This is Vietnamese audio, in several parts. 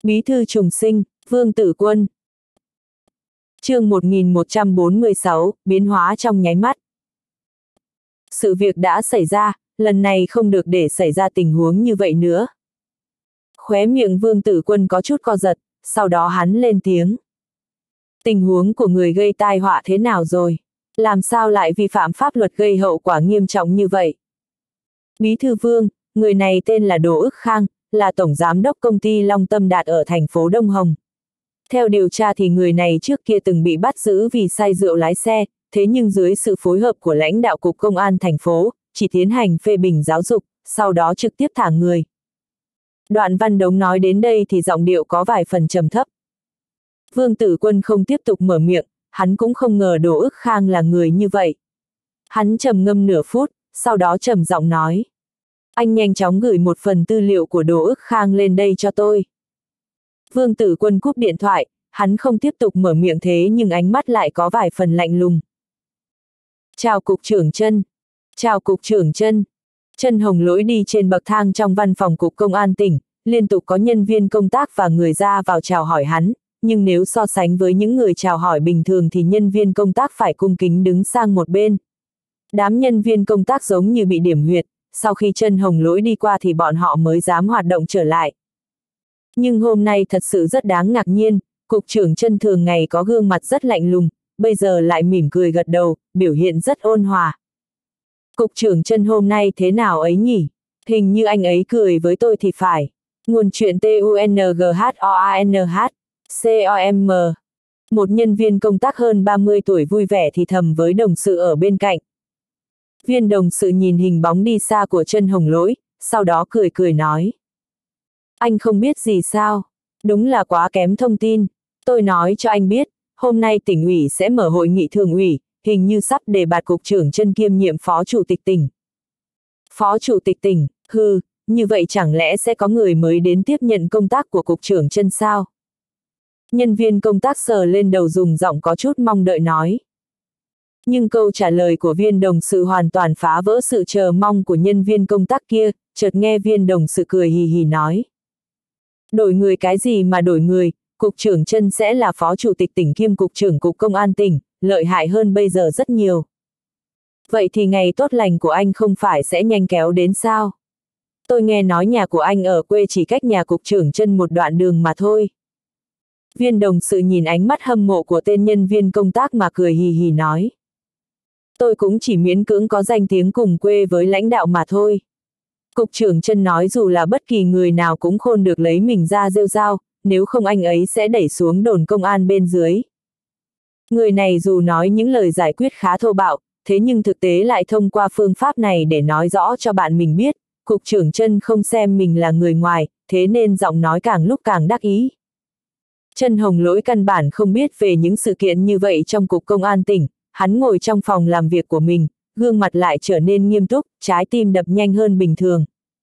Bí thư trùng sinh, Vương Tử Quân. Chương 1146, biến hóa trong nháy mắt. Sự việc đã xảy ra, lần này không được để xảy ra tình huống như vậy nữa. Khóe miệng Vương Tử Quân có chút co giật, sau đó hắn lên tiếng. Tình huống của người gây tai họa thế nào rồi? Làm sao lại vi phạm pháp luật gây hậu quả nghiêm trọng như vậy? Bí thư Vương, người này tên là Đỗ Ức Khang, là tổng giám đốc công ty Long Tâm Đạt ở thành phố Đông Hồng. Theo điều tra thì người này trước kia từng bị bắt giữ vì say rượu lái xe, thế nhưng dưới sự phối hợp của lãnh đạo cục công an thành phố, chỉ tiến hành phê bình giáo dục, sau đó trực tiếp thả người. Đoạn Văn Đống nói đến đây thì giọng điệu có vài phần trầm thấp. Vương Tử Quân không tiếp tục mở miệng, hắn cũng không ngờ Đỗ Ức Khang là người như vậy. Hắn trầm ngâm nửa phút, sau đó trầm giọng nói. Anh nhanh chóng gửi một phần tư liệu của Đỗ Ức Khang lên đây cho tôi. Vương Tử Quân cúp điện thoại, hắn không tiếp tục mở miệng thế nhưng ánh mắt lại có vài phần lạnh lùng. Chào cục trưởng Trân. Chào cục trưởng Trân. Trân Hồng Lỗi đi trên bậc thang trong văn phòng cục công an tỉnh, liên tục có nhân viên công tác và người ra vào chào hỏi hắn, nhưng nếu so sánh với những người chào hỏi bình thường thì nhân viên công tác phải cung kính đứng sang một bên. Đám nhân viên công tác giống như bị điểm huyệt, sau khi Trân Hồng Lỗi đi qua thì bọn họ mới dám hoạt động trở lại. Nhưng hôm nay thật sự rất đáng ngạc nhiên, cục trưởng Trân thường ngày có gương mặt rất lạnh lùng, bây giờ lại mỉm cười gật đầu, biểu hiện rất ôn hòa. Cục trưởng Trân hôm nay thế nào ấy nhỉ? Hình như anh ấy cười với tôi thì phải. Nguồn chuyện TUNGHOANH.com. Một nhân viên công tác hơn 30 tuổi vui vẻ thì thầm với đồng sự ở bên cạnh. Viên đồng sự nhìn hình bóng đi xa của Trân Hồng Lỗi, sau đó cười cười nói. Anh không biết gì sao? Đúng là quá kém thông tin. Tôi nói cho anh biết, hôm nay tỉnh ủy sẽ mở hội nghị thường ủy, hình như sắp đề bạt cục trưởng Trân kiêm nhiệm phó chủ tịch tỉnh. Phó chủ tịch tỉnh, như vậy chẳng lẽ sẽ có người mới đến tiếp nhận công tác của cục trưởng Trân sao? Nhân viên công tác sờ lên đầu dùng giọng có chút mong đợi nói. Nhưng câu trả lời của viên đồng sự hoàn toàn phá vỡ sự chờ mong của nhân viên công tác kia, chợt nghe viên đồng sự cười hì hì nói. Đổi người cái gì mà đổi người, cục trưởng Trân sẽ là phó chủ tịch tỉnh kiêm cục trưởng cục công an tỉnh, lợi hại hơn bây giờ rất nhiều. Vậy thì ngày tốt lành của anh không phải sẽ nhanh kéo đến sao? Tôi nghe nói nhà của anh ở quê chỉ cách nhà cục trưởng Trân một đoạn đường mà thôi. Viên đồng sự nhìn ánh mắt hâm mộ của tên nhân viên công tác mà cười hì hì nói. Tôi cũng chỉ miễn cưỡng có danh tiếng cùng quê với lãnh đạo mà thôi. Cục trưởng Trân nói dù là bất kỳ người nào cũng khôn được lấy mình ra rêu rao, nếu không anh ấy sẽ đẩy xuống đồn công an bên dưới. Người này dù nói những lời giải quyết khá thô bạo, thế nhưng thực tế lại thông qua phương pháp này để nói rõ cho bạn mình biết, cục trưởng Trân không xem mình là người ngoài, thế nên giọng nói càng lúc càng đắc ý. Trân Hồng Lỗi căn bản không biết về những sự kiện như vậy trong cục công an tỉnh, hắn ngồi trong phòng làm việc của mình, gương mặt lại trở nên nghiêm túc, trái tim đập nhanh hơn bình thường.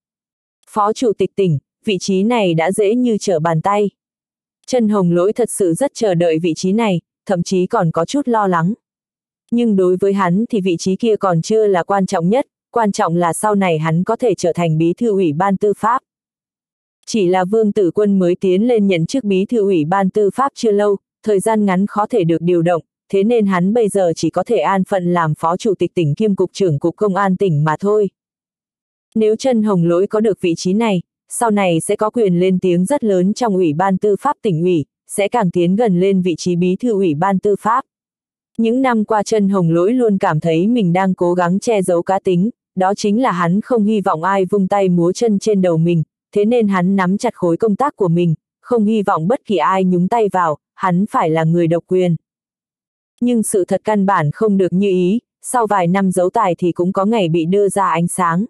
Phó chủ tịch tỉnh, vị trí này đã dễ như trở bàn tay. Trân Hồng Lỗi thật sự rất chờ đợi vị trí này, thậm chí còn có chút lo lắng. Nhưng đối với hắn thì vị trí kia còn chưa là quan trọng nhất, quan trọng là sau này hắn có thể trở thành bí thư ủy ban tư pháp. Chỉ là Vương Tử Quân mới tiến lên nhận chức bí thư ủy ban tư pháp chưa lâu, thời gian ngắn khó thể được điều động, thế nên hắn bây giờ chỉ có thể an phận làm phó chủ tịch tỉnh kiêm cục trưởng cục công an tỉnh mà thôi. Nếu Trân Hồng Lỗi có được vị trí này, sau này sẽ có quyền lên tiếng rất lớn trong ủy ban tư pháp tỉnh ủy, sẽ càng tiến gần lên vị trí bí thư ủy ban tư pháp. Những năm qua Trân Hồng Lỗi luôn cảm thấy mình đang cố gắng che giấu cá tính, đó chính là hắn không hy vọng ai vung tay múa chân trên đầu mình, thế nên hắn nắm chặt khối công tác của mình, không hy vọng bất kỳ ai nhúng tay vào, hắn phải là người độc quyền. Nhưng sự thật căn bản không được như ý, sau vài năm giấu tài thì cũng có ngày bị đưa ra ánh sáng.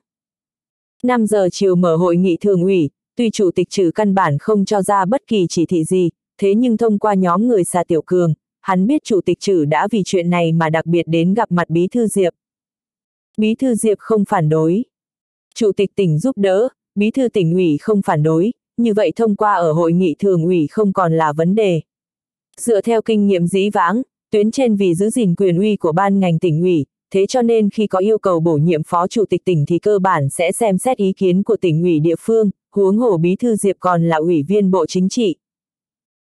5 giờ chiều mở hội nghị thường ủy, tuy chủ tịch Trử căn bản không cho ra bất kỳ chỉ thị gì, thế nhưng thông qua nhóm người Xà Tiểu Cường, hắn biết chủ tịch Trử đã vì chuyện này mà đặc biệt đến gặp mặt bí thư Diệp. Bí thư Diệp không phản đối. Chủ tịch tỉnh giúp đỡ, bí thư tỉnh ủy không phản đối, như vậy thông qua ở hội nghị thường ủy không còn là vấn đề. Dựa theo kinh nghiệm dĩ vãng, tuyến trên vì giữ gìn quyền uy của ban ngành tỉnh ủy, thế cho nên khi có yêu cầu bổ nhiệm phó chủ tịch tỉnh thì cơ bản sẽ xem xét ý kiến của tỉnh ủy địa phương, huống hồ bí thư Diệp còn là ủy viên Bộ Chính trị,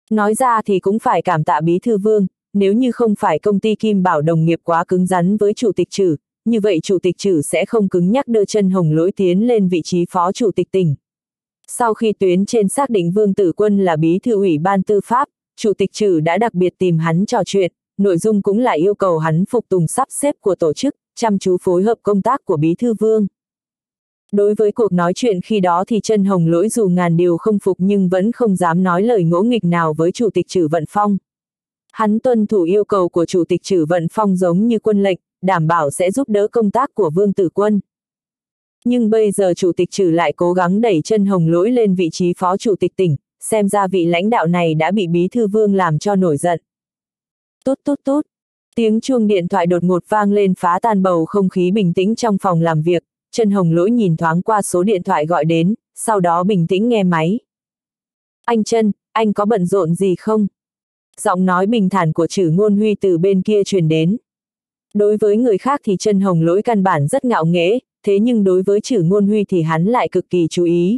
Nói ra thì cũng phải cảm tạ Bí thư Vương, nếu như không phải công ty Kim Bảo đồng nghiệp quá cứng rắn với chủ tịch Trử, như vậy chủ tịch Trử sẽ không cứng nhắc đưa Chân Hồng Lỗi tiến lên vị trí phó chủ tịch tỉnh. Sau khi tuyến trên xác định Vương Tử Quân là bí thư ủy ban tư pháp, chủ tịch Trử đã đặc biệt tìm hắn trò chuyện, nội dung cũng là yêu cầu hắn phục tùng sắp xếp của tổ chức, chăm chú phối hợp công tác của bí thư Vương. Đối với cuộc nói chuyện khi đó thì Chân Hồng Lỗi dù ngàn điều không phục nhưng vẫn không dám nói lời ngỗ nghịch nào với chủ tịch Trử Vận Phong. Hắn tuân thủ yêu cầu của chủ tịch Trử Vận Phong giống như quân lệnh, đảm bảo sẽ giúp đỡ công tác của Vương Tử Quân. Nhưng bây giờ chủ tịch Trử lại cố gắng đẩy Chân Hồng Lỗi lên vị trí phó chủ tịch tỉnh, xem ra vị lãnh đạo này đã bị bí thư Vương làm cho nổi giận. Tút tút tút, tiếng chuông điện thoại đột ngột vang lên phá tan bầu không khí bình tĩnh trong phòng làm việc. Chân Hồng Lỗi nhìn thoáng qua số điện thoại gọi đến, sau đó bình tĩnh nghe máy. Anh Chân, anh có bận rộn gì không? Giọng nói bình thản của Trử Ngôn Huy từ bên kia truyền đến. Đối với người khác thì Chân Hồng Lỗi căn bản rất ngạo nghễ, thế nhưng đối với Trử Ngôn Huy thì hắn lại cực kỳ chú ý.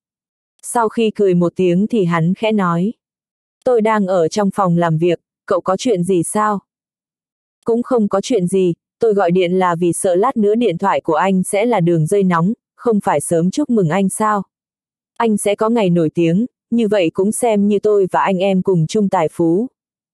Sau khi cười một tiếng thì hắn khẽ nói. Tôi đang ở trong phòng làm việc, cậu có chuyện gì sao? Cũng không có chuyện gì, tôi gọi điện là vì sợ lát nữa điện thoại của anh sẽ là đường dây nóng, không phải sớm chúc mừng anh sao? Anh sẽ có ngày nổi tiếng, như vậy cũng xem như tôi và anh em cùng chung tài phú.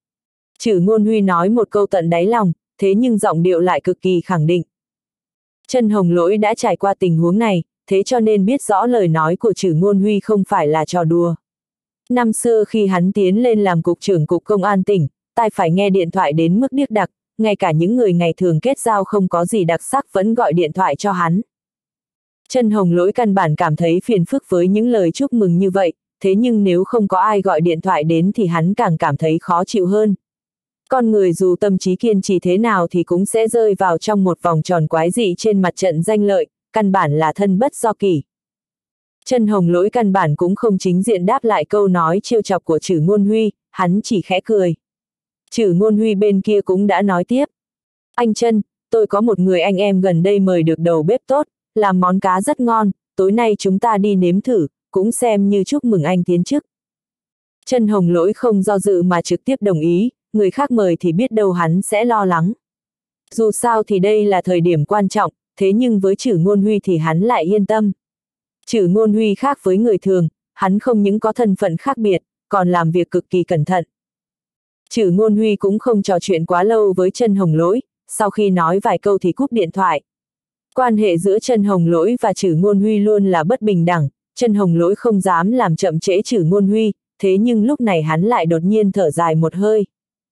Trử Ngôn Huy nói một câu tận đáy lòng, thế nhưng giọng điệu lại cực kỳ khẳng định. Chân Hồng Lỗi đã trải qua tình huống này, thế cho nên biết rõ lời nói của Trử Ngôn Huy không phải là trò đùa. Năm xưa khi hắn tiến lên làm cục trưởng cục công an tỉnh, tai phải nghe điện thoại đến mức điếc đặc, ngay cả những người ngày thường kết giao không có gì đặc sắc vẫn gọi điện thoại cho hắn. Chân Hồng Lỗi căn bản cảm thấy phiền phức với những lời chúc mừng như vậy, thế nhưng nếu không có ai gọi điện thoại đến thì hắn càng cảm thấy khó chịu hơn. Con người dù tâm trí kiên trì thế nào thì cũng sẽ rơi vào trong một vòng tròn quái dị trên mặt trận danh lợi, căn bản là thân bất do kỷ. Chân Hồng Lỗi căn bản cũng không chính diện đáp lại câu nói trêu chọc của Trử Ngôn Huy, hắn chỉ khẽ cười. Trử Ngôn Huy bên kia cũng đã nói tiếp. Anh Chân, tôi có một người anh em gần đây mời được đầu bếp tốt, làm món cá rất ngon, tối nay chúng ta đi nếm thử, cũng xem như chúc mừng anh tiến chức. Chân Hồng Lỗi không do dự mà trực tiếp đồng ý, người khác mời thì biết đâu hắn sẽ lo lắng. Dù sao thì đây là thời điểm quan trọng, thế nhưng với Trử Ngôn Huy thì hắn lại yên tâm. Trử Ngôn Huy khác với người thường, hắn không những có thân phận khác biệt, còn làm việc cực kỳ cẩn thận. Trử Ngôn Huy cũng không trò chuyện quá lâu với Chân Hồng Lỗi, sau khi nói vài câu thì cúp điện thoại. Quan hệ giữa Chân Hồng Lỗi và Trử Ngôn Huy luôn là bất bình đẳng, Chân Hồng Lỗi không dám làm chậm trễ Trử Ngôn Huy, thế nhưng lúc này hắn lại đột nhiên thở dài một hơi.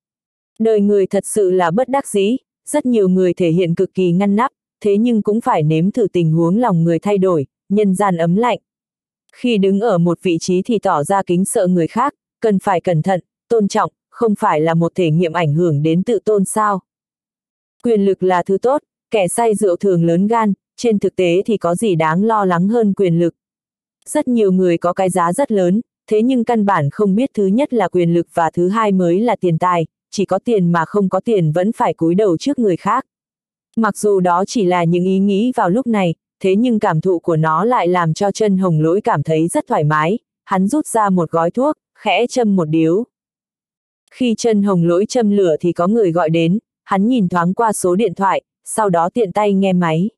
Đời người thật sự là bất đắc dĩ, rất nhiều người thể hiện cực kỳ ngăn nắp, thế nhưng cũng phải nếm thử tình huống lòng người thay đổi, nhân gian ấm lạnh. Khi đứng ở một vị trí thì tỏ ra kính sợ người khác, cần phải cẩn thận, tôn trọng, không phải là một thể nghiệm ảnh hưởng đến tự tôn sao. Quyền lực là thứ tốt, kẻ say rượu thường lớn gan, trên thực tế thì có gì đáng lo lắng hơn quyền lực. Rất nhiều người có cái giá rất lớn, thế nhưng căn bản không biết thứ nhất là quyền lực và thứ hai mới là tiền tài, chỉ có tiền mà không có tiền vẫn phải cúi đầu trước người khác. Mặc dù đó chỉ là những ý nghĩ vào lúc này, thế nhưng cảm thụ của nó lại làm cho Chân Hồng Lỗi cảm thấy rất thoải mái, hắn rút ra một gói thuốc, khẽ châm một điếu. Khi Chân Hồng Lỗi châm lửa thì có người gọi đến, hắn nhìn thoáng qua số điện thoại, sau đó tiện tay nghe máy.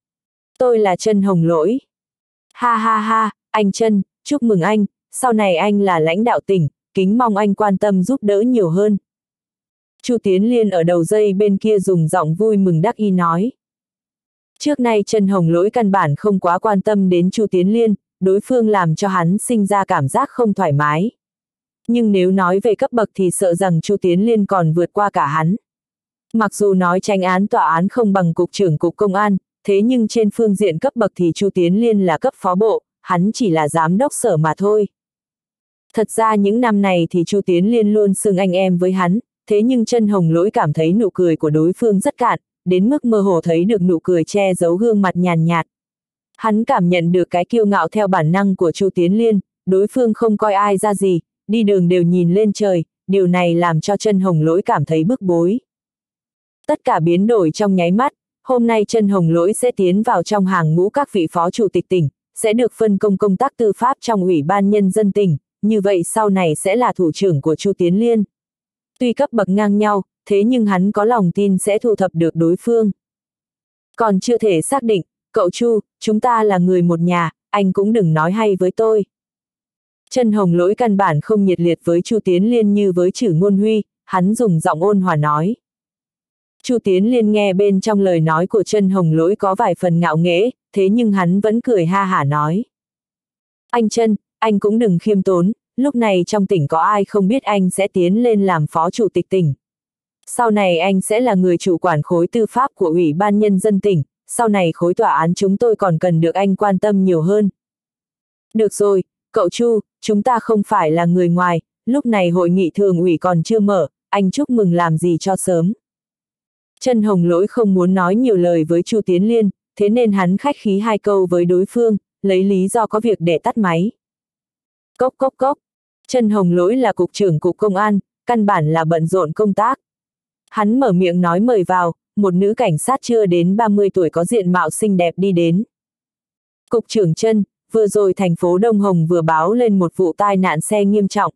Tôi là Chân Hồng Lỗi. Ha ha ha, anh Chân, chúc mừng anh, sau này anh là lãnh đạo tỉnh, kính mong anh quan tâm giúp đỡ nhiều hơn. Chu Tiến Liên ở đầu dây bên kia dùng giọng vui mừng đắc ý nói. Trước nay Chân Hồng Lỗi căn bản không quá quan tâm đến Chu Tiến Liên, đối phương làm cho hắn sinh ra cảm giác không thoải mái. Nhưng nếu nói về cấp bậc thì sợ rằng Chu Tiến Liên còn vượt qua cả hắn. Mặc dù nói chánh án tòa án không bằng cục trưởng cục công an, thế nhưng trên phương diện cấp bậc thì Chu Tiến Liên là cấp phó bộ, hắn chỉ là giám đốc sở mà thôi. Thật ra những năm này thì Chu Tiến Liên luôn xưng anh em với hắn, thế nhưng Chân Hồng Lỗi cảm thấy nụ cười của đối phương rất cạn, đến mức mơ hồ thấy được nụ cười che giấu gương mặt nhàn nhạt. Hắn cảm nhận được cái kiêu ngạo theo bản năng của Chu Tiến Liên, đối phương không coi ai ra gì, đi đường đều nhìn lên trời, điều này làm cho Chân Hồng Lỗi cảm thấy bức bối. Tất cả biến đổi trong nháy mắt, hôm nay Chân Hồng Lỗi sẽ tiến vào trong hàng ngũ các vị phó chủ tịch tỉnh, sẽ được phân công công tác tư pháp trong Ủy ban Nhân dân tỉnh, như vậy sau này sẽ là thủ trưởng của Chu Tiến Liên. Tuy cấp bậc ngang nhau, thế nhưng hắn có lòng tin sẽ thu thập được đối phương. Còn chưa thể xác định, cậu Chu, chúng ta là người một nhà, anh cũng đừng nói hay với tôi. Chân Hồng Lỗi căn bản không nhiệt liệt với Chu Tiến Liên như với Trử Ngôn Huy, hắn dùng giọng ôn hòa nói. Chu Tiến Liên nghe bên trong lời nói của Chân Hồng Lỗi có vài phần ngạo nghễ, thế nhưng hắn vẫn cười ha hả nói. Anh Chân, anh cũng đừng khiêm tốn, lúc này trong tỉnh có ai không biết anh sẽ tiến lên làm phó chủ tịch tỉnh. Sau này anh sẽ là người chủ quản khối tư pháp của Ủy ban Nhân dân tỉnh, sau này khối tòa án chúng tôi còn cần được anh quan tâm nhiều hơn. Được rồi, cậu Chu, chúng ta không phải là người ngoài, lúc này hội nghị thường ủy còn chưa mở, anh chúc mừng làm gì cho sớm. Chân Hồng Lỗi không muốn nói nhiều lời với Chu Tiến Liên, thế nên hắn khách khí hai câu với đối phương, lấy lý do có việc để tắt máy. Cốc cốc cốc. Chân Hồng Lỗi là cục trưởng cục công an, căn bản là bận rộn công tác. Hắn mở miệng nói mời vào, một nữ cảnh sát chưa đến 30 tuổi có diện mạo xinh đẹp đi đến. Cục trưởng Chân, vừa rồi thành phố Đông Hồng vừa báo lên một vụ tai nạn xe nghiêm trọng.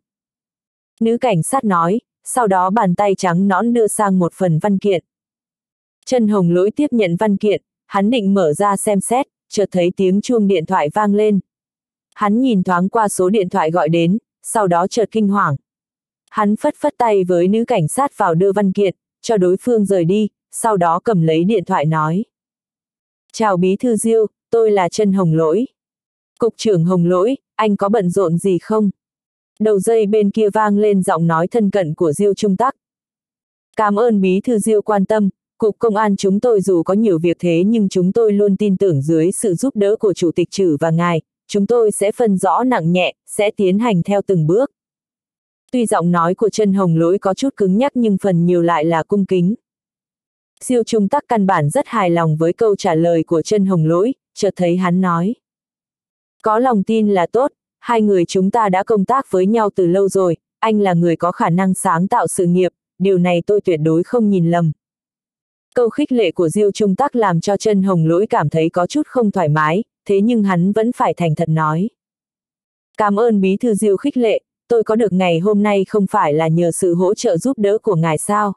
Nữ cảnh sát nói, sau đó bàn tay trắng nõn đưa sang một phần văn kiện. Chân Hồng Lỗi tiếp nhận văn kiện, hắn định mở ra xem xét, chợt thấy tiếng chuông điện thoại vang lên. Hắn nhìn thoáng qua số điện thoại gọi đến, sau đó chợt kinh hoàng. Hắn phất phất tay với nữ cảnh sát vào đưa văn kiện, cho đối phương rời đi, sau đó cầm lấy điện thoại nói. Chào Bí thư Diêu, tôi là Chân Hồng Lỗi. Cục trưởng Hồng Lỗi, anh có bận rộn gì không? Đầu dây bên kia vang lên giọng nói thân cận của Diêu Trung Tắc. Cảm ơn Bí thư Diêu quan tâm, Cục Công an chúng tôi dù có nhiều việc thế nhưng chúng tôi luôn tin tưởng dưới sự giúp đỡ của Chủ tịch Trử và ngài, chúng tôi sẽ phân rõ nặng nhẹ, sẽ tiến hành theo từng bước. Tuy giọng nói của Chân Hồng Lỗi có chút cứng nhắc nhưng phần nhiều lại là cung kính. Diêu Trung Tắc căn bản rất hài lòng với câu trả lời của Chân Hồng Lỗi, chợt thấy hắn nói. Có lòng tin là tốt, hai người chúng ta đã công tác với nhau từ lâu rồi, anh là người có khả năng sáng tạo sự nghiệp, điều này tôi tuyệt đối không nhìn lầm. Câu khích lệ của Diêu Trung Tắc làm cho Chân Hồng Lỗi cảm thấy có chút không thoải mái, thế nhưng hắn vẫn phải thành thật nói. Cảm ơn Bí thư Diêu khích lệ, tôi có được ngày hôm nay không phải là nhờ sự hỗ trợ giúp đỡ của ngài sao?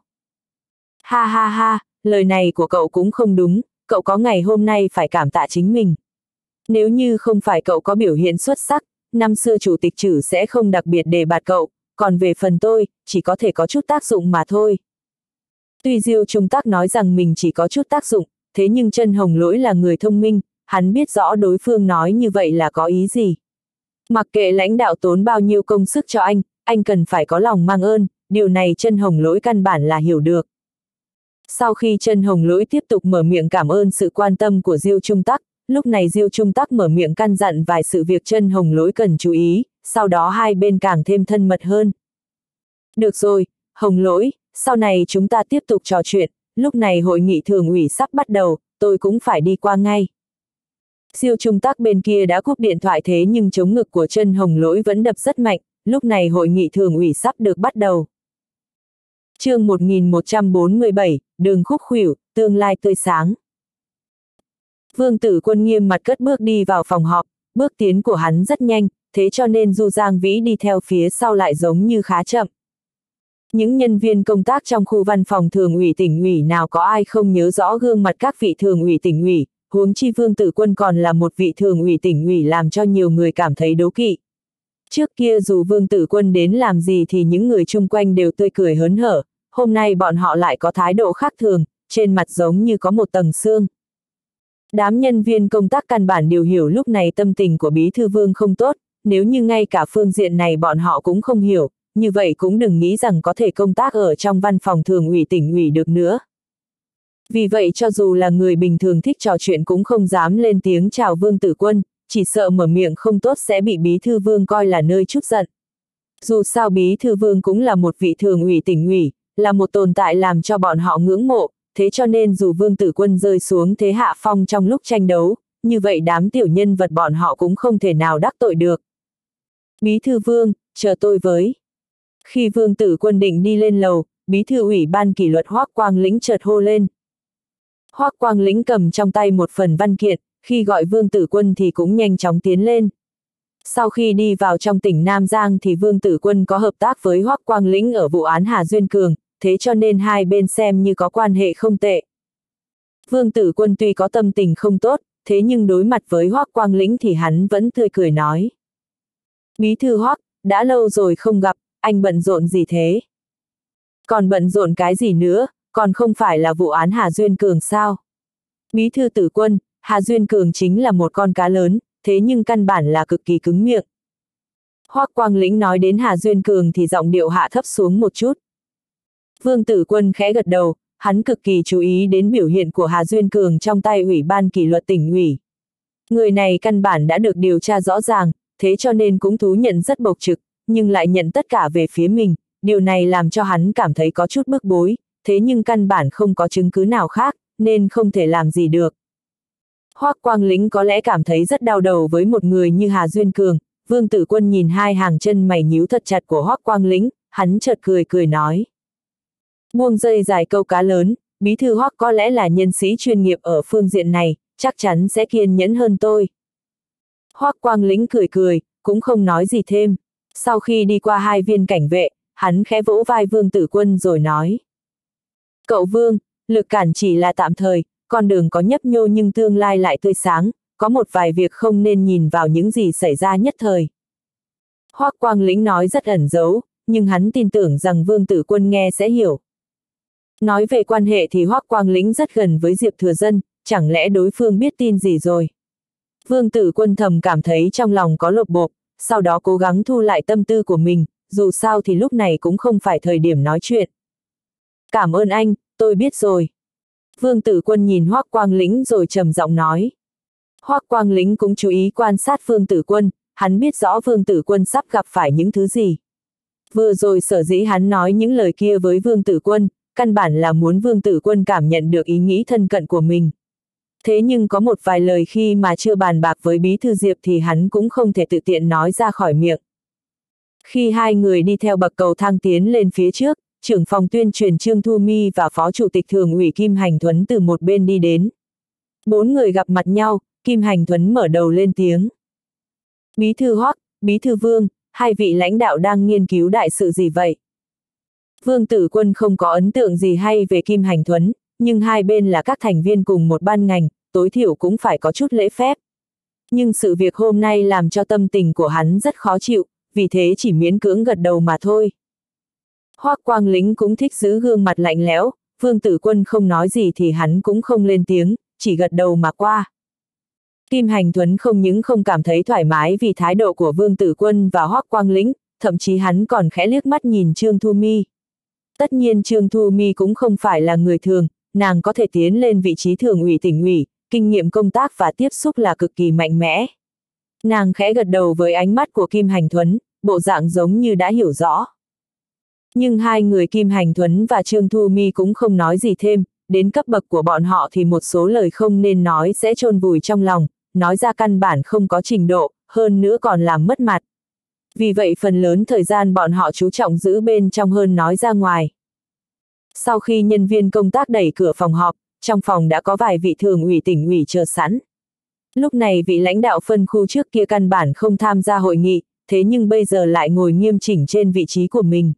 Ha ha ha, lời này của cậu cũng không đúng, cậu có ngày hôm nay phải cảm tạ chính mình. Nếu như không phải cậu có biểu hiện xuất sắc, năm xưa Chủ tịch Trử sẽ không đặc biệt đề bạt cậu, còn về phần tôi, chỉ có thể có chút tác dụng mà thôi. Tuy Diêu Trung Tắc nói rằng mình chỉ có chút tác dụng, thế nhưng Chân Hồng Lỗi là người thông minh, hắn biết rõ đối phương nói như vậy là có ý gì. Mặc kệ lãnh đạo tốn bao nhiêu công sức cho anh cần phải có lòng mang ơn, điều này Chân Hồng Lỗi căn bản là hiểu được. Sau khi Chân Hồng Lỗi tiếp tục mở miệng cảm ơn sự quan tâm của Diêu Trung Tắc, lúc này Diêu Trung Tắc mở miệng căn dặn vài sự việc Chân Hồng Lỗi cần chú ý, sau đó hai bên càng thêm thân mật hơn. Được rồi, Hồng Lỗi, sau này chúng ta tiếp tục trò chuyện, lúc này hội nghị thường ủy sắp bắt đầu, tôi cũng phải đi qua ngay. Diêu Trung Tắc bên kia đã cúp điện thoại thế nhưng chống ngực của Chân Hồng Lỗi vẫn đập rất mạnh, lúc này hội nghị thường ủy sắp được bắt đầu. Chương 1147, đường khúc khuỷu, tương lai tươi sáng. Vương Tử Quân nghiêm mặt cất bước đi vào phòng họp, bước tiến của hắn rất nhanh, thế cho nên Du Giang Vĩ đi theo phía sau lại giống như khá chậm. Những nhân viên công tác trong khu văn phòng thường ủy tỉnh ủy nào có ai không nhớ rõ gương mặt các vị thường ủy tỉnh ủy, huống chi Vương Tử Quân còn là một vị thường ủy tỉnh ủy làm cho nhiều người cảm thấy đố kỵ. Trước kia dù Vương Tử Quân đến làm gì thì những người chung quanh đều tươi cười hớn hở, hôm nay bọn họ lại có thái độ khác thường, trên mặt giống như có một tầng sương. Đám nhân viên công tác căn bản đều hiểu lúc này tâm tình của Bí thư Vương không tốt, nếu như ngay cả phương diện này bọn họ cũng không hiểu, như vậy cũng đừng nghĩ rằng có thể công tác ở trong văn phòng thường ủy tỉnh ủy được nữa. Vì vậy cho dù là người bình thường thích trò chuyện cũng không dám lên tiếng chào Vương Tử Quân, chỉ sợ mở miệng không tốt sẽ bị Bí thư Vương coi là nơi trút giận. Dù sao Bí thư Vương cũng là một vị thường ủy tỉnh ủy, là một tồn tại làm cho bọn họ ngưỡng mộ, thế cho nên dù Vương Tử Quân rơi xuống thế hạ phong trong lúc tranh đấu, như vậy đám tiểu nhân vật bọn họ cũng không thể nào đắc tội được. Bí thư Vương, chờ tôi với. Khi Vương Tử Quân định đi lên lầu, Bí thư ủy ban kỷ luật Hoắc Quang Lĩnh chợt hô lên. Hoắc Quang Lĩnh cầm trong tay một phần văn kiện, khi gọi Vương Tử Quân thì cũng nhanh chóng tiến lên. Sau khi đi vào trong tỉnh Nam Giang thì Vương Tử Quân có hợp tác với Hoắc Quang Lĩnh ở vụ án Hà Duyên Cường, thế cho nên hai bên xem như có quan hệ không tệ. Vương Tử Quân tuy có tâm tình không tốt, thế nhưng đối mặt với Hoắc Quang Lĩnh thì hắn vẫn tươi cười nói. Bí thư Hoắc, đã lâu rồi không gặp, anh bận rộn gì thế? Còn bận rộn cái gì nữa, còn không phải là vụ án Hà Duyên Cường sao? Bí thư Tử Quân, Hà Duyên Cường chính là một con cá lớn, thế nhưng căn bản là cực kỳ cứng miệng. Hoắc Quang Lĩnh nói đến Hà Duyên Cường thì giọng điệu hạ thấp xuống một chút. Vương Tử Quân khẽ gật đầu, hắn cực kỳ chú ý đến biểu hiện của Hà Duyên Cường trong tay Ủy ban kỷ luật tỉnh ủy. Người này căn bản đã được điều tra rõ ràng, thế cho nên cũng thú nhận rất bộc trực, nhưng lại nhận tất cả về phía mình, điều này làm cho hắn cảm thấy có chút bức bối, thế nhưng căn bản không có chứng cứ nào khác, nên không thể làm gì được. Hoắc Quang Lĩnh có lẽ cảm thấy rất đau đầu với một người như Hà Duyên Cường. Vương Tử Quân nhìn hai hàng chân mày nhíu thật chặt của Hoắc Quang Lĩnh, hắn chợt cười nói. Buông dây dài câu cá lớn, bí thư Hoắc có lẽ là nhân sĩ chuyên nghiệp ở phương diện này, chắc chắn sẽ kiên nhẫn hơn tôi. Hoắc Quang Lĩnh cười, cũng không nói gì thêm. Sau khi đi qua hai viên cảnh vệ, hắn khẽ vỗ vai Vương Tử Quân rồi nói. Cậu Vương, lực cản chỉ là tạm thời, con đường có nhấp nhô nhưng tương lai lại tươi sáng, có một vài việc không nên nhìn vào những gì xảy ra nhất thời. Hoắc Quang Lĩnh nói rất ẩn giấu, nhưng hắn tin tưởng rằng Vương Tử Quân nghe sẽ hiểu. Nói về quan hệ thì Hoắc Quang Lĩnh rất gần với Diệp Thừa Dân, chẳng lẽ đối phương biết tin gì rồi? Vương Tử Quân thầm cảm thấy trong lòng có lột bột, sau đó cố gắng thu lại tâm tư của mình, dù sao thì lúc này cũng không phải thời điểm nói chuyện. Cảm ơn anh, tôi biết rồi. Vương Tử Quân nhìn Hoắc Quang Lĩnh rồi trầm giọng nói. Hoắc Quang Lĩnh cũng chú ý quan sát Vương Tử Quân, hắn biết rõ Vương Tử Quân sắp gặp phải những thứ gì. Vừa rồi sở dĩ hắn nói những lời kia với Vương Tử Quân, căn bản là muốn Vương Tử Quân cảm nhận được ý nghĩ thân cận của mình. Thế nhưng có một vài lời khi mà chưa bàn bạc với Bí thư Diệp thì hắn cũng không thể tự tiện nói ra khỏi miệng. Khi hai người đi theo bậc cầu thang tiến lên phía trước, trưởng phòng tuyên truyền Trương Thu Mi và Phó Chủ tịch Thường ủy Kim Hành Thuấn từ một bên đi đến. Bốn người gặp mặt nhau, Kim Hành Thuấn mở đầu lên tiếng. Bí thư Hoắc, Bí thư Vương, hai vị lãnh đạo đang nghiên cứu đại sự gì vậy? Vương Tử Quân không có ấn tượng gì hay về Kim Hành Thuấn, nhưng hai bên là các thành viên cùng một ban ngành, tối thiểu cũng phải có chút lễ phép. Nhưng sự việc hôm nay làm cho tâm tình của hắn rất khó chịu, vì thế chỉ miễn cưỡng gật đầu mà thôi. Hoắc Quang Lĩnh cũng thích giữ gương mặt lạnh lẽo, Vương Tử Quân không nói gì thì hắn cũng không lên tiếng, chỉ gật đầu mà qua. Kim Hành Thuấn không những không cảm thấy thoải mái vì thái độ của Vương Tử Quân và Hoắc Quang Lĩnh, thậm chí hắn còn khẽ liếc mắt nhìn Trương Thu Mi. Tất nhiên Trương Thu Mi cũng không phải là người thường, nàng có thể tiến lên vị trí thường ủy tỉnh ủy, kinh nghiệm công tác và tiếp xúc là cực kỳ mạnh mẽ. Nàng khẽ gật đầu với ánh mắt của Kim Hành Thuấn, bộ dạng giống như đã hiểu rõ. Nhưng hai người Kim Hành Thuấn và Trương Thu Mi cũng không nói gì thêm, đến cấp bậc của bọn họ thì một số lời không nên nói sẽ chôn vùi trong lòng, nói ra căn bản không có trình độ, hơn nữa còn làm mất mặt. Vì vậy phần lớn thời gian bọn họ chú trọng giữ bên trong hơn nói ra ngoài. Sau khi nhân viên công tác đẩy cửa phòng họp, trong phòng đã có vài vị thường ủy tỉnh ủy chờ sẵn. Lúc này vị lãnh đạo phân khu trước kia căn bản không tham gia hội nghị, thế nhưng bây giờ lại ngồi nghiêm chỉnh trên vị trí của mình.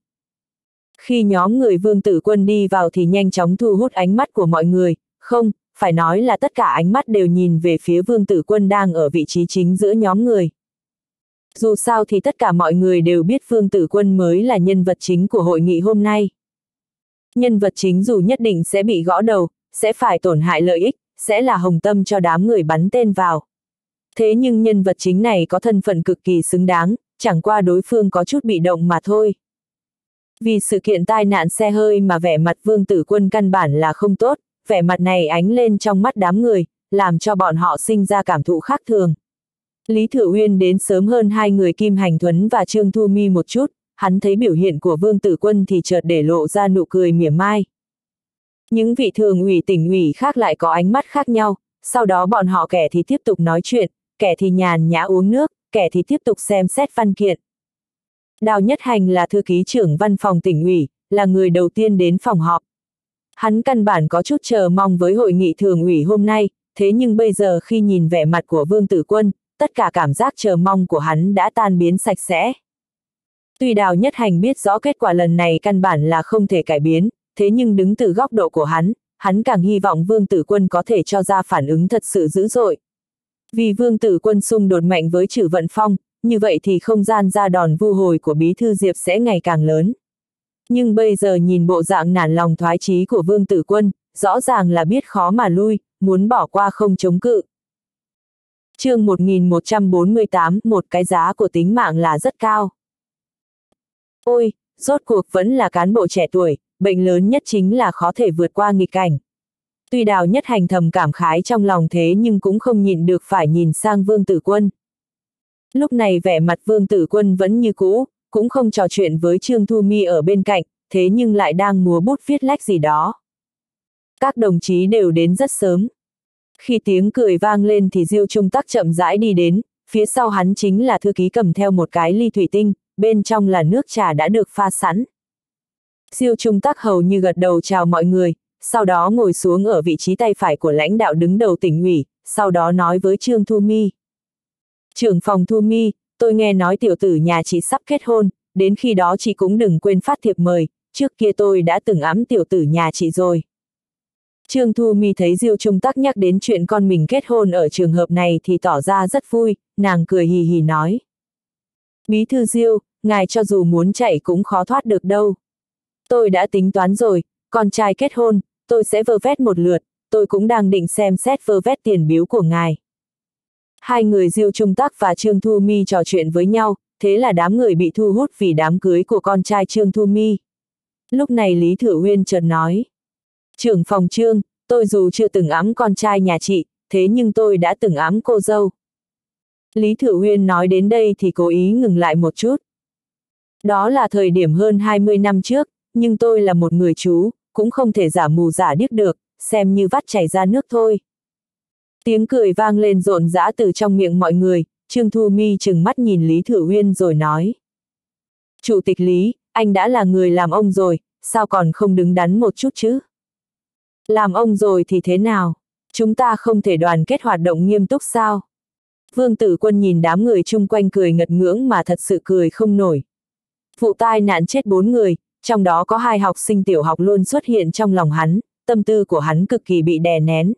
Khi nhóm người Vương Tử Quân đi vào thì nhanh chóng thu hút ánh mắt của mọi người, không, phải nói là tất cả ánh mắt đều nhìn về phía Vương Tử Quân đang ở vị trí chính giữa nhóm người. Dù sao thì tất cả mọi người đều biết Vương Tử Quân mới là nhân vật chính của hội nghị hôm nay. Nhân vật chính dù nhất định sẽ bị gõ đầu, sẽ phải tổn hại lợi ích, sẽ là hồng tâm cho đám người bắn tên vào. Thế nhưng nhân vật chính này có thân phận cực kỳ xứng đáng, chẳng qua đối phương có chút bị động mà thôi. Vì sự kiện tai nạn xe hơi mà vẻ mặt Vương Tử Quân căn bản là không tốt, vẻ mặt này ánh lên trong mắt đám người, làm cho bọn họ sinh ra cảm thụ khác thường. Lý Thừa Uyên đến sớm hơn hai người Kim Hành Thuấn và Trương Thu Mi một chút, hắn thấy biểu hiện của Vương Tử Quân thì chợt để lộ ra nụ cười mỉa mai. Những vị thường ủy tỉnh ủy khác lại có ánh mắt khác nhau, sau đó bọn họ kẻ thì tiếp tục nói chuyện, kẻ thì nhàn nhã uống nước, kẻ thì tiếp tục xem xét văn kiện. Đào Nhất Hành là thư ký trưởng văn phòng tỉnh ủy, là người đầu tiên đến phòng họp. Hắn căn bản có chút chờ mong với hội nghị thường ủy hôm nay, thế nhưng bây giờ khi nhìn vẻ mặt của Vương Tử Quân, tất cả cảm giác chờ mong của hắn đã tan biến sạch sẽ. Tuy Đào Nhất Hành biết rõ kết quả lần này căn bản là không thể cải biến, thế nhưng đứng từ góc độ của hắn càng hy vọng Vương Tử Quân có thể cho ra phản ứng thật sự dữ dội. Vì Vương Tử Quân xung đột mạnh với Trử Vận Phong, như vậy thì không gian ra đòn vu hồi của Bí Thư Diệp sẽ ngày càng lớn. Nhưng bây giờ nhìn bộ dạng nản lòng thoái chí của Vương Tử Quân, rõ ràng là biết khó mà lui, muốn bỏ qua không chống cự. Chương 1148, một cái giá của tính mạng là rất cao. Ôi, rốt cuộc vẫn là cán bộ trẻ tuổi, bệnh lớn nhất chính là khó thể vượt qua nghịch cảnh. Tuy Đào Nhất Hành thầm cảm khái trong lòng thế nhưng cũng không nhịn được phải nhìn sang Vương Tử Quân. Lúc này vẻ mặt Vương Tử Quân vẫn như cũ, cũng không trò chuyện với Trương Thu Mi ở bên cạnh, thế nhưng lại đang múa bút viết lách gì đó. Các đồng chí đều đến rất sớm. Khi tiếng cười vang lên thì Diêu Trung Tắc chậm rãi đi đến, phía sau hắn chính là thư ký cầm theo một cái ly thủy tinh, bên trong là nước trà đã được pha sẵn. Diêu Trung Tắc hầu như gật đầu chào mọi người, sau đó ngồi xuống ở vị trí tay phải của lãnh đạo đứng đầu tỉnh ủy, sau đó nói với Trương Thu Mi. Trưởng phòng Thu Mi, tôi nghe nói tiểu tử nhà chị sắp kết hôn, đến khi đó chị cũng đừng quên phát thiệp mời, trước kia tôi đã từng ẵm tiểu tử nhà chị rồi. Trương Thu Mi thấy Diêu Trung Tắc nhắc đến chuyện con mình kết hôn ở trường hợp này thì tỏ ra rất vui, nàng cười hì hì nói. Bí thư Diêu, ngài cho dù muốn chạy cũng khó thoát được đâu. Tôi đã tính toán rồi, con trai kết hôn, tôi sẽ vơ vét một lượt, tôi cũng đang định xem xét vơ vét tiền biếu của ngài. Hai người Diêu Trung Tắc và Trương Thu Mi trò chuyện với nhau, thế là đám người bị thu hút vì đám cưới của con trai Trương Thu Mi. Lúc này Lý Thử Huyên chợt nói. Trưởng phòng Trương, tôi dù chưa từng ẵm con trai nhà chị, thế nhưng tôi đã từng ẵm cô dâu. Lý Thử Huyên nói đến đây thì cố ý ngừng lại một chút. Đó là thời điểm hơn 20 năm trước, nhưng tôi là một người chú, cũng không thể giả mù giả điếc được, xem như vắt chảy ra nước thôi. Tiếng cười vang lên rộn rã từ trong miệng mọi người, Trương Thu Mi trừng mắt nhìn Lý Thử Huyên rồi nói. Chủ tịch Lý, anh đã là người làm ông rồi, sao còn không đứng đắn một chút chứ? Làm ông rồi thì thế nào? Chúng ta không thể đoàn kết hoạt động nghiêm túc sao? Vương Tử Quân nhìn đám người chung quanh cười ngật ngưỡng mà thật sự cười không nổi. Vụ tai nạn chết 4 người, trong đó có 2 học sinh tiểu học luôn xuất hiện trong lòng hắn, tâm tư của hắn cực kỳ bị đè nén.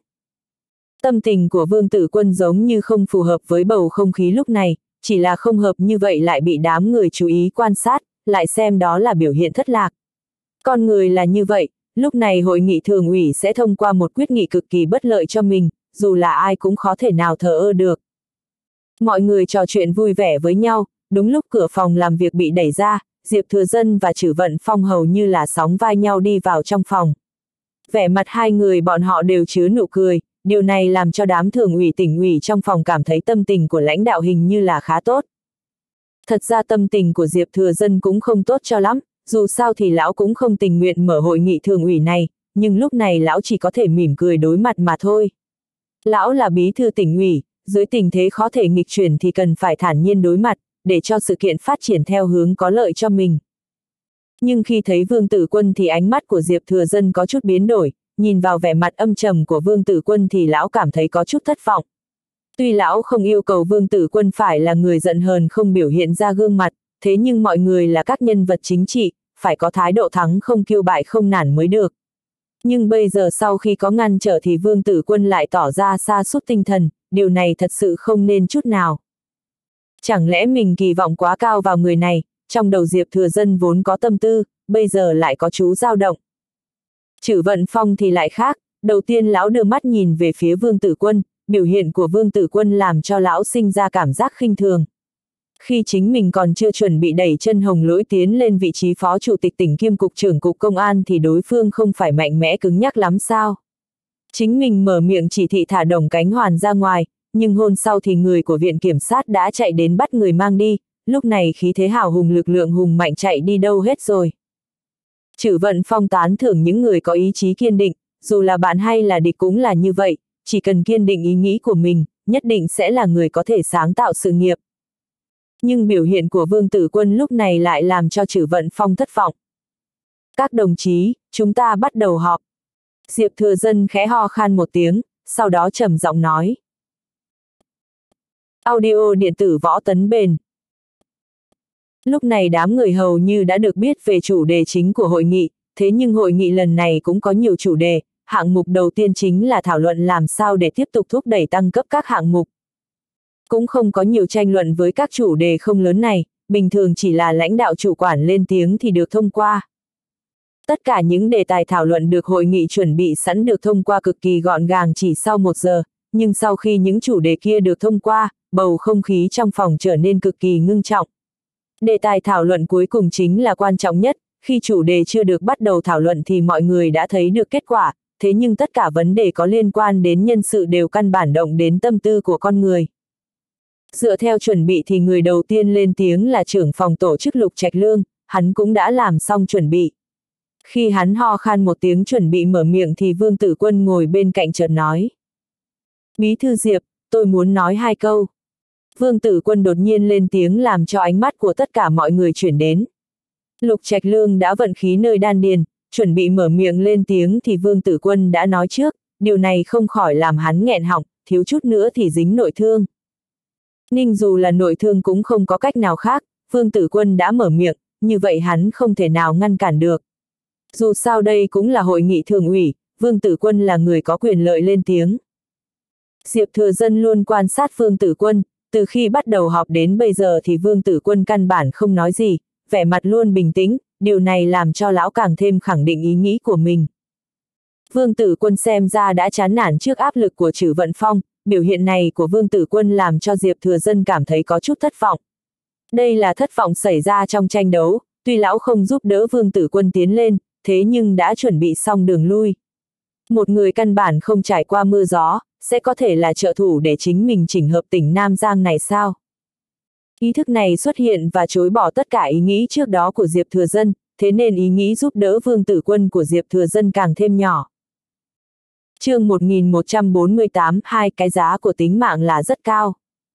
Tâm tình của Vương Tử Quân giống như không phù hợp với bầu không khí lúc này, chỉ là không hợp như vậy lại bị đám người chú ý quan sát, lại xem đó là biểu hiện thất lạc. Con người là như vậy, lúc này hội nghị thường ủy sẽ thông qua một quyết nghị cực kỳ bất lợi cho mình, dù là ai cũng khó thể nào thờ ơ được. Mọi người trò chuyện vui vẻ với nhau, đúng lúc cửa phòng làm việc bị đẩy ra, Diệp Thừa Dân và Trử Vận Phong hầu như là sóng vai nhau đi vào trong phòng. Vẻ mặt hai người bọn họ đều chứa nụ cười, điều này làm cho đám thường ủy tỉnh ủy trong phòng cảm thấy tâm tình của lãnh đạo hình như là khá tốt. Thật ra tâm tình của Diệp Thừa Dân cũng không tốt cho lắm, dù sao thì lão cũng không tình nguyện mở hội nghị thường ủy này, nhưng lúc này lão chỉ có thể mỉm cười đối mặt mà thôi. Lão là bí thư tỉnh ủy, dưới tình thế khó thể nghịch chuyển thì cần phải thản nhiên đối mặt, để cho sự kiện phát triển theo hướng có lợi cho mình. Nhưng khi thấy Vương Tử Quân thì ánh mắt của Diệp Thừa Dân có chút biến đổi, nhìn vào vẻ mặt âm trầm của Vương Tử Quân thì lão cảm thấy có chút thất vọng. Tuy lão không yêu cầu Vương Tử Quân phải là người giận hờn không biểu hiện ra gương mặt, thế nhưng mọi người là các nhân vật chính trị, phải có thái độ thắng không kiêu bại không nản mới được. Nhưng bây giờ sau khi có ngăn trở thì Vương Tử Quân lại tỏ ra sa sút tinh thần, điều này thật sự không nên chút nào. Chẳng lẽ mình kỳ vọng quá cao vào người này, trong đầu Diệp Thừa Dân vốn có tâm tư, bây giờ lại có chú dao động. Trử Vận Phong thì lại khác, đầu tiên lão đưa mắt nhìn về phía Vương Tử Quân, biểu hiện của Vương Tử Quân làm cho lão sinh ra cảm giác khinh thường. Khi chính mình còn chưa chuẩn bị đẩy chân Hồng Lỗi tiến lên vị trí phó chủ tịch tỉnh kiêm cục trưởng cục công an thì đối phương không phải mạnh mẽ cứng nhắc lắm sao? Chính mình mở miệng chỉ thị thả Đồng Cánh Hoàn ra ngoài, nhưng hôm sau thì người của viện kiểm sát đã chạy đến bắt người mang đi, lúc này khí thế hào hùng lực lượng hùng mạnh chạy đi đâu hết rồi. Trử Vận Phong tán thưởng những người có ý chí kiên định, dù là bạn hay là địch cũng là như vậy, chỉ cần kiên định ý nghĩ của mình, nhất định sẽ là người có thể sáng tạo sự nghiệp. Nhưng biểu hiện của Vương Tử Quân lúc này lại làm cho Trử Vận Phong thất vọng. Các đồng chí, chúng ta bắt đầu họp. Diệp Thừa Dân khẽ ho khan một tiếng, sau đó trầm giọng nói. Audio điện tử Võ Tấn Bền. Lúc này đám người hầu như đã được biết về chủ đề chính của hội nghị, thế nhưng hội nghị lần này cũng có nhiều chủ đề, hạng mục đầu tiên chính là thảo luận làm sao để tiếp tục thúc đẩy tăng cấp các hạng mục. Cũng không có nhiều tranh luận với các chủ đề không lớn này, bình thường chỉ là lãnh đạo chủ quản lên tiếng thì được thông qua. Tất cả những đề tài thảo luận được hội nghị chuẩn bị sẵn được thông qua cực kỳ gọn gàng chỉ sau 1 giờ, nhưng sau khi những chủ đề kia được thông qua, bầu không khí trong phòng trở nên cực kỳ ngưng trọng. Đề tài thảo luận cuối cùng chính là quan trọng nhất, khi chủ đề chưa được bắt đầu thảo luận thì mọi người đã thấy được kết quả, thế nhưng tất cả vấn đề có liên quan đến nhân sự đều căn bản động đến tâm tư của con người. Dựa theo chuẩn bị thì người đầu tiên lên tiếng là trưởng phòng tổ chức Lục Trạch Lương, hắn cũng đã làm xong chuẩn bị. Khi hắn ho khan một tiếng chuẩn bị mở miệng thì Vương Tử Quân ngồi bên cạnh chợt nói. Bí thư Diệp, tôi muốn nói 2 câu. Vương Tử Quân đột nhiên lên tiếng làm cho ánh mắt của tất cả mọi người chuyển đến. Lục Trạch Lương đã vận khí nơi đan điền, chuẩn bị mở miệng lên tiếng thì Vương Tử Quân đã nói trước, điều này không khỏi làm hắn nghẹn họng, thiếu chút nữa thì dính nội thương. Nhưng dù là nội thương cũng không có cách nào khác, Vương Tử Quân đã mở miệng, như vậy hắn không thể nào ngăn cản được. Dù sao đây cũng là hội nghị thường ủy, Vương Tử Quân là người có quyền lợi lên tiếng. Diệp Thừa Dân luôn quan sát Vương Tử Quân, từ khi bắt đầu họp đến bây giờ thì Vương Tử Quân căn bản không nói gì, vẻ mặt luôn bình tĩnh, điều này làm cho lão càng thêm khẳng định ý nghĩ của mình. Vương Tử Quân xem ra đã chán nản trước áp lực của Trử Vận Phong, biểu hiện này của Vương Tử Quân làm cho Diệp Thừa Dân cảm thấy có chút thất vọng. Đây là thất vọng xảy ra trong tranh đấu, tuy lão không giúp đỡ Vương Tử Quân tiến lên, thế nhưng đã chuẩn bị xong đường lui. Một người căn bản không trải qua mưa gió, sẽ có thể là trợ thủ để chính mình chỉnh hợp tỉnh Nam Giang này sao? Ý thức này xuất hiện và chối bỏ tất cả ý nghĩ trước đó của Diệp Thừa Dân, thế nên ý nghĩ giúp đỡ Vương Tử Quân của Diệp Thừa Dân càng thêm nhỏ. Chương 1148, cái giá của tính mạng là rất cao.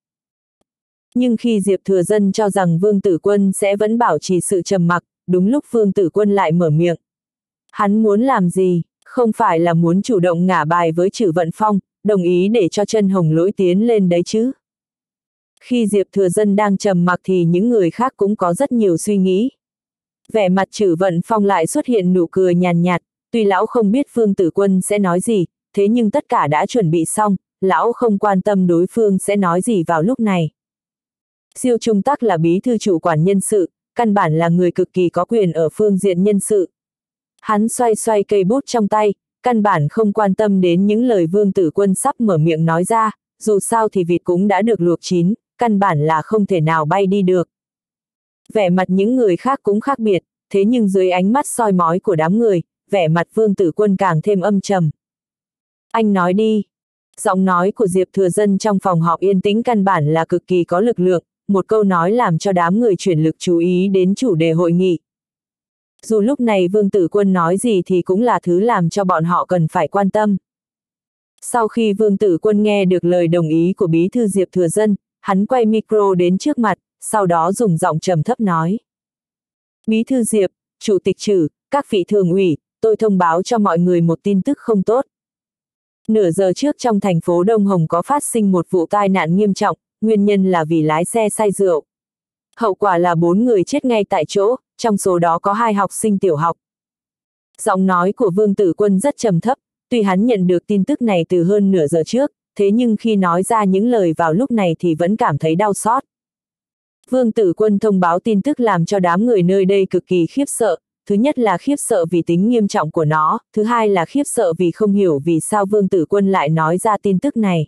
Nhưng khi Diệp Thừa Dân cho rằng Vương Tử Quân sẽ vẫn bảo trì sự trầm mặc, đúng lúc Vương Tử Quân lại mở miệng. Hắn muốn làm gì? Không phải là muốn chủ động ngả bài với Trử Vận Phong, đồng ý để cho Chân Hồng Lỗi tiến lên đấy chứ? Khi Diệp Thừa Dân đang trầm mặc thì những người khác cũng có rất nhiều suy nghĩ. Vẻ mặt Trử Vận Phong lại xuất hiện nụ cười nhàn nhạt, tuy lão không biết Vương Tử Quân sẽ nói gì, thế nhưng tất cả đã chuẩn bị xong, lão không quan tâm đối phương sẽ nói gì vào lúc này. Diêu Trung Tắc là bí thư chủ quản nhân sự, căn bản là người cực kỳ có quyền ở phương diện nhân sự. Hắn xoay xoay cây bút trong tay, căn bản không quan tâm đến những lời Vương Tử Quân sắp mở miệng nói ra, dù sao thì vịt cũng đã được luộc chín, căn bản là không thể nào bay đi được. Vẻ mặt những người khác cũng khác biệt, thế nhưng dưới ánh mắt soi mói của đám người, vẻ mặt Vương Tử Quân càng thêm âm trầm. Anh nói đi. Giọng nói của Diệp Thừa Dân trong phòng họp yên tĩnh căn bản là cực kỳ có lực lượng, một câu nói làm cho đám người chuyển lực chú ý đến chủ đề hội nghị. Dù lúc này Vương Tử Quân nói gì thì cũng là thứ làm cho bọn họ cần phải quan tâm. Sau khi Vương Tử Quân nghe được lời đồng ý của bí thư Diệp Thừa Dân, hắn quay micro đến trước mặt, sau đó dùng giọng trầm thấp nói. Bí thư Diệp, Chủ tịch Trử, các vị thường ủy, tôi thông báo cho mọi người một tin tức không tốt. Nửa giờ trước trong thành phố Đông Hồng có phát sinh một vụ tai nạn nghiêm trọng, nguyên nhân là vì lái xe say rượu. Hậu quả là 4 người chết ngay tại chỗ, trong số đó có 2 học sinh tiểu học. Giọng nói của Vương Tử Quân rất trầm thấp, tuy hắn nhận được tin tức này từ hơn nửa giờ trước, thế nhưng khi nói ra những lời vào lúc này thì vẫn cảm thấy đau xót. Vương Tử Quân thông báo tin tức làm cho đám người nơi đây cực kỳ khiếp sợ, thứ nhất là khiếp sợ vì tính nghiêm trọng của nó, thứ hai là khiếp sợ vì không hiểu vì sao Vương Tử Quân lại nói ra tin tức này.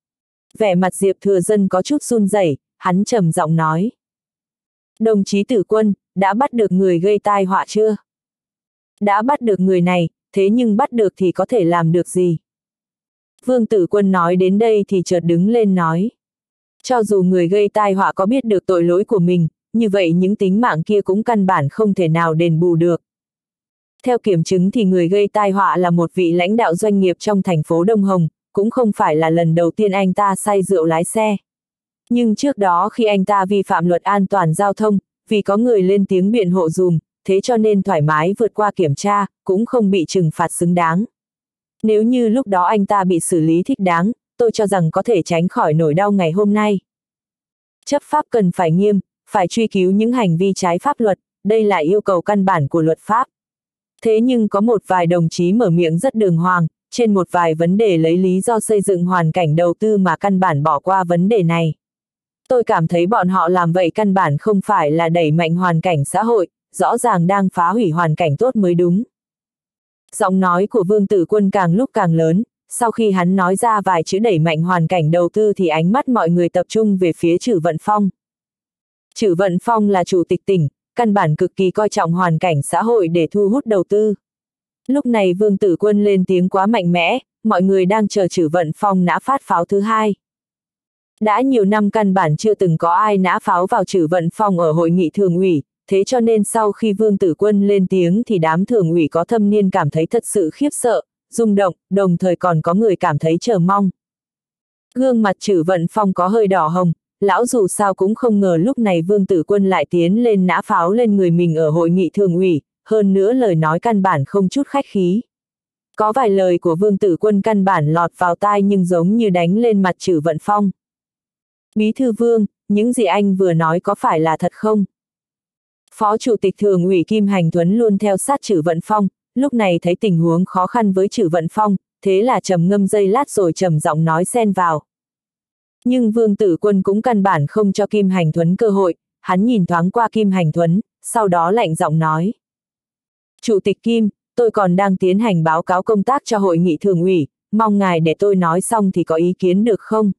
Vẻ mặt Diệp Thừa Dân có chút run rẩy, hắn trầm giọng nói. Đồng chí Tử Quân, đã bắt được người gây tai họa chưa? Đã bắt được người này, thế nhưng bắt được thì có thể làm được gì? Vương Tử Quân nói đến đây thì chợt đứng lên nói. Cho dù người gây tai họa có biết được tội lỗi của mình, như vậy những tính mạng kia cũng căn bản không thể nào đền bù được. Theo kiểm chứng thì người gây tai họa là một vị lãnh đạo doanh nghiệp trong thành phố Đông Hồng, cũng không phải là lần đầu tiên anh ta say rượu lái xe. Nhưng trước đó khi anh ta vi phạm luật an toàn giao thông, vì có người lên tiếng biện hộ dùm, thế cho nên thoải mái vượt qua kiểm tra, cũng không bị trừng phạt xứng đáng. Nếu như lúc đó anh ta bị xử lý thích đáng, tôi cho rằng có thể tránh khỏi nỗi đau ngày hôm nay. Chấp pháp cần phải nghiêm, phải truy cứu những hành vi trái pháp luật, đây là yêu cầu căn bản của luật pháp. Thế nhưng có một vài đồng chí mở miệng rất đường hoàng, trên một vài vấn đề lấy lý do xây dựng hoàn cảnh đầu tư mà căn bản bỏ qua vấn đề này. Tôi cảm thấy bọn họ làm vậy căn bản không phải là đẩy mạnh hoàn cảnh xã hội, rõ ràng đang phá hủy hoàn cảnh tốt mới đúng. Giọng nói của Vương Tử Quân càng lúc càng lớn, sau khi hắn nói ra vài chữ đẩy mạnh hoàn cảnh đầu tư thì ánh mắt mọi người tập trung về phía Trử Vận Phong. Trử Vận Phong là chủ tịch tỉnh, căn bản cực kỳ coi trọng hoàn cảnh xã hội để thu hút đầu tư. Lúc này Vương Tử Quân lên tiếng quá mạnh mẽ, mọi người đang chờ Trử Vận Phong nã phát pháo thứ hai. Đã nhiều năm căn bản chưa từng có ai nã pháo vào Trử Vận Phong ở hội nghị thường ủy, thế cho nên sau khi Vương Tử Quân lên tiếng thì đám thường ủy có thâm niên cảm thấy thật sự khiếp sợ, rung động, đồng thời còn có người cảm thấy chờ mong. Gương mặt Trử Vận Phong có hơi đỏ hồng, lão dù sao cũng không ngờ lúc này Vương Tử Quân lại tiến lên nã pháo lên người mình ở hội nghị thường ủy, hơn nữa lời nói căn bản không chút khách khí. Có vài lời của Vương Tử Quân căn bản lọt vào tai nhưng giống như đánh lên mặt Trử Vận Phong. Bí thư Vương, những gì anh vừa nói có phải là thật không? Phó Chủ tịch Thường ủy Kim Hành Thuấn luôn theo sát Trử Vận Phong, lúc này thấy tình huống khó khăn với Trử Vận Phong, thế là trầm ngâm giây lát rồi trầm giọng nói xen vào. Nhưng Vương Tử Quân cũng căn bản không cho Kim Hành Thuấn cơ hội, hắn nhìn thoáng qua Kim Hành Thuấn, sau đó lạnh giọng nói. Chủ tịch Kim, tôi còn đang tiến hành báo cáo công tác cho hội nghị thường ủy, mong ngài để tôi nói xong thì có ý kiến được không?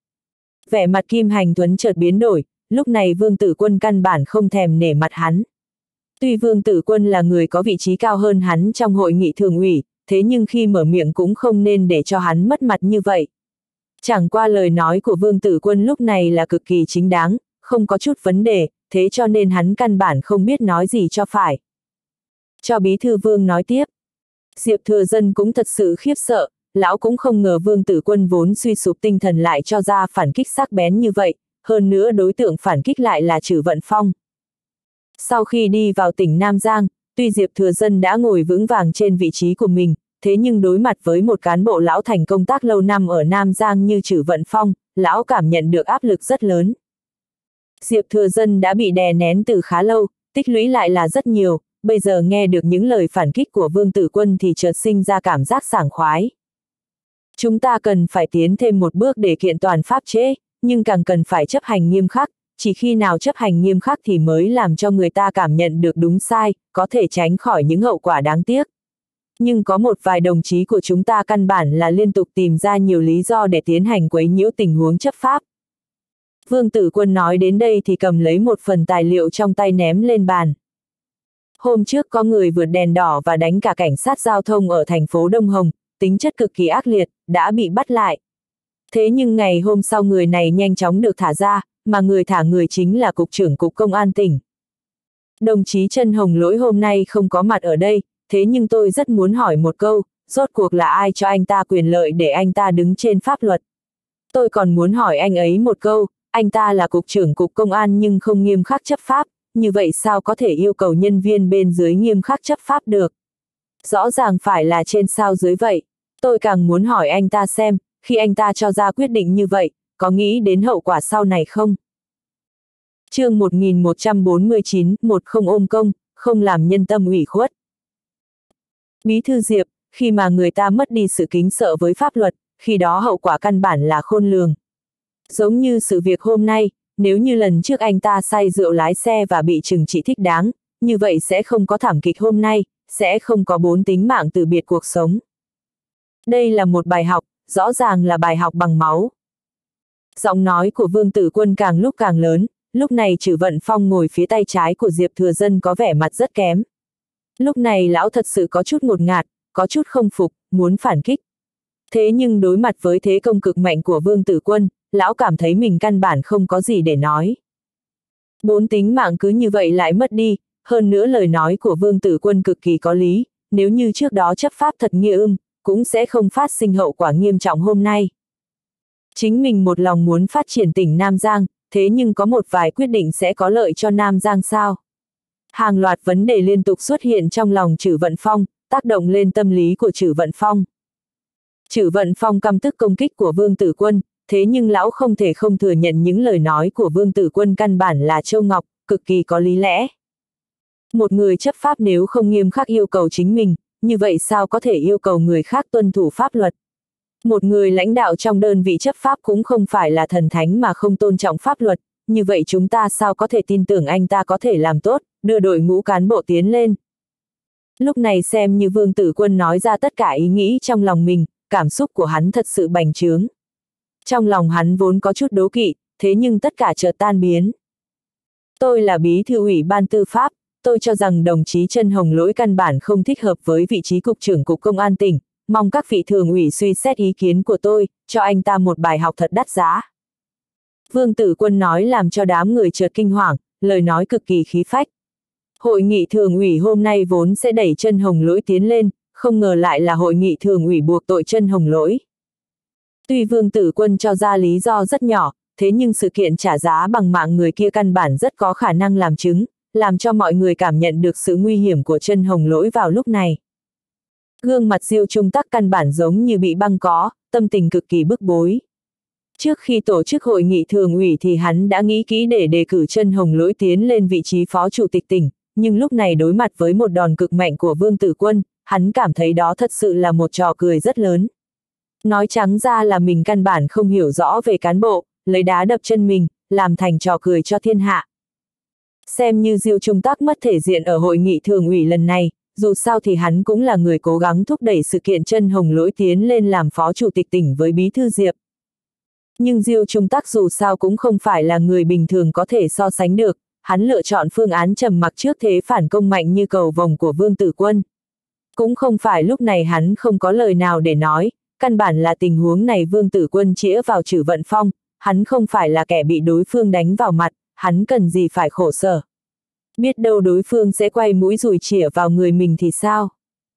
Vẻ mặt Kim Hành Thuấn chợt biến đổi, lúc này Vương Tử Quân căn bản không thèm nể mặt hắn. Tuy Vương Tử Quân là người có vị trí cao hơn hắn trong hội nghị thường ủy, thế nhưng khi mở miệng cũng không nên để cho hắn mất mặt như vậy. Chẳng qua lời nói của Vương Tử Quân lúc này là cực kỳ chính đáng, không có chút vấn đề, thế cho nên hắn căn bản không biết nói gì cho phải. Cho Bí thư Vương nói tiếp. Diệp Thừa Dân cũng thật sự khiếp sợ, lão cũng không ngờ Vương Tử Quân vốn suy sụp tinh thần lại cho ra phản kích sắc bén như vậy, hơn nữa đối tượng phản kích lại là Trử Vận Phong. Sau khi đi vào tỉnh Nam Giang, tuy Diệp Thừa Dân đã ngồi vững vàng trên vị trí của mình, thế nhưng đối mặt với một cán bộ lão thành công tác lâu năm ở Nam Giang như Trử Vận Phong, lão cảm nhận được áp lực rất lớn. Diệp Thừa Dân đã bị đè nén từ khá lâu, tích lũy lại là rất nhiều, bây giờ nghe được những lời phản kích của Vương Tử Quân thì chợt sinh ra cảm giác sảng khoái. Chúng ta cần phải tiến thêm một bước để kiện toàn pháp chế, nhưng càng cần phải chấp hành nghiêm khắc, chỉ khi nào chấp hành nghiêm khắc thì mới làm cho người ta cảm nhận được đúng sai, có thể tránh khỏi những hậu quả đáng tiếc. Nhưng có một vài đồng chí của chúng ta căn bản là liên tục tìm ra nhiều lý do để tiến hành quấy nhiễu tình huống chấp pháp. Vương Tử Quân nói đến đây thì cầm lấy một phần tài liệu trong tay ném lên bàn. Hôm trước có người vượt đèn đỏ và đánh cả cảnh sát giao thông ở thành phố Đông Hồng, tính chất cực kỳ ác liệt, đã bị bắt lại. Thế nhưng ngày hôm sau người này nhanh chóng được thả ra, mà người thả người chính là Cục trưởng Cục Công an tỉnh. Đồng chí Trân Hồng Lỗi hôm nay không có mặt ở đây, thế nhưng tôi rất muốn hỏi một câu, rốt cuộc là ai cho anh ta quyền lợi để anh ta đứng trên pháp luật? Tôi còn muốn hỏi anh ấy một câu, anh ta là Cục trưởng Cục Công an nhưng không nghiêm khắc chấp pháp, như vậy sao có thể yêu cầu nhân viên bên dưới nghiêm khắc chấp pháp được? Rõ ràng phải là trên sao dưới vậy. Tôi càng muốn hỏi anh ta xem, khi anh ta cho ra quyết định như vậy, có nghĩ đến hậu quả sau này không? Chương 1149, một không ôm công, không làm nhân tâm ủy khuất. Bí thư Diệp, khi mà người ta mất đi sự kính sợ với pháp luật, khi đó hậu quả căn bản là khôn lường. Giống như sự việc hôm nay, nếu như lần trước anh ta say rượu lái xe và bị trừng trị thích đáng, như vậy sẽ không có thảm kịch hôm nay, sẽ không có 4 tính mạng từ biệt cuộc sống. Đây là một bài học, rõ ràng là bài học bằng máu. Giọng nói của Vương Tử Quân càng lúc càng lớn, lúc này Trử Vận Phong ngồi phía tay trái của Diệp Thừa Dân có vẻ mặt rất kém. Lúc này lão thật sự có chút ngột ngạt, có chút không phục, muốn phản kích. Thế nhưng đối mặt với thế công cực mạnh của Vương Tử Quân, lão cảm thấy mình căn bản không có gì để nói. 4 tính mạng cứ như vậy lại mất đi, hơn nữa lời nói của Vương Tử Quân cực kỳ có lý, nếu như trước đó chấp pháp thật nghiêm, cũng sẽ không phát sinh hậu quả nghiêm trọng hôm nay. Chính mình một lòng muốn phát triển tỉnh Nam Giang, thế nhưng có một vài quyết định sẽ có lợi cho Nam Giang sao? Hàng loạt vấn đề liên tục xuất hiện trong lòng Trử Vận Phong, tác động lên tâm lý của Trử Vận Phong. Trử Vận Phong căm tức công kích của Vương Tử Quân, thế nhưng lão không thể không thừa nhận những lời nói của Vương Tử Quân căn bản là châu ngọc, cực kỳ có lý lẽ. Một người chấp pháp nếu không nghiêm khắc yêu cầu chính mình, như vậy sao có thể yêu cầu người khác tuân thủ pháp luật? Một người lãnh đạo trong đơn vị chấp pháp cũng không phải là thần thánh mà không tôn trọng pháp luật, như vậy chúng ta sao có thể tin tưởng anh ta có thể làm tốt, đưa đội ngũ cán bộ tiến lên. Lúc này xem như Vương Tử Quân nói ra tất cả ý nghĩ trong lòng mình, cảm xúc của hắn thật sự bành trướng. Trong lòng hắn vốn có chút đố kỵ, thế nhưng tất cả chợt tan biến. Tôi là bí thư ủy ban tư pháp, tôi cho rằng đồng chí Trân Hồng Lỗi căn bản không thích hợp với vị trí cục trưởng cục công an tỉnh, mong các vị thường ủy suy xét ý kiến của tôi, cho anh ta một bài học thật đắt giá. Vương Tử Quân nói làm cho đám người chợt kinh hoàng, lời nói cực kỳ khí phách. Hội nghị thường ủy hôm nay vốn sẽ đẩy Trân Hồng Lỗi tiến lên, không ngờ lại là hội nghị thường ủy buộc tội Trân Hồng Lỗi. Tuy Vương Tử Quân cho ra lý do rất nhỏ, thế nhưng sự kiện trả giá bằng mạng người kia căn bản rất có khả năng làm chứng, làm cho mọi người cảm nhận được sự nguy hiểm của Trân Hồng Lỗi vào lúc này. Gương mặt Diêu Trung Tắc căn bản giống như bị băng có, tâm tình cực kỳ bức bối. Trước khi tổ chức hội nghị thường ủy thì hắn đã nghĩ kỹ để đề cử Trân Hồng Lỗi tiến lên vị trí phó chủ tịch tỉnh, nhưng lúc này đối mặt với một đòn cực mạnh của Vương Tử Quân, hắn cảm thấy đó thật sự là một trò cười rất lớn. Nói trắng ra là mình căn bản không hiểu rõ về cán bộ, lấy đá đập chân mình, làm thành trò cười cho thiên hạ. Xem như Diêu Trung Tắc mất thể diện ở hội nghị thường ủy lần này, dù sao thì hắn cũng là người cố gắng thúc đẩy sự kiện Trân Hồng Lỗi tiến lên làm phó chủ tịch tỉnh với Bí thư Diệp. Nhưng Diêu Trung Tắc dù sao cũng không phải là người bình thường có thể so sánh được, hắn lựa chọn phương án trầm mặc trước thế phản công mạnh như cầu vồng của Vương Tử Quân. Cũng không phải lúc này hắn không có lời nào để nói, căn bản là tình huống này Vương Tử Quân chĩa vào Trử Vận Phong, hắn không phải là kẻ bị đối phương đánh vào mặt, hắn cần gì phải khổ sở. Biết đâu đối phương sẽ quay mũi dùi chĩa vào người mình thì sao?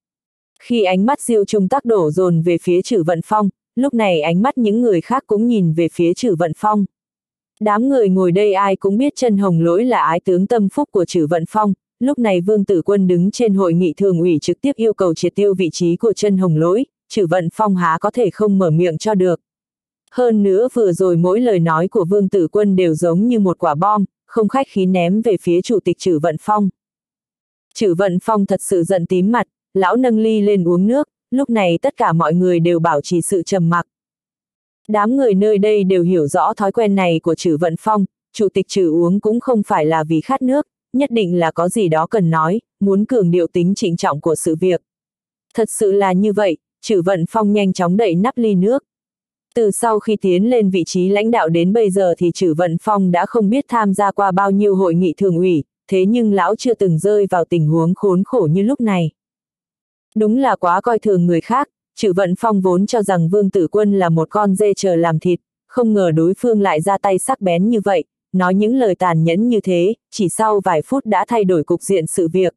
Khi ánh mắt Diêu Trung Tắc đổ dồn về phía Trử Vận Phong, lúc này ánh mắt những người khác cũng nhìn về phía Trử Vận Phong. Đám người ngồi đây ai cũng biết Trân Hồng Lỗi là ái tướng tâm phúc của Trử Vận Phong, lúc này Vương Tử Quân đứng trên hội nghị thường ủy trực tiếp yêu cầu triệt tiêu vị trí của Trân Hồng Lỗi, Trử Vận Phong há có thể không mở miệng cho được. Hơn nữa vừa rồi mỗi lời nói của Vương Tử Quân đều giống như một quả bom, không khách khí ném về phía chủ tịch Trử Vận Phong. Trử Vận Phong thật sự giận tím mặt, lão nâng ly lên uống nước, lúc này tất cả mọi người đều bảo trì sự trầm mặc. Đám người nơi đây đều hiểu rõ thói quen này của Trử Vận Phong, chủ tịch Trử uống cũng không phải là vì khát nước, nhất định là có gì đó cần nói, muốn cường điệu tính trịnh trọng của sự việc. Thật sự là như vậy, Trử Vận Phong nhanh chóng đậy nắp ly nước. Từ sau khi tiến lên vị trí lãnh đạo đến bây giờ thì Trử Vận Phong đã không biết tham gia qua bao nhiêu hội nghị thường ủy, thế nhưng lão chưa từng rơi vào tình huống khốn khổ như lúc này. Đúng là quá coi thường người khác, Trử Vận Phong vốn cho rằng Vương Tử Quân là một con dê chờ làm thịt, không ngờ đối phương lại ra tay sắc bén như vậy, nói những lời tàn nhẫn như thế, chỉ sau vài phút đã thay đổi cục diện sự việc.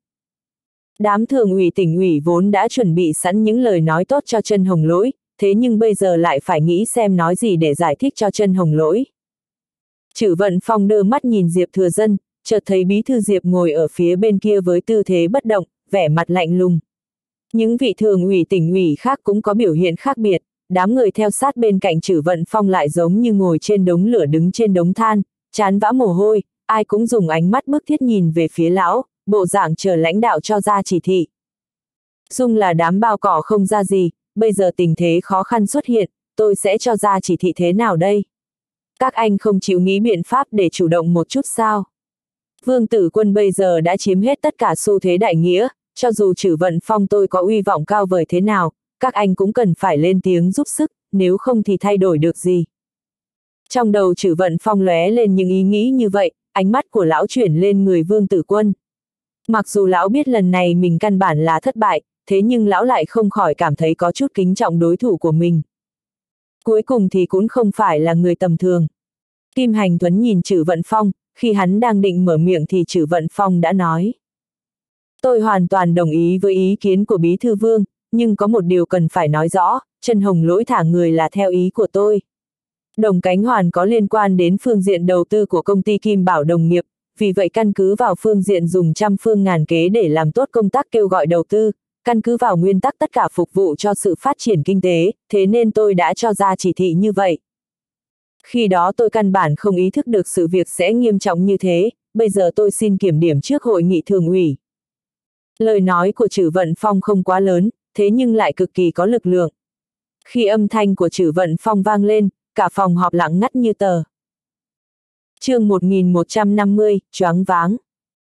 Đám thường ủy tỉnh ủy vốn đã chuẩn bị sẵn những lời nói tốt cho Trân Hồng Lỗi, thế nhưng bây giờ lại phải nghĩ xem nói gì để giải thích cho Trân Hồng Lỗi. Trử Vận Phong đưa mắt nhìn Diệp Thừa Dân, chợt thấy Bí thư Diệp ngồi ở phía bên kia với tư thế bất động, vẻ mặt lạnh lùng. Những vị thường ủy tỉnh ủy khác cũng có biểu hiện khác biệt, đám người theo sát bên cạnh Trử Vận Phong lại giống như ngồi trên đống lửa đứng trên đống than, trán vã mồ hôi, ai cũng dùng ánh mắt bức thiết nhìn về phía lão, bộ dạng chờ lãnh đạo cho ra chỉ thị. Dung là đám bao cỏ không ra gì, bây giờ tình thế khó khăn xuất hiện, tôi sẽ cho ra chỉ thị thế nào đây? Các anh không chịu nghĩ biện pháp để chủ động một chút sao? Vương Tử Quân bây giờ đã chiếm hết tất cả xu thế đại nghĩa, cho dù Trử Vận Phong tôi có uy vọng cao vời thế nào, các anh cũng cần phải lên tiếng giúp sức, nếu không thì thay đổi được gì. Trong đầu Trử Vận Phong lóe lên những ý nghĩ như vậy, ánh mắt của lão chuyển lên người Vương Tử Quân. Mặc dù lão biết lần này mình căn bản là thất bại, thế nhưng lão lại không khỏi cảm thấy có chút kính trọng đối thủ của mình. Cuối cùng thì cũng không phải là người tầm thường. Kim Hành Tuấn nhìn Trử Vận Phong, khi hắn đang định mở miệng thì Trử Vận Phong đã nói. Tôi hoàn toàn đồng ý với ý kiến của Bí thư Vương, nhưng có một điều cần phải nói rõ, Trân Hồng Lỗi thả người là theo ý của tôi. Đồng Cánh Hoàn có liên quan đến phương diện đầu tư của công ty Kim Bảo Đồng Nghiệp, vì vậy căn cứ vào phương diện dùng trăm phương ngàn kế để làm tốt công tác kêu gọi đầu tư, căn cứ vào nguyên tắc tất cả phục vụ cho sự phát triển kinh tế, thế nên tôi đã cho ra chỉ thị như vậy. Khi đó tôi căn bản không ý thức được sự việc sẽ nghiêm trọng như thế, bây giờ tôi xin kiểm điểm trước hội nghị thường ủy. Lời nói của Trử Vận Phong không quá lớn, thế nhưng lại cực kỳ có lực lượng. Khi âm thanh của Trử Vận Phong vang lên, cả phòng họp lặng ngắt như tờ. Chương 1150, choáng váng.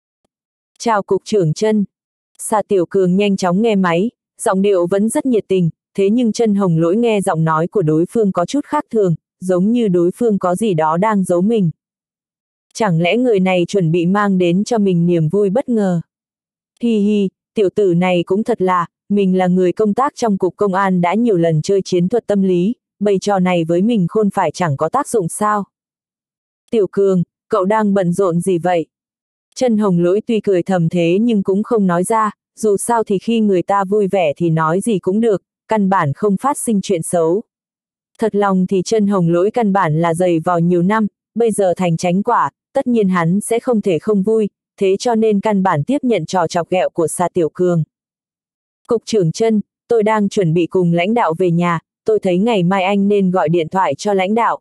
Chào cục trưởng Chân. Sa Tiểu Cường nhanh chóng nghe máy, giọng điệu vẫn rất nhiệt tình, thế nhưng Chân Hồng Lỗi nghe giọng nói của đối phương có chút khác thường, giống như đối phương có gì đó đang giấu mình. Chẳng lẽ người này chuẩn bị mang đến cho mình niềm vui bất ngờ? Hi hi, tiểu tử này cũng thật là, mình là người công tác trong cục công an đã nhiều lần chơi chiến thuật tâm lý, bày trò này với mình khôn phải chẳng có tác dụng sao? Tiểu Cường, cậu đang bận rộn gì vậy? Chân Hồng Lỗi tuy cười thầm thế nhưng cũng không nói ra, dù sao thì khi người ta vui vẻ thì nói gì cũng được, căn bản không phát sinh chuyện xấu. Thật lòng thì Chân Hồng Lỗi căn bản là giày vò nhiều năm, bây giờ thành tránh quả, tất nhiên hắn sẽ không thể không vui, thế cho nên căn bản tiếp nhận trò chọc ghẹo của Sa Tiểu Cường. Cục trưởng Chân, tôi đang chuẩn bị cùng lãnh đạo về nhà, tôi thấy ngày mai anh nên gọi điện thoại cho lãnh đạo.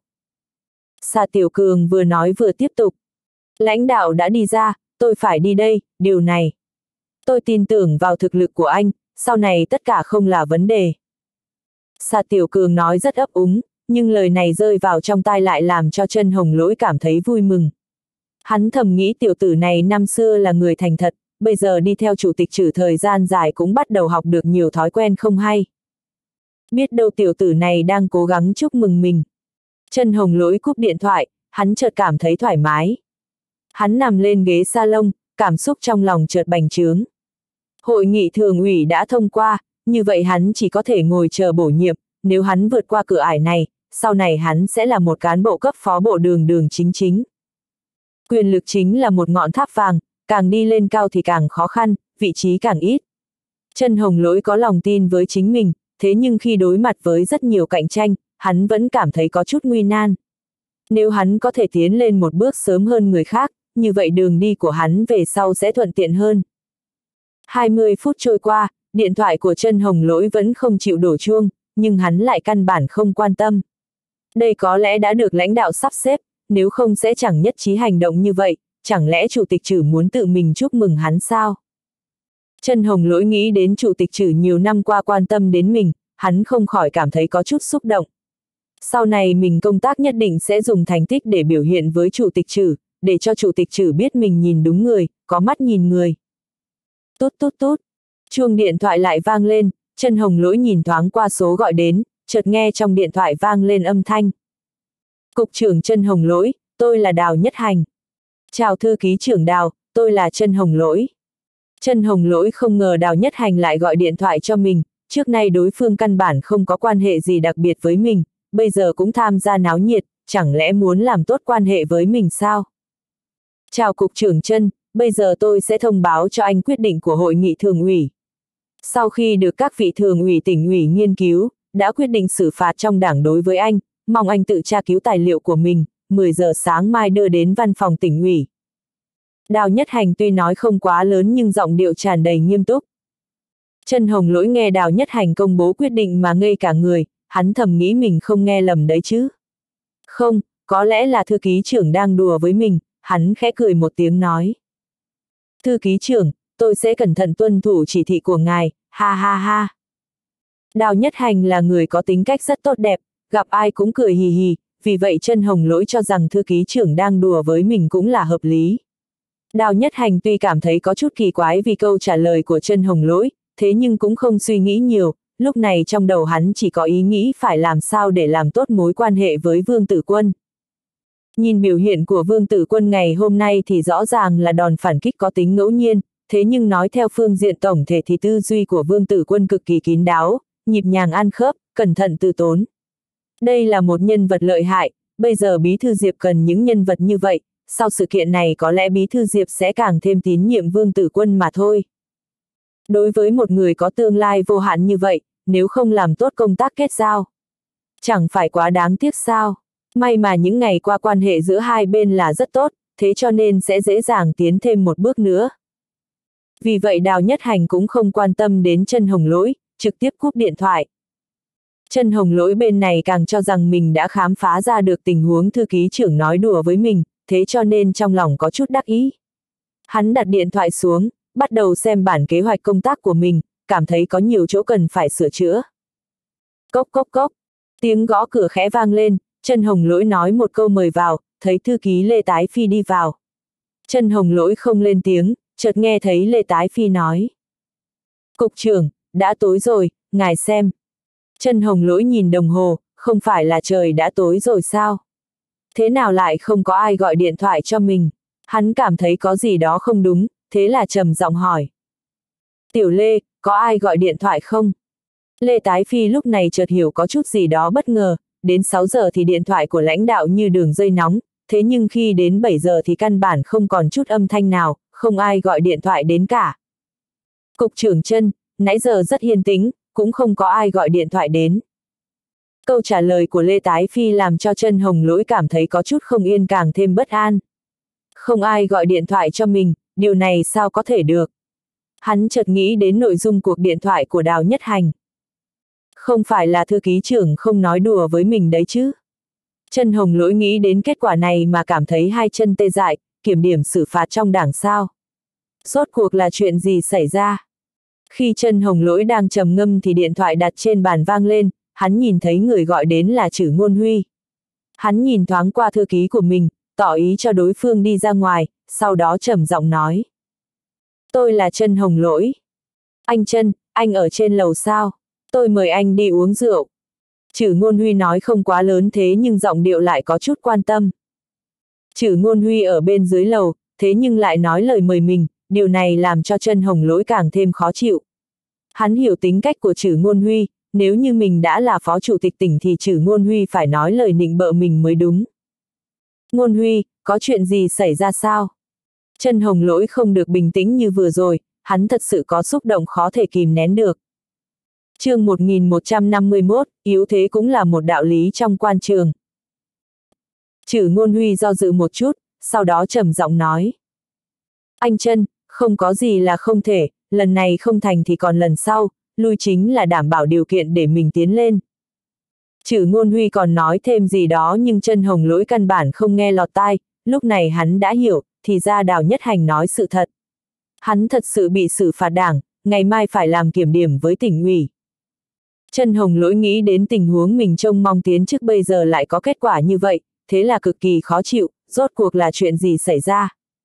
Sa Tiểu Cường vừa nói vừa tiếp tục. Lãnh đạo đã đi ra, tôi phải đi đây, điều này. Tôi tin tưởng vào thực lực của anh, sau này tất cả không là vấn đề. Sa Tiểu Cường nói rất ấp úng, nhưng lời này rơi vào trong tai lại làm cho Chân Hồng Lỗi cảm thấy vui mừng. Hắn thầm nghĩ tiểu tử này năm xưa là người thành thật, bây giờ đi theo chủ tịch Trử thời gian dài cũng bắt đầu học được nhiều thói quen không hay. Biết đâu tiểu tử này đang cố gắng chúc mừng mình. Chân Hồng Lỗi cúp điện thoại, hắn chợt cảm thấy thoải mái. Hắn nằm lên ghế salon, cảm xúc trong lòng chợt bành trướng. Hội nghị thường ủy đã thông qua, như vậy hắn chỉ có thể ngồi chờ bổ nhiệm, nếu hắn vượt qua cửa ải này, sau này hắn sẽ là một cán bộ cấp phó bộ đường đường chính chính. Quyền lực chính là một ngọn tháp vàng, càng đi lên cao thì càng khó khăn, vị trí càng ít. Chân Hồng Lỗi có lòng tin với chính mình, thế nhưng khi đối mặt với rất nhiều cạnh tranh, hắn vẫn cảm thấy có chút nguy nan. Nếu hắn có thể tiến lên một bước sớm hơn người khác, như vậy đường đi của hắn về sau sẽ thuận tiện hơn. 20 phút trôi qua, điện thoại của Chân Hồng Lỗi vẫn không chịu đổ chuông, nhưng hắn lại căn bản không quan tâm. Đây có lẽ đã được lãnh đạo sắp xếp, nếu không sẽ chẳng nhất trí hành động như vậy, chẳng lẽ chủ tịch Trử muốn tự mình chúc mừng hắn sao? Chân Hồng Lỗi nghĩ đến chủ tịch Trử nhiều năm qua quan tâm đến mình, hắn không khỏi cảm thấy có chút xúc động. Sau này mình công tác nhất định sẽ dùng thành tích để biểu hiện với chủ tịch Trử, để cho chủ tịch Trử biết mình nhìn đúng người, có mắt nhìn người. Tút tút tút, chuông điện thoại lại vang lên, Chân Hồng Lỗi nhìn thoáng qua số gọi đến, chợt nghe trong điện thoại vang lên âm thanh. Cục trưởng Chân Hồng Lỗi, tôi là Đào Nhất Hành. Chào thư ký trưởng Đào, tôi là Chân Hồng Lỗi. Chân Hồng Lỗi không ngờ Đào Nhất Hành lại gọi điện thoại cho mình, trước nay đối phương căn bản không có quan hệ gì đặc biệt với mình, bây giờ cũng tham gia náo nhiệt, chẳng lẽ muốn làm tốt quan hệ với mình sao? Chào cục trưởng Chân, bây giờ tôi sẽ thông báo cho anh quyết định của hội nghị thường ủy. Sau khi được các vị thường ủy tỉnh ủy nghiên cứu, đã quyết định xử phạt trong đảng đối với anh, mong anh tự tra cứu tài liệu của mình, 10 giờ sáng mai đưa đến văn phòng tỉnh ủy. Đào Nhất Hành tuy nói không quá lớn nhưng giọng điệu tràn đầy nghiêm túc. Chân Hồng Lỗi nghe Đào Nhất Hành công bố quyết định mà ngây cả người, hắn thầm nghĩ mình không nghe lầm đấy chứ. Không, có lẽ là thư ký trưởng đang đùa với mình, hắn khẽ cười một tiếng nói. Thư ký trưởng, tôi sẽ cẩn thận tuân thủ chỉ thị của ngài, ha ha ha. Đào Nhất Hành là người có tính cách rất tốt đẹp, gặp ai cũng cười hì hì, vì vậy Chân Hồng Lỗi cho rằng thư ký trưởng đang đùa với mình cũng là hợp lý. Đào Nhất Hành tuy cảm thấy có chút kỳ quái vì câu trả lời của Chân Hồng Lỗi, thế nhưng cũng không suy nghĩ nhiều, lúc này trong đầu hắn chỉ có ý nghĩ phải làm sao để làm tốt mối quan hệ với Vương Tử Quân. Nhìn biểu hiện của Vương Tử Quân ngày hôm nay thì rõ ràng là đòn phản kích có tính ngẫu nhiên, thế nhưng nói theo phương diện tổng thể thì tư duy của Vương Tử Quân cực kỳ kín đáo, nhịp nhàng ăn khớp, cẩn thận từ tốn. Đây là một nhân vật lợi hại, bây giờ Bí thư Diệp cần những nhân vật như vậy, sau sự kiện này có lẽ Bí thư Diệp sẽ càng thêm tín nhiệm Vương Tử Quân mà thôi. Đối với một người có tương lai vô hạn như vậy, nếu không làm tốt công tác kết giao, chẳng phải quá đáng tiếc sao? May mà những ngày qua quan hệ giữa hai bên là rất tốt, thế cho nên sẽ dễ dàng tiến thêm một bước nữa. Vì vậy Đào Nhất Hành cũng không quan tâm đến Chân Hồng Lỗi, trực tiếp cúp điện thoại. Chân Hồng Lỗi bên này càng cho rằng mình đã khám phá ra được tình huống thư ký trưởng nói đùa với mình, thế cho nên trong lòng có chút đắc ý. Hắn đặt điện thoại xuống, bắt đầu xem bản kế hoạch công tác của mình, cảm thấy có nhiều chỗ cần phải sửa chữa. Cốc cốc cốc, tiếng gõ cửa khẽ vang lên, Chân Hồng Lỗi nói một câu mời vào, thấy thư ký Lê Tái Phi đi vào. Chân Hồng Lỗi không lên tiếng, chợt nghe thấy Lê Tái Phi nói. Cục trưởng, đã tối rồi, ngài xem. Chân Hồng Lỗi nhìn đồng hồ, không phải là trời đã tối rồi sao? Thế nào lại không có ai gọi điện thoại cho mình? Hắn cảm thấy có gì đó không đúng, thế là trầm giọng hỏi. Tiểu Lê, có ai gọi điện thoại không? Lê Tái Phi lúc này chợt hiểu có chút gì đó bất ngờ, đến 6 giờ thì điện thoại của lãnh đạo như đường dây nóng, thế nhưng khi đến 7 giờ thì căn bản không còn chút âm thanh nào, không ai gọi điện thoại đến cả. Cục trưởng Chân, nãy giờ rất yên tĩnh, cũng không có ai gọi điện thoại đến. Câu trả lời của Lê Tái Phi làm cho Chân Hồng Lỗi cảm thấy có chút không yên càng thêm bất an. Không ai gọi điện thoại cho mình, điều này sao có thể được? Hắn chợt nghĩ đến nội dung cuộc điện thoại của Đào Nhất Hành. Không phải là thư ký trưởng không nói đùa với mình đấy chứ? Chân Hồng Lỗi nghĩ đến kết quả này mà cảm thấy hai chân tê dại, kiểm điểm xử phạt trong đảng sao? Rốt cuộc là chuyện gì xảy ra? Khi Chân Hồng Lỗi đang trầm ngâm thì điện thoại đặt trên bàn vang lên, hắn nhìn thấy người gọi đến là Trử Ngôn Huy. Hắn nhìn thoáng qua thư ký của mình, tỏ ý cho đối phương đi ra ngoài, sau đó trầm giọng nói. Tôi là Chân Hồng Lỗi. Anh Chân, anh ở trên lầu sao? Tôi mời anh đi uống rượu. Trử Ngôn Huy nói không quá lớn thế nhưng giọng điệu lại có chút quan tâm. Trử Ngôn Huy ở bên dưới lầu, thế nhưng lại nói lời mời mình, điều này làm cho Chân Hồng Lỗi càng thêm khó chịu. Hắn hiểu tính cách của Trử Ngôn Huy, nếu như mình đã là phó chủ tịch tỉnh thì Trử Ngôn Huy phải nói lời nịnh bợ mình mới đúng. Ngôn Huy, có chuyện gì xảy ra sao? Chân Hồng Lỗi không được bình tĩnh như vừa rồi, hắn thật sự có xúc động khó thể kìm nén được. Chương 1151, yếu thế cũng là một đạo lý trong quan trường. Trử Ngôn Huy do dự một chút, sau đó trầm giọng nói. Anh Chân, không có gì là không thể, lần này không thành thì còn lần sau, lui chính là đảm bảo điều kiện để mình tiến lên. Trử Ngôn Huy còn nói thêm gì đó nhưng Chân Hồng Lỗi căn bản không nghe lọt tai, lúc này hắn đã hiểu, thì ra Đào Nhất Hành nói sự thật. Hắn thật sự bị xử phạt đảng, ngày mai phải làm kiểm điểm với tỉnh ủy. Chân Hồng Lỗi nghĩ đến tình huống mình trông mong tiến chức bây giờ lại có kết quả như vậy, thế là cực kỳ khó chịu, rốt cuộc là chuyện gì xảy ra.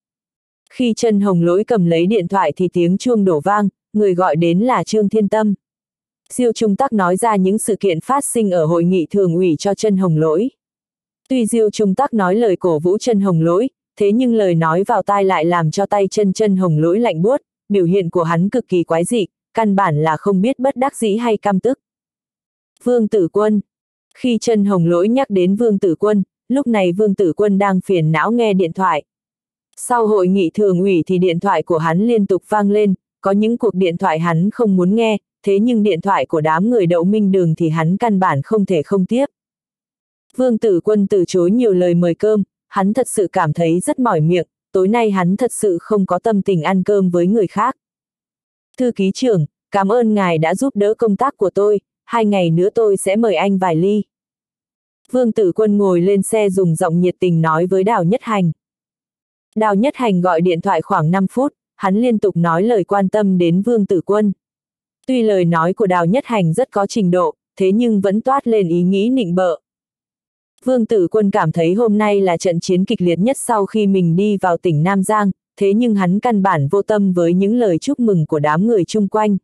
Khi Chân Hồng Lỗi cầm lấy điện thoại thì tiếng chuông đổ vang, người gọi đến là Trương Thiên Tâm. Diêu Trung Tắc nói ra những sự kiện phát sinh ở hội nghị thường ủy cho Chân Hồng Lỗi. Tuy Diêu Trung Tắc nói lời cổ vũ Chân Hồng Lỗi, thế nhưng lời nói vào tai lại làm cho tay Chân Hồng Lỗi lạnh buốt, biểu hiện của hắn cực kỳ quái dị, căn bản là không biết bất đắc dĩ hay căm tức. Vương Tử Quân. Khi Chân Hồng Lỗi nhắc đến Vương Tử Quân, lúc này Vương Tử Quân đang phiền não nghe điện thoại. Sau hội nghị thường ủy thì điện thoại của hắn liên tục vang lên, có những cuộc điện thoại hắn không muốn nghe, thế nhưng điện thoại của đám người Đậu Minh Đường thì hắn căn bản không thể không tiếp. Vương Tử Quân từ chối nhiều lời mời cơm, hắn thật sự cảm thấy rất mỏi miệng, tối nay hắn thật sự không có tâm tình ăn cơm với người khác. Thư ký trưởng, cảm ơn ngài đã giúp đỡ công tác của tôi, 2 ngày nữa tôi sẽ mời anh vài ly. Vương Tử Quân ngồi lên xe dùng giọng nhiệt tình nói với Đào Nhất Hành. Đào Nhất Hành gọi điện thoại khoảng 5 phút, hắn liên tục nói lời quan tâm đến Vương Tử Quân. Tuy lời nói của Đào Nhất Hành rất có trình độ, thế nhưng vẫn toát lên ý nghĩ nịnh bợ. Vương Tử Quân cảm thấy hôm nay là trận chiến kịch liệt nhất sau khi mình đi vào tỉnh Nam Giang, thế nhưng hắn căn bản vô tâm với những lời chúc mừng của đám người chung quanh.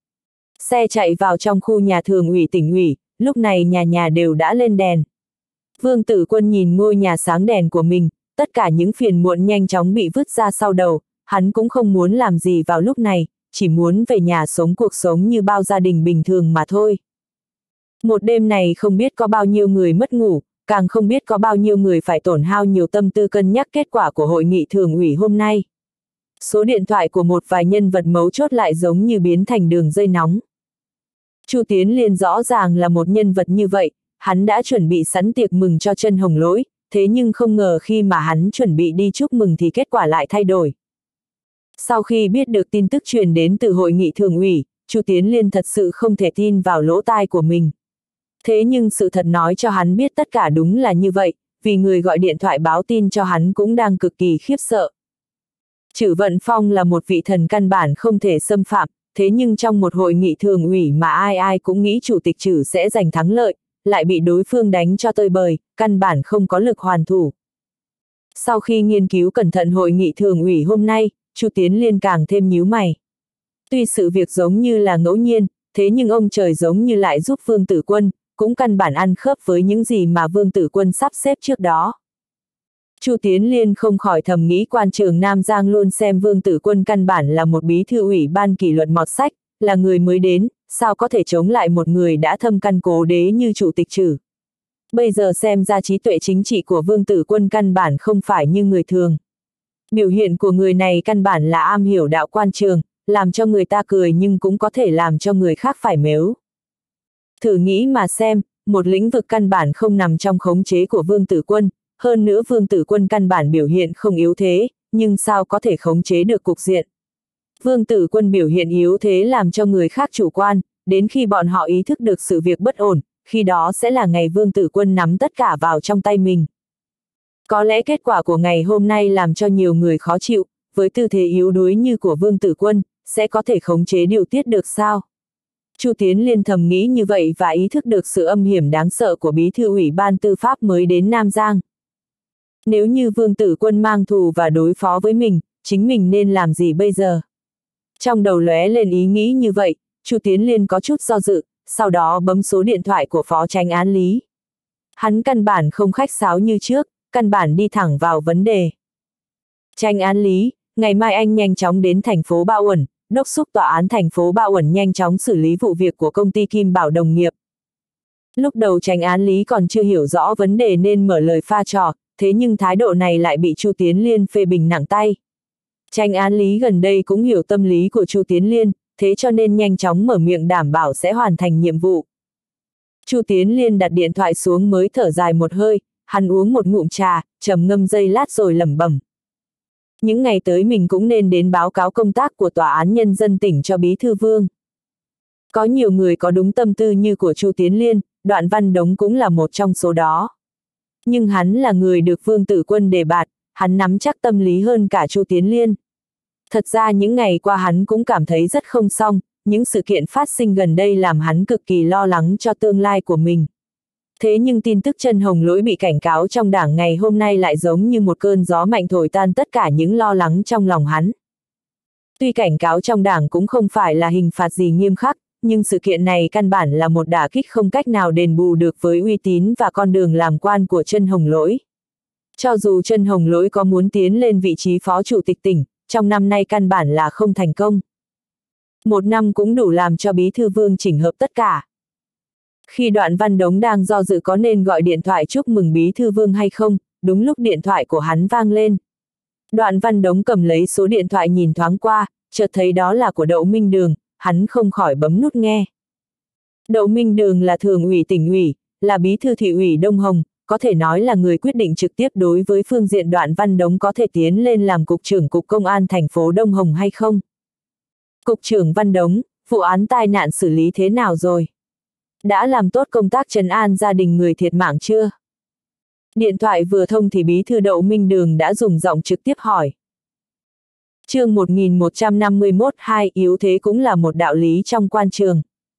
Xe chạy vào trong khu nhà thường ủy tỉnh ủy, lúc này nhà nhà đều đã lên đèn. Vương Tử Quân nhìn ngôi nhà sáng đèn của mình, tất cả những phiền muộn nhanh chóng bị vứt ra sau đầu, hắn cũng không muốn làm gì vào lúc này, chỉ muốn về nhà sống cuộc sống như bao gia đình bình thường mà thôi. Một đêm này không biết có bao nhiêu người mất ngủ, càng không biết có bao nhiêu người phải tổn hao nhiều tâm tư cân nhắc kết quả của hội nghị thường ủy hôm nay. Số điện thoại của một vài nhân vật mấu chốt lại giống như biến thành đường dây nóng. Chu Tiến Liên rõ ràng là một nhân vật như vậy, hắn đã chuẩn bị sẵn tiệc mừng cho Chân Hồng Lỗi, thế nhưng không ngờ khi mà hắn chuẩn bị đi chúc mừng thì kết quả lại thay đổi. Sau khi biết được tin tức truyền đến từ hội nghị thường ủy, Chu Tiến Liên thật sự không thể tin vào lỗ tai của mình. Thế nhưng sự thật nói cho hắn biết tất cả đúng là như vậy, vì người gọi điện thoại báo tin cho hắn cũng đang cực kỳ khiếp sợ. Chử Vận Phong là một vị thần căn bản không thể xâm phạm, thế nhưng trong một hội nghị thường ủy mà ai ai cũng nghĩ chủ tịch Chử sẽ giành thắng lợi, lại bị đối phương đánh cho tơi bời, căn bản không có lực hoàn thủ. Sau khi nghiên cứu cẩn thận hội nghị thường ủy hôm nay, Chu Tiến Liên càng thêm nhíu mày. Tuy sự việc giống như là ngẫu nhiên, thế nhưng ông trời giống như lại giúp Vương Tử Quân, cũng căn bản ăn khớp với những gì mà Vương Tử Quân sắp xếp trước đó. Chu Tiến Liên không khỏi thầm nghĩ quan trường Nam Giang luôn xem Vương Tử Quân căn bản là một bí thư ủy ban kỷ luật mọt sách, là người mới đến, sao có thể chống lại một người đã thâm căn cố đế như chủ tịch Chử. Bây giờ xem ra trí tuệ chính trị của Vương Tử Quân căn bản không phải như người thường. Biểu hiện của người này căn bản là am hiểu đạo quan trường, làm cho người ta cười nhưng cũng có thể làm cho người khác phải mếu. Thử nghĩ mà xem, một lĩnh vực căn bản không nằm trong khống chế của Vương Tử Quân, hơn nữa Vương Tử Quân căn bản biểu hiện không yếu thế, nhưng sao có thể khống chế được cục diện. Vương Tử Quân biểu hiện yếu thế làm cho người khác chủ quan, đến khi bọn họ ý thức được sự việc bất ổn, khi đó sẽ là ngày Vương Tử Quân nắm tất cả vào trong tay mình. Có lẽ kết quả của ngày hôm nay làm cho nhiều người khó chịu, với tư thế yếu đuối như của Vương Tử Quân, sẽ có thể khống chế điều tiết được sao? Chu Tiến Liên thầm nghĩ như vậy và ý thức được sự âm hiểm đáng sợ của bí thư ủy ban tư pháp mới đến Nam Giang. Nếu như Vương Tử Quân mang thù và đối phó với mình, chính mình nên làm gì bây giờ? Trong đầu lóe lên ý nghĩ như vậy, Chu Tiến Liên có chút do dự, sau đó bấm số điện thoại của phó chánh án Lý. Hắn căn bản không khách sáo như trước, căn bản đi thẳng vào vấn đề. Chánh án Lý, ngày mai anh nhanh chóng đến thành phố Ba Uẩn, đốc thúc tòa án thành phố Ba Uẩn nhanh chóng xử lý vụ việc của công ty Kim Bảo đồng nghiệp. Lúc đầu chánh án Lý còn chưa hiểu rõ vấn đề nên mở lời pha trò, thế nhưng thái độ này lại bị Chu Tiến Liên phê bình nặng tay. Chánh án Lý gần đây cũng hiểu tâm lý của Chu Tiến Liên, thế cho nên nhanh chóng mở miệng đảm bảo sẽ hoàn thành nhiệm vụ. Chu Tiến Liên đặt điện thoại xuống mới thở dài một hơi, hắn uống một ngụm trà, trầm ngâm giây lát rồi lẩm bẩm. Những ngày tới mình cũng nên đến báo cáo công tác của Tòa án Nhân dân tỉnh cho Bí thư Vương. Có nhiều người có đúng tâm tư như của Chu Tiến Liên, Đoạn Văn Đống cũng là một trong số đó. Nhưng hắn là người được Vương Tử Quân đề bạt, hắn nắm chắc tâm lý hơn cả Chu Tiến Liên. Thật ra những ngày qua hắn cũng cảm thấy rất không xong, những sự kiện phát sinh gần đây làm hắn cực kỳ lo lắng cho tương lai của mình. Thế nhưng tin tức Trân Hồng Lỗi bị cảnh cáo trong đảng ngày hôm nay lại giống như một cơn gió mạnh thổi tan tất cả những lo lắng trong lòng hắn. Tuy cảnh cáo trong đảng cũng không phải là hình phạt gì nghiêm khắc, nhưng sự kiện này căn bản là một đả kích không cách nào đền bù được với uy tín và con đường làm quan của Trân Hồng Lỗi. Cho dù Trân Hồng Lỗi có muốn tiến lên vị trí phó chủ tịch tỉnh, trong năm nay căn bản là không thành công. Một năm cũng đủ làm cho Bí thư Vương chỉnh hợp tất cả. Khi Đoạn Văn Đống đang do dự có nên gọi điện thoại chúc mừng Bí thư Vương hay không, đúng lúc điện thoại của hắn vang lên. Đoạn Văn Đống cầm lấy số điện thoại nhìn thoáng qua, chợt thấy đó là của Đậu Minh Đường, hắn không khỏi bấm nút nghe. Đậu Minh Đường là thường ủy tỉnh ủy, là bí thư thị ủy Đông Hồng, có thể nói là người quyết định trực tiếp đối với phương diện Đoạn Văn Đống có thể tiến lên làm cục trưởng cục công an thành phố Đông Hồng hay không. Cục trưởng Văn Đống, vụ án tai nạn xử lý thế nào rồi? Đã làm tốt công tác trấn an gia đình người thiệt mạng chưa? Điện thoại vừa thông thì bí thư Đậu Minh Đường đã dùng giọng trực tiếp hỏi. Chương 1151 2 yếu thế cũng là một đạo lý trong quan trường.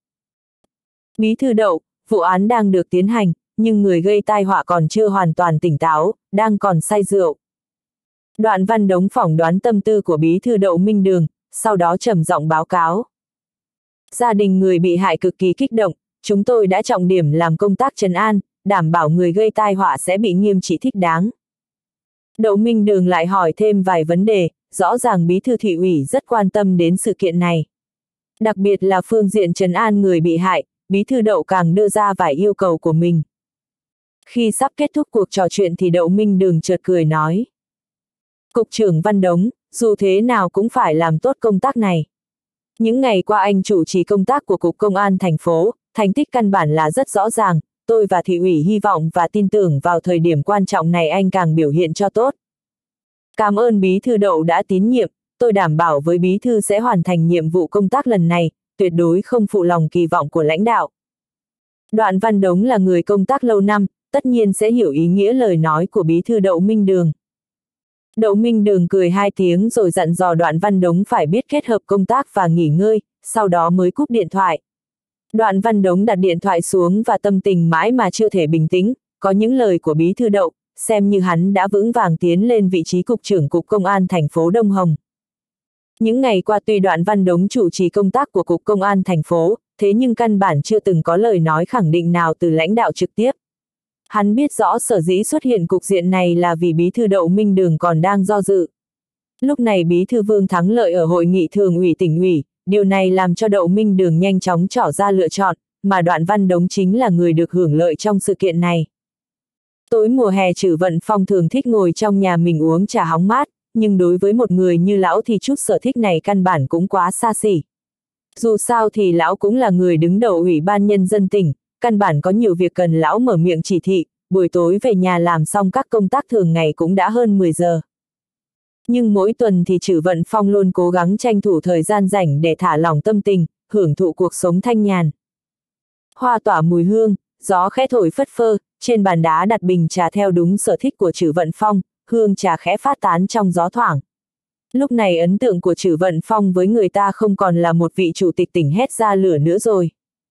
Bí thư Đậu, vụ án đang được tiến hành, nhưng người gây tai họa còn chưa hoàn toàn tỉnh táo, đang còn say rượu. Đoạn Văn Đống phỏng đoán tâm tư của bí thư Đậu Minh Đường, sau đó trầm giọng báo cáo. Gia đình người bị hại cực kỳ kích động, chúng tôi đã trọng điểm làm công tác trấn an, đảm bảo người gây tai họa sẽ bị nghiêm trị thích đáng. Đậu Minh Đường lại hỏi thêm vài vấn đề, rõ ràng bí thư thị ủy rất quan tâm đến sự kiện này. Đặc biệt là phương diện trấn an người bị hại, bí thư Đậu càng đưa ra vài yêu cầu của mình. Khi sắp kết thúc cuộc trò chuyện thì Đậu Minh Đường chợt cười nói. Cục trưởng Văn Đống, dù thế nào cũng phải làm tốt công tác này. Những ngày qua anh chủ trì công tác của Cục Công an thành phố, thành tích căn bản là rất rõ ràng, tôi và thị ủy hy vọng và tin tưởng vào thời điểm quan trọng này anh càng biểu hiện cho tốt. Cảm ơn bí thư Đậu đã tín nhiệm, tôi đảm bảo với bí thư sẽ hoàn thành nhiệm vụ công tác lần này, tuyệt đối không phụ lòng kỳ vọng của lãnh đạo. Đoạn Văn Đống là người công tác lâu năm, tất nhiên sẽ hiểu ý nghĩa lời nói của bí thư Đậu Minh Đường. Đậu Minh Đường cười 2 tiếng rồi dặn dò Đoạn Văn Đống phải biết kết hợp công tác và nghỉ ngơi, sau đó mới cúp điện thoại. Đoạn Văn Đống đặt điện thoại xuống và tâm tình mãi mà chưa thể bình tĩnh, có những lời của bí thư Đậu, xem như hắn đã vững vàng tiến lên vị trí cục trưởng cục công an thành phố Đông Hồng. Những ngày qua tuy Đoạn Văn Đống chủ trì công tác của cục công an thành phố, thế nhưng căn bản chưa từng có lời nói khẳng định nào từ lãnh đạo trực tiếp. Hắn biết rõ sở dĩ xuất hiện cục diện này là vì bí thư Đậu Minh Đường còn đang do dự. Lúc này bí thư Vương thắng lợi ở hội nghị thường ủy tỉnh ủy, điều này làm cho Đậu Minh Đường nhanh chóng tỏ ra lựa chọn, mà Đoạn Văn Đống chính là người được hưởng lợi trong sự kiện này. Tối mùa hè Trử Vận Phong thường thích ngồi trong nhà mình uống trà hóng mát, nhưng đối với một người như lão thì chút sở thích này căn bản cũng quá xa xỉ. Dù sao thì lão cũng là người đứng đầu Ủy ban Nhân dân tỉnh, căn bản có nhiều việc cần lão mở miệng chỉ thị, buổi tối về nhà làm xong các công tác thường ngày cũng đã hơn 10 giờ. Nhưng mỗi tuần thì Trử Vận Phong luôn cố gắng tranh thủ thời gian rảnh để thả lỏng tâm tình, hưởng thụ cuộc sống thanh nhàn. Hoa tỏa mùi hương, gió khẽ thổi phất phơ, trên bàn đá đặt bình trà theo đúng sở thích của Trử Vận Phong, hương trà khẽ phát tán trong gió thoảng. Lúc này ấn tượng của Trử Vận Phong với người ta không còn là một vị chủ tịch tỉnh hét ra lửa nữa rồi.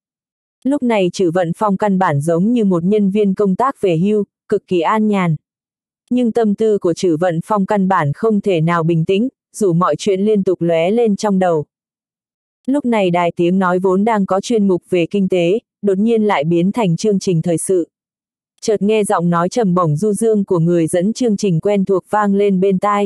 Lúc này Trử Vận Phong căn bản giống như một nhân viên công tác về hưu, cực kỳ an nhàn. Nhưng tâm tư của Trử Vận Phong căn bản không thể nào bình tĩnh, dù mọi chuyện liên tục lóe lên trong đầu. Lúc này đài tiếng nói vốn đang có chuyên mục về kinh tế, đột nhiên lại biến thành chương trình thời sự. Chợt nghe giọng nói trầm bổng du dương của người dẫn chương trình quen thuộc vang lên bên tai.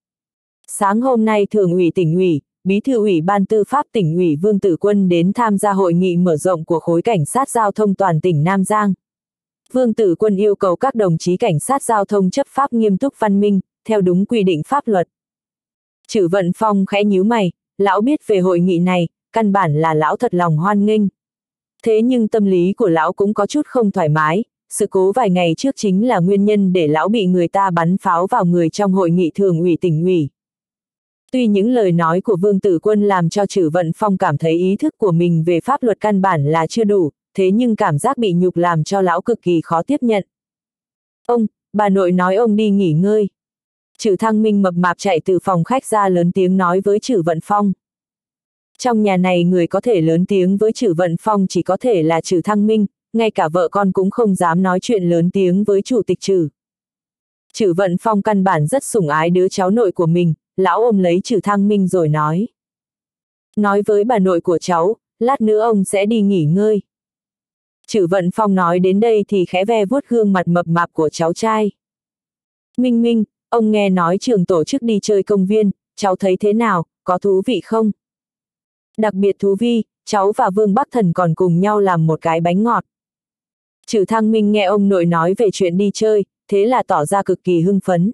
Sáng hôm nay Thường ủy tỉnh ủy, Bí thư Ủy ban Tư pháp tỉnh ủy Vương Tử Quân đến tham gia hội nghị mở rộng của khối cảnh sát giao thông toàn tỉnh Nam Giang. Vương Tử Quân yêu cầu các đồng chí cảnh sát giao thông chấp pháp nghiêm túc văn minh, theo đúng quy định pháp luật. Trử Vận Phong khẽ nhíu mày, lão biết về hội nghị này, căn bản là lão thật lòng hoan nghênh. Thế nhưng tâm lý của lão cũng có chút không thoải mái, sự cố vài ngày trước chính là nguyên nhân để lão bị người ta bắn pháo vào người trong hội nghị thường ủy tỉnh ủy. Tuy những lời nói của Vương Tử Quân làm cho Trử Vận Phong cảm thấy ý thức của mình về pháp luật căn bản là chưa đủ, thế nhưng cảm giác bị nhục làm cho lão cực kỳ khó tiếp nhận. Ông, bà nội nói ông đi nghỉ ngơi. Trử Thăng Minh mập mạp chạy từ phòng khách ra lớn tiếng nói với Trử Vận Phong. Trong nhà này người có thể lớn tiếng với Trử Vận Phong chỉ có thể là Trử Thăng Minh, ngay cả vợ con cũng không dám nói chuyện lớn tiếng với chủ tịch Trử. Trử Vận Phong căn bản rất sủng ái đứa cháu nội của mình, lão ôm lấy Trử Thăng Minh rồi nói. Nói với bà nội của cháu, lát nữa ông sẽ đi nghỉ ngơi. Trử Vận Phong nói đến đây thì khẽ ve vuốt gương mặt mập mạp của cháu trai. Minh Minh, ông nghe nói trường tổ chức đi chơi công viên, cháu thấy thế nào, có thú vị không? Đặc biệt thú vị, cháu và Vương Bắc Thần còn cùng nhau làm một cái bánh ngọt. Trử Thăng Minh nghe ông nội nói về chuyện đi chơi, thế là tỏ ra cực kỳ hưng phấn.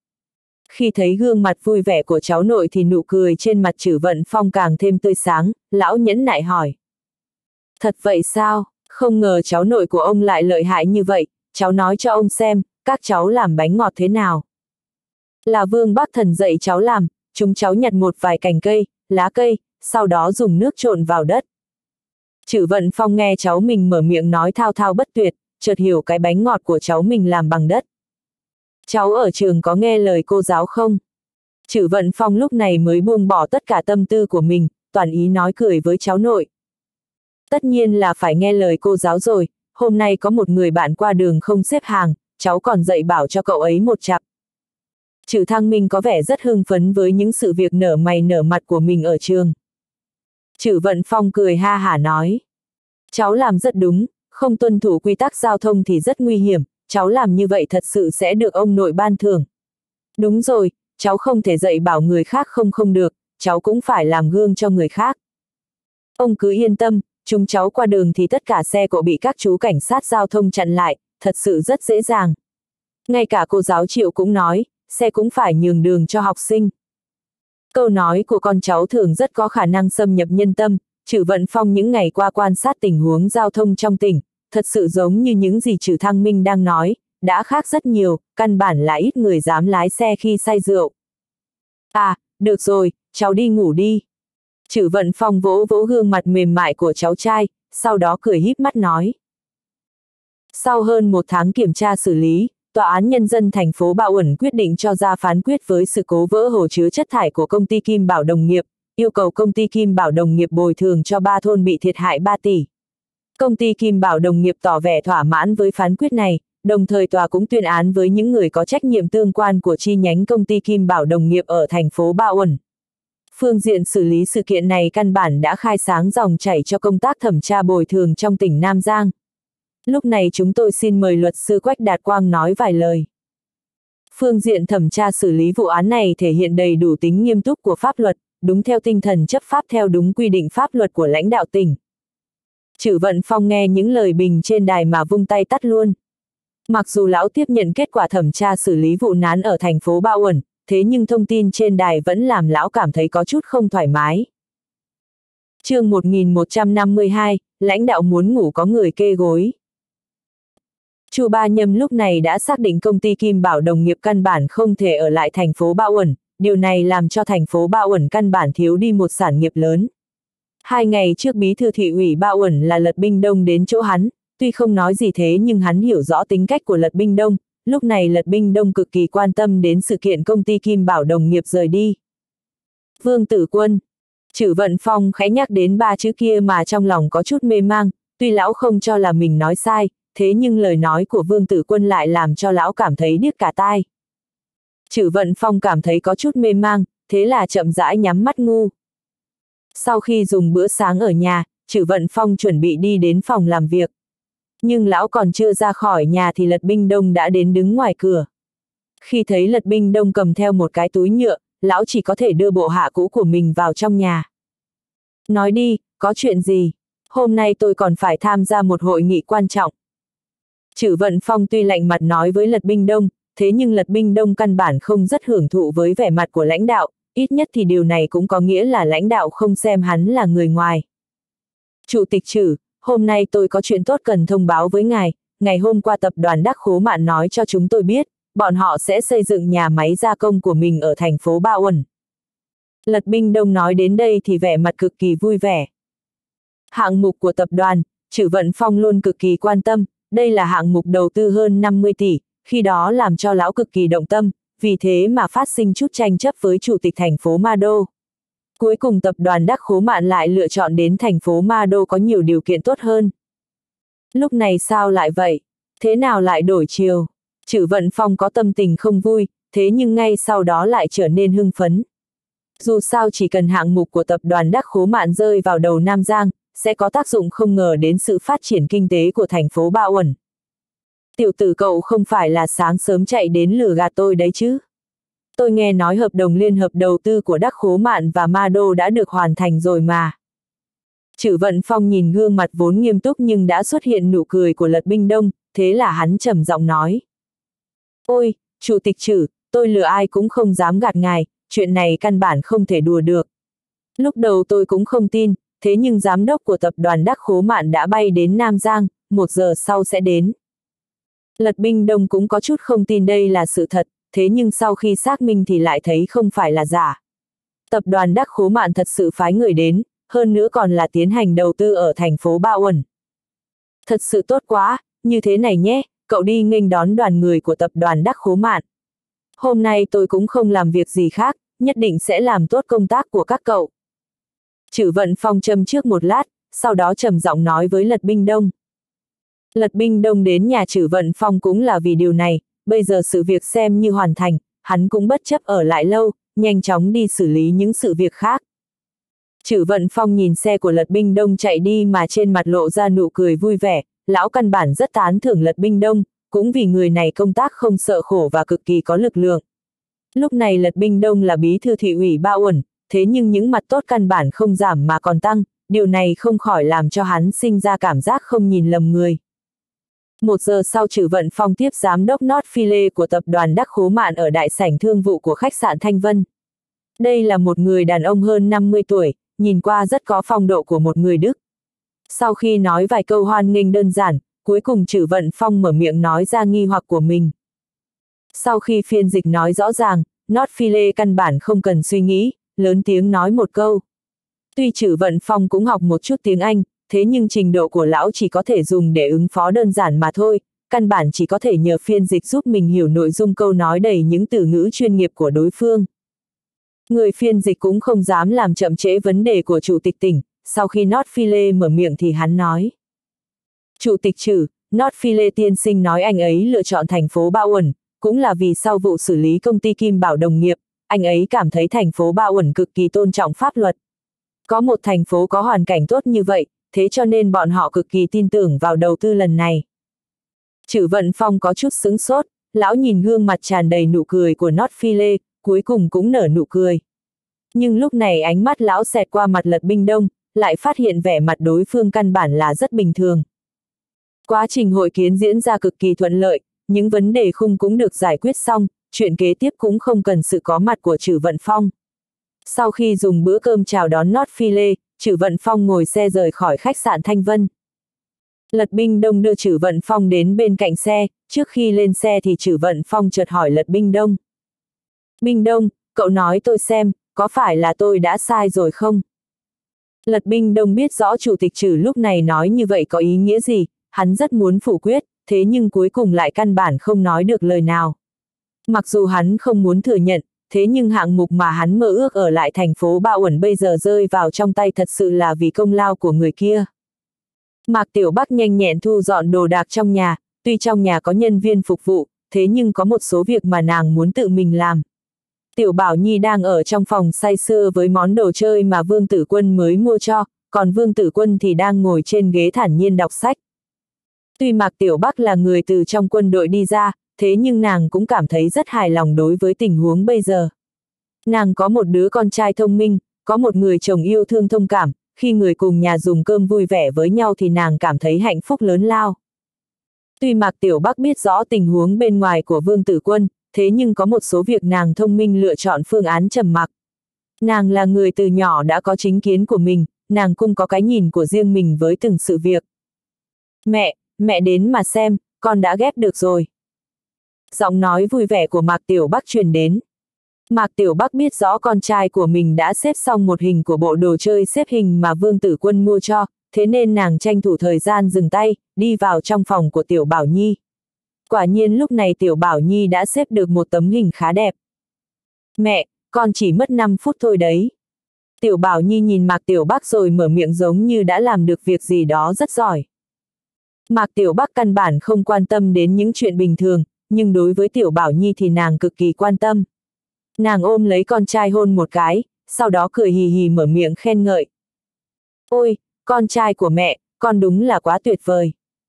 Khi thấy gương mặt vui vẻ của cháu nội thì nụ cười trên mặt Trử Vận Phong càng thêm tươi sáng, lão nhẫn nại hỏi. Thật vậy sao, không ngờ cháu nội của ông lại lợi hại như vậy, cháu nói cho ông xem, các cháu làm bánh ngọt thế nào. Là Vương Bắc Thần dạy cháu làm, chúng cháu nhặt một vài cành cây, lá cây, sau đó dùng nước trộn vào đất. Trử Vận Phong nghe cháu mình mở miệng nói thao thao bất tuyệt, chợt hiểu cái bánh ngọt của cháu mình làm bằng đất. Cháu ở trường có nghe lời cô giáo không? Trử Vận Phong lúc này mới buông bỏ tất cả tâm tư của mình, toàn ý nói cười với cháu nội. Tất nhiên là phải nghe lời cô giáo rồi, hôm nay có một người bạn qua đường không xếp hàng, cháu còn dạy bảo cho cậu ấy một chặp. Trử Thăng Minh có vẻ rất hưng phấn với những sự việc nở mày nở mặt của mình ở trường. Trử Vận Phong cười ha hả nói. Cháu làm rất đúng, không tuân thủ quy tắc giao thông thì rất nguy hiểm, cháu làm như vậy thật sự sẽ được ông nội ban thưởng. Đúng rồi, cháu không thể dạy bảo người khác không được, cháu cũng phải làm gương cho người khác. Ông cứ yên tâm, chúng cháu qua đường thì tất cả xe cộ bị các chú cảnh sát giao thông chặn lại, thật sự rất dễ dàng. Ngay cả cô giáo Triệu cũng nói, xe cũng phải nhường đường cho học sinh. Câu nói của con cháu thường rất có khả năng xâm nhập nhân tâm. Trử Vận Phong những ngày qua quan sát tình huống giao thông trong tỉnh, thật sự giống như những gì Trử Thăng Minh đang nói, đã khác rất nhiều, căn bản là ít người dám lái xe khi say rượu. À, được rồi, cháu đi ngủ đi. Trử Vận Phong vỗ vỗ gương mặt mềm mại của cháu trai, sau đó cười híp mắt nói. Sau hơn 1 tháng kiểm tra xử lý, Tòa án Nhân dân thành phố Ba Uẩn quyết định cho ra phán quyết với sự cố vỡ hồ chứa chất thải của công ty Kim Bảo Đồng nghiệp, yêu cầu công ty Kim Bảo Đồng nghiệp bồi thường cho 3 thôn bị thiệt hại 3 tỷ. Công ty Kim Bảo Đồng nghiệp tỏ vẻ thỏa mãn với phán quyết này, đồng thời tòa cũng tuyên án với những người có trách nhiệm tương quan của chi nhánh công ty Kim Bảo Đồng nghiệp ở thành phố Ba Uẩn. Phương diện xử lý sự kiện này căn bản đã khai sáng dòng chảy cho công tác thẩm tra bồi thường trong tỉnh Nam Giang. Lúc này chúng tôi xin mời luật sư Quách Đạt Quang nói vài lời. Phương diện thẩm tra xử lý vụ án này thể hiện đầy đủ tính nghiêm túc của pháp luật, đúng theo tinh thần chấp pháp theo đúng quy định pháp luật của lãnh đạo tỉnh. Chử Vận Phong nghe những lời bình trên đài mà vung tay tắt luôn. Mặc dù lão tiếp nhận kết quả thẩm tra xử lý vụ án ở thành phố Ba Uẩn, thế nhưng thông tin trên đài vẫn làm lão cảm thấy có chút không thoải mái. Chương 1152, lãnh đạo muốn ngủ có người kê gối. Chu Ba Nhâm lúc này đã xác định công ty Kim Bảo Đồng nghiệp căn bản không thể ở lại thành phố Ba Uẩn, điều này làm cho thành phố Ba Uẩn căn bản thiếu đi một sản nghiệp lớn. 2 ngày trước bí thư thị ủy Ba Uẩn là Lật Binh Đông đến chỗ hắn, tuy không nói gì thế nhưng hắn hiểu rõ tính cách của Lật Binh Đông, lúc này Lật Binh Đông cực kỳ quan tâm đến sự kiện công ty Kim Bảo Đồng nghiệp rời đi. Vương Tử Quân. Chử Vận Phong khẽ nhắc đến 3 chữ kia mà trong lòng có chút mê mang, tuy lão không cho là mình nói sai, thế nhưng lời nói của Vương Tử Quân lại làm cho lão cảm thấy điếc cả tai. Chử Vận Phong cảm thấy có chút mê mang, thế là chậm rãi nhắm mắt ngu. Sau khi dùng bữa sáng ở nhà, Chử Vận Phong chuẩn bị đi đến phòng làm việc. Nhưng lão còn chưa ra khỏi nhà thì Lật Binh Đông đã đến đứng ngoài cửa. Khi thấy Lật Binh Đông cầm theo một cái túi nhựa, lão chỉ có thể đưa bộ hạ cũ của mình vào trong nhà. Nói đi, có chuyện gì? Hôm nay tôi còn phải tham gia một hội nghị quan trọng. Chử Vận Phong tuy lạnh mặt nói với Lật Binh Đông, thế nhưng Lật Binh Đông căn bản không rất hưởng thụ với vẻ mặt của lãnh đạo, ít nhất thì điều này cũng có nghĩa là lãnh đạo không xem hắn là người ngoài. Chủ tịch Chử, hôm nay tôi có chuyện tốt cần thông báo với ngài, ngày hôm qua tập đoàn Đắc Khố Mạn nói cho chúng tôi biết, bọn họ sẽ xây dựng nhà máy gia công của mình ở thành phố Ba Uẩn. Lật Binh Đông nói đến đây thì vẻ mặt cực kỳ vui vẻ. Hạng mục của tập đoàn, Chử Vận Phong luôn cực kỳ quan tâm, đây là hạng mục đầu tư hơn 50 tỷ, khi đó làm cho lão cực kỳ động tâm, vì thế mà phát sinh chút tranh chấp với chủ tịch thành phố Ma Đô. Cuối cùng tập đoàn Đắc Khố Mạn lại lựa chọn đến thành phố Ma Đô có nhiều điều kiện tốt hơn. Lúc này sao lại vậy? Thế nào lại đổi chiều? Chử Vận Phong có tâm tình không vui, thế nhưng ngay sau đó lại trở nên hưng phấn. Dù sao chỉ cần hạng mục của tập đoàn Đắc Khố Mạn rơi vào đầu Nam Giang, sẽ có tác dụng không ngờ đến sự phát triển kinh tế của thành phố Ba Uẩn. Tiểu tử cậu không phải là sáng sớm chạy đến lừa gạt tôi đấy chứ? Tôi nghe nói hợp đồng liên hợp đầu tư của Đắc Khố Mạn và Ma Đô đã được hoàn thành rồi mà. Chử Vận Phong nhìn gương mặt vốn nghiêm túc nhưng đã xuất hiện nụ cười của Lật Binh Đông, thế là hắn trầm giọng nói. Ôi, Chủ tịch Chử, tôi lừa ai cũng không dám gạt ngài, chuyện này căn bản không thể đùa được. Lúc đầu tôi cũng không tin, thế nhưng giám đốc của tập đoàn Đắc Khố Mạn đã bay đến Nam Giang, 1 giờ sau sẽ đến. Lật Binh Đông cũng có chút không tin đây là sự thật, thế nhưng sau khi xác minh thì lại thấy không phải là giả. Tập đoàn Đắc Khố Mạn thật sự phái người đến, hơn nữa còn là tiến hành đầu tư ở thành phố Ba Uẩn. Thật sự tốt quá, như thế này nhé, cậu đi nghênh đón đoàn người của tập đoàn Đắc Khố Mạn. Hôm nay tôi cũng không làm việc gì khác, nhất định sẽ làm tốt công tác của các cậu. Chử Vận Phong châm trước một lát, sau đó trầm giọng nói với Lật Binh Đông. Lật Binh Đông đến nhà Chử Vận Phong cũng là vì điều này, bây giờ sự việc xem như hoàn thành, hắn cũng bất chấp ở lại lâu, nhanh chóng đi xử lý những sự việc khác. Chử Vận Phong nhìn xe của Lật Binh Đông chạy đi mà trên mặt lộ ra nụ cười vui vẻ, lão căn bản rất tán thưởng Lật Binh Đông, cũng vì người này công tác không sợ khổ và cực kỳ có lực lượng. Lúc này Lật Binh Đông là bí thư thị ủy Ba Uẩn, thế nhưng những mặt tốt căn bản không giảm mà còn tăng, điều này không khỏi làm cho hắn sinh ra cảm giác không nhìn lầm người. 1 giờ sau Chử Vận Phong tiếp giám đốc Nordfile của tập đoàn Đắc Khố Mạn ở đại sảnh thương vụ của khách sạn Thanh Vân. Đây là một người đàn ông hơn 50 tuổi, nhìn qua rất có phong độ của một người Đức. Sau khi nói vài câu hoan nghênh đơn giản, cuối cùng Chử Vận Phong mở miệng nói ra nghi hoặc của mình. Sau khi phiên dịch nói rõ ràng, Nordfile căn bản không cần suy nghĩ, lớn tiếng nói một câu. Tuy Chử Vận Phong cũng học một chút tiếng Anh, thế nhưng trình độ của lão chỉ có thể dùng để ứng phó đơn giản mà thôi, căn bản chỉ có thể nhờ phiên dịch giúp mình hiểu nội dung câu nói đầy những từ ngữ chuyên nghiệp của đối phương. Người phiên dịch cũng không dám làm chậm trễ vấn đề của chủ tịch tỉnh, sau khi Notfile mở miệng thì hắn nói. Chủ tịch Trử, Notfile tiên sinh nói anh ấy lựa chọn thành phố Ba Uẩn, cũng là vì sau vụ xử lý công ty Kim Bảo đồng nghiệp, anh ấy cảm thấy thành phố Ba Uẩn cực kỳ tôn trọng pháp luật. Có một thành phố có hoàn cảnh tốt như vậy, thế cho nên bọn họ cực kỳ tin tưởng vào đầu tư lần này. Trử Vận Phong có chút sững sốt, lão nhìn gương mặt tràn đầy nụ cười của Notfile, cuối cùng cũng nở nụ cười. Nhưng lúc này ánh mắt lão xẹt qua mặt Lật Binh Đông, lại phát hiện vẻ mặt đối phương căn bản là rất bình thường. Quá trình hội kiến diễn ra cực kỳ thuận lợi, những vấn đề khung cũng được giải quyết xong, chuyện kế tiếp cũng không cần sự có mặt của Trử Vận Phong. Sau khi dùng bữa cơm chào đón Notfile, Trử Vận Phong ngồi xe rời khỏi khách sạn Thanh Vân. Lật Binh Đông đưa Trử Vận Phong đến bên cạnh xe, trước khi lên xe thì Trử Vận Phong chợt hỏi Lật Binh Đông. Binh Đông, cậu nói tôi xem, có phải là tôi đã sai rồi không? Lật Binh Đông biết rõ chủ tịch Trử lúc này nói như vậy có ý nghĩa gì, hắn rất muốn phủ quyết, thế nhưng cuối cùng lại căn bản không nói được lời nào. Mặc dù hắn không muốn thừa nhận, thế nhưng hạng mục mà hắn mơ ước ở lại thành phố Ba Uẩn bây giờ rơi vào trong tay thật sự là vì công lao của người kia. Mạc Tiểu Bắc nhanh nhẹn thu dọn đồ đạc trong nhà, tuy trong nhà có nhân viên phục vụ, thế nhưng có một số việc mà nàng muốn tự mình làm. Tiểu Bảo Nhi đang ở trong phòng say sưa với món đồ chơi mà Vương Tử Quân mới mua cho, còn Vương Tử Quân thì đang ngồi trên ghế thản nhiên đọc sách. Tuy Mạc Tiểu Bắc là người từ trong quân đội đi ra, thế nhưng nàng cũng cảm thấy rất hài lòng đối với tình huống bây giờ. Nàng có một đứa con trai thông minh, có một người chồng yêu thương thông cảm, khi người cùng nhà dùng cơm vui vẻ với nhau thì nàng cảm thấy hạnh phúc lớn lao. Tuy Mạc Tiểu Bắc biết rõ tình huống bên ngoài của Vương Tử Quân, thế nhưng có một số việc nàng thông minh lựa chọn phương án trầm mặc. Nàng là người từ nhỏ đã có chính kiến của mình, nàng cũng có cái nhìn của riêng mình với từng sự việc. Mẹ đến mà xem, con đã ghép được rồi. Giọng nói vui vẻ của Mạc Tiểu Bắc truyền đến. Mạc Tiểu Bắc biết rõ con trai của mình đã xếp xong một hình của bộ đồ chơi xếp hình mà Vương Tử Quân mua cho, thế nên nàng tranh thủ thời gian dừng tay, đi vào trong phòng của Tiểu Bảo Nhi. Quả nhiên lúc này Tiểu Bảo Nhi đã xếp được một tấm hình khá đẹp. Mẹ, con chỉ mất 5 phút thôi đấy. Tiểu Bảo Nhi nhìn Mạc Tiểu Bắc rồi mở miệng giống như đã làm được việc gì đó rất giỏi. Mạc Tiểu Bắc căn bản không quan tâm đến những chuyện bình thường, nhưng đối với Tiểu Bảo Nhi thì nàng cực kỳ quan tâm. Nàng ôm lấy con trai hôn một cái, sau đó cười hì hì mở miệng khen ngợi. Ôi, con trai của mẹ, con đúng là quá tuyệt vời.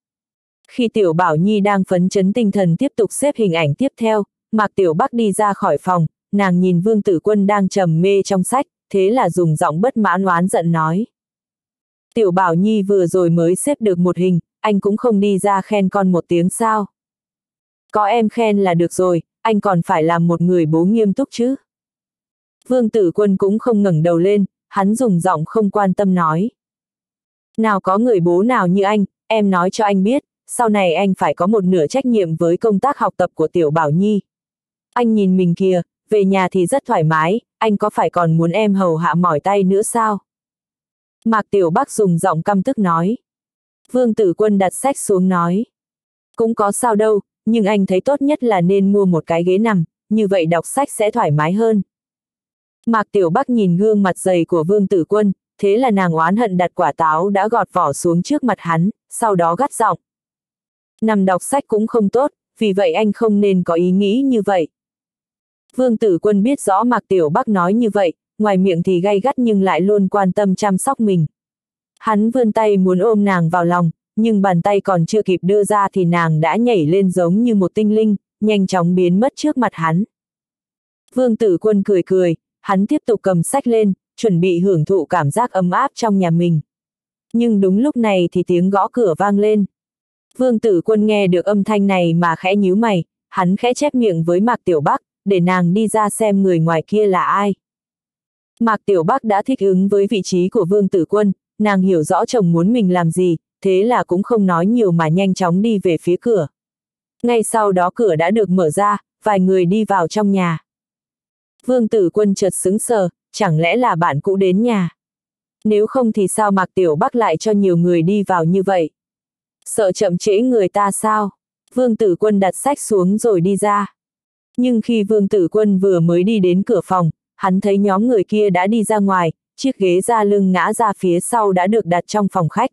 Khi Tiểu Bảo Nhi đang phấn chấn tinh thần tiếp tục xếp hình ảnh tiếp theo, Mạc Tiểu Bắc đi ra khỏi phòng, nàng nhìn Vương Tử Quân đang trầm mê trong sách, thế là dùng giọng bất mãn oán giận nói. Tiểu Bảo Nhi vừa rồi mới xếp được một hình, anh cũng không đi ra khen con một tiếng sao. Có em khen là được rồi, anh còn phải làm một người bố nghiêm túc chứ. Vương Tử Quân cũng không ngẩng đầu lên, hắn dùng giọng không quan tâm nói. Nào có người bố nào như anh, em nói cho anh biết, sau này anh phải có một nửa trách nhiệm với công tác học tập của Tiểu Bảo Nhi. Anh nhìn mình kìa, về nhà thì rất thoải mái, anh có phải còn muốn em hầu hạ mỏi tay nữa sao? Mạc Tiểu Bắc dùng giọng căm tức nói. Vương Tử Quân đặt sách xuống nói. Cũng có sao đâu, nhưng anh thấy tốt nhất là nên mua một cái ghế nằm, như vậy đọc sách sẽ thoải mái hơn. Mạc Tiểu Bắc nhìn gương mặt dày của Vương Tử Quân, thế là nàng oán hận đặt quả táo đã gọt vỏ xuống trước mặt hắn, sau đó gắt giọng. Nằm đọc sách cũng không tốt, vì vậy anh không nên có ý nghĩ như vậy. Vương Tử Quân biết rõ Mạc Tiểu Bắc nói như vậy, ngoài miệng thì gay gắt nhưng lại luôn quan tâm chăm sóc mình. Hắn vươn tay muốn ôm nàng vào lòng, nhưng bàn tay còn chưa kịp đưa ra thì nàng đã nhảy lên giống như một tinh linh, nhanh chóng biến mất trước mặt hắn. Vương Tử Quân cười cười, hắn tiếp tục cầm sách lên, chuẩn bị hưởng thụ cảm giác ấm áp trong nhà mình. Nhưng đúng lúc này thì tiếng gõ cửa vang lên. Vương Tử Quân nghe được âm thanh này mà khẽ nhíu mày, hắn khẽ chép miệng với Mạc Tiểu Bắc, để nàng đi ra xem người ngoài kia là ai. Mạc Tiểu Bắc đã thích ứng với vị trí của Vương Tử Quân, nàng hiểu rõ chồng muốn mình làm gì, thế là cũng không nói nhiều mà nhanh chóng đi về phía cửa. Ngay sau đó cửa đã được mở ra, vài người đi vào trong nhà. Vương Tử Quân chợt sững sờ, chẳng lẽ là bạn cũ đến nhà. Nếu không thì sao Mạc Tiểu Bắc lại cho nhiều người đi vào như vậy? Sợ chậm trễ người ta sao? Vương Tử Quân đặt sách xuống rồi đi ra. Nhưng khi Vương Tử Quân vừa mới đi đến cửa phòng, hắn thấy nhóm người kia đã đi ra ngoài, chiếc ghế da lưng ngã ra phía sau đã được đặt trong phòng khách.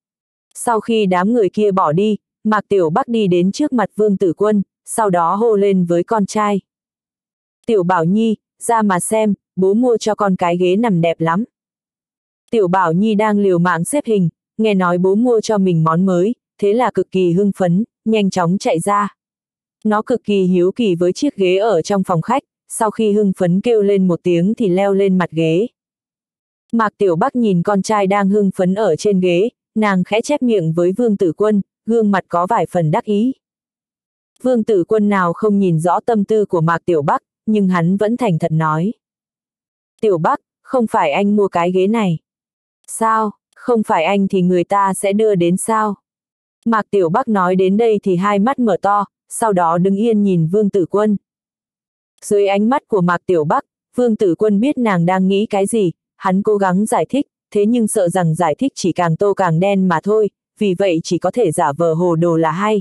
Sau khi đám người kia bỏ đi, Mạc Tiểu Bắc đi đến trước mặt Vương Tử Quân, sau đó hô lên với con trai. Tiểu Bảo Nhi, ra mà xem, bố mua cho con cái ghế nằm đẹp lắm. Tiểu Bảo Nhi đang liều mạng xếp hình, nghe nói bố mua cho mình món mới, thế là cực kỳ hưng phấn, nhanh chóng chạy ra. Nó cực kỳ hiếu kỳ với chiếc ghế ở trong phòng khách, sau khi hưng phấn kêu lên một tiếng thì leo lên mặt ghế. Mạc Tiểu Bắc nhìn con trai đang hưng phấn ở trên ghế, nàng khẽ chép miệng với Vương Tử Quân, gương mặt có vài phần đắc ý. Vương Tử Quân nào không nhìn rõ tâm tư của Mạc Tiểu Bắc, nhưng hắn vẫn thành thật nói. Tiểu Bắc, không phải anh mua cái ghế này. Sao, không phải anh thì người ta sẽ đưa đến sao? Mạc Tiểu Bắc nói đến đây thì hai mắt mở to, sau đó đứng yên nhìn Vương Tử Quân. Dưới ánh mắt của Mạc Tiểu Bắc, Vương Tử Quân biết nàng đang nghĩ cái gì, hắn cố gắng giải thích, thế nhưng sợ rằng giải thích chỉ càng tô càng đen mà thôi, vì vậy chỉ có thể giả vờ hồ đồ là hay.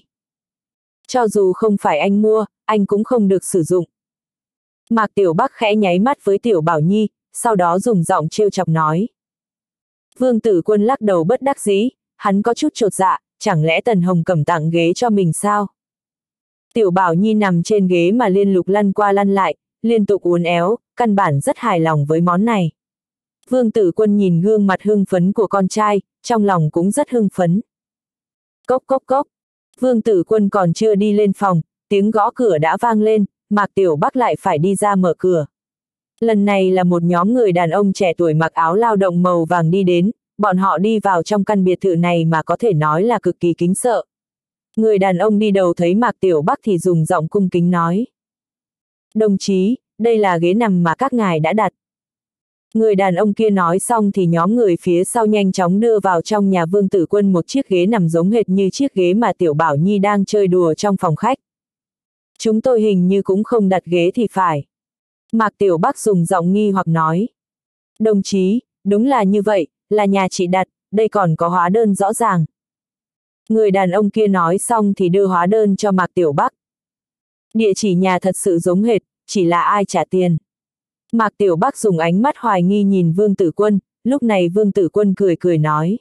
Cho dù không phải anh mua, anh cũng không được sử dụng. Mạc Tiểu Bắc khẽ nháy mắt với Tiểu Bảo Nhi, sau đó dùng giọng trêu chọc nói. Vương Tử Quân lắc đầu bất đắc dĩ, hắn có chút chột dạ, chẳng lẽ Tần Hồng Cẩm tặng ghế cho mình sao? Tiểu Bảo Nhi nằm trên ghế mà liên tục lăn qua lăn lại, liên tục uốn éo, căn bản rất hài lòng với món này. Vương Tử Quân nhìn gương mặt hưng phấn của con trai, trong lòng cũng rất hưng phấn. Cốc cốc cốc. Vương Tử Quân còn chưa đi lên phòng, tiếng gõ cửa đã vang lên, Mạc Tiểu Bắc lại phải đi ra mở cửa. Lần này là một nhóm người đàn ông trẻ tuổi mặc áo lao động màu vàng đi đến, bọn họ đi vào trong căn biệt thự này mà có thể nói là cực kỳ kính sợ. Người đàn ông đi đầu thấy Mạc Tiểu Bắc thì dùng giọng cung kính nói. Đồng chí, đây là ghế nằm mà các ngài đã đặt. Người đàn ông kia nói xong thì nhóm người phía sau nhanh chóng đưa vào trong nhà Vương Tử Quân một chiếc ghế nằm giống hệt như chiếc ghế mà Tiểu Bảo Nhi đang chơi đùa trong phòng khách. Chúng tôi hình như cũng không đặt ghế thì phải. Mạc Tiểu Bắc dùng giọng nghi hoặc nói. Đồng chí, đúng là như vậy, là nhà chị đặt, đây còn có hóa đơn rõ ràng. Người đàn ông kia nói xong thì đưa hóa đơn cho Mạc Tiểu Bắc. Địa chỉ nhà thật sự giống hệt, chỉ là ai trả tiền. Mạc Tiểu Bắc dùng ánh mắt hoài nghi nhìn Vương Tử Quân, lúc này Vương Tử Quân cười cười nói.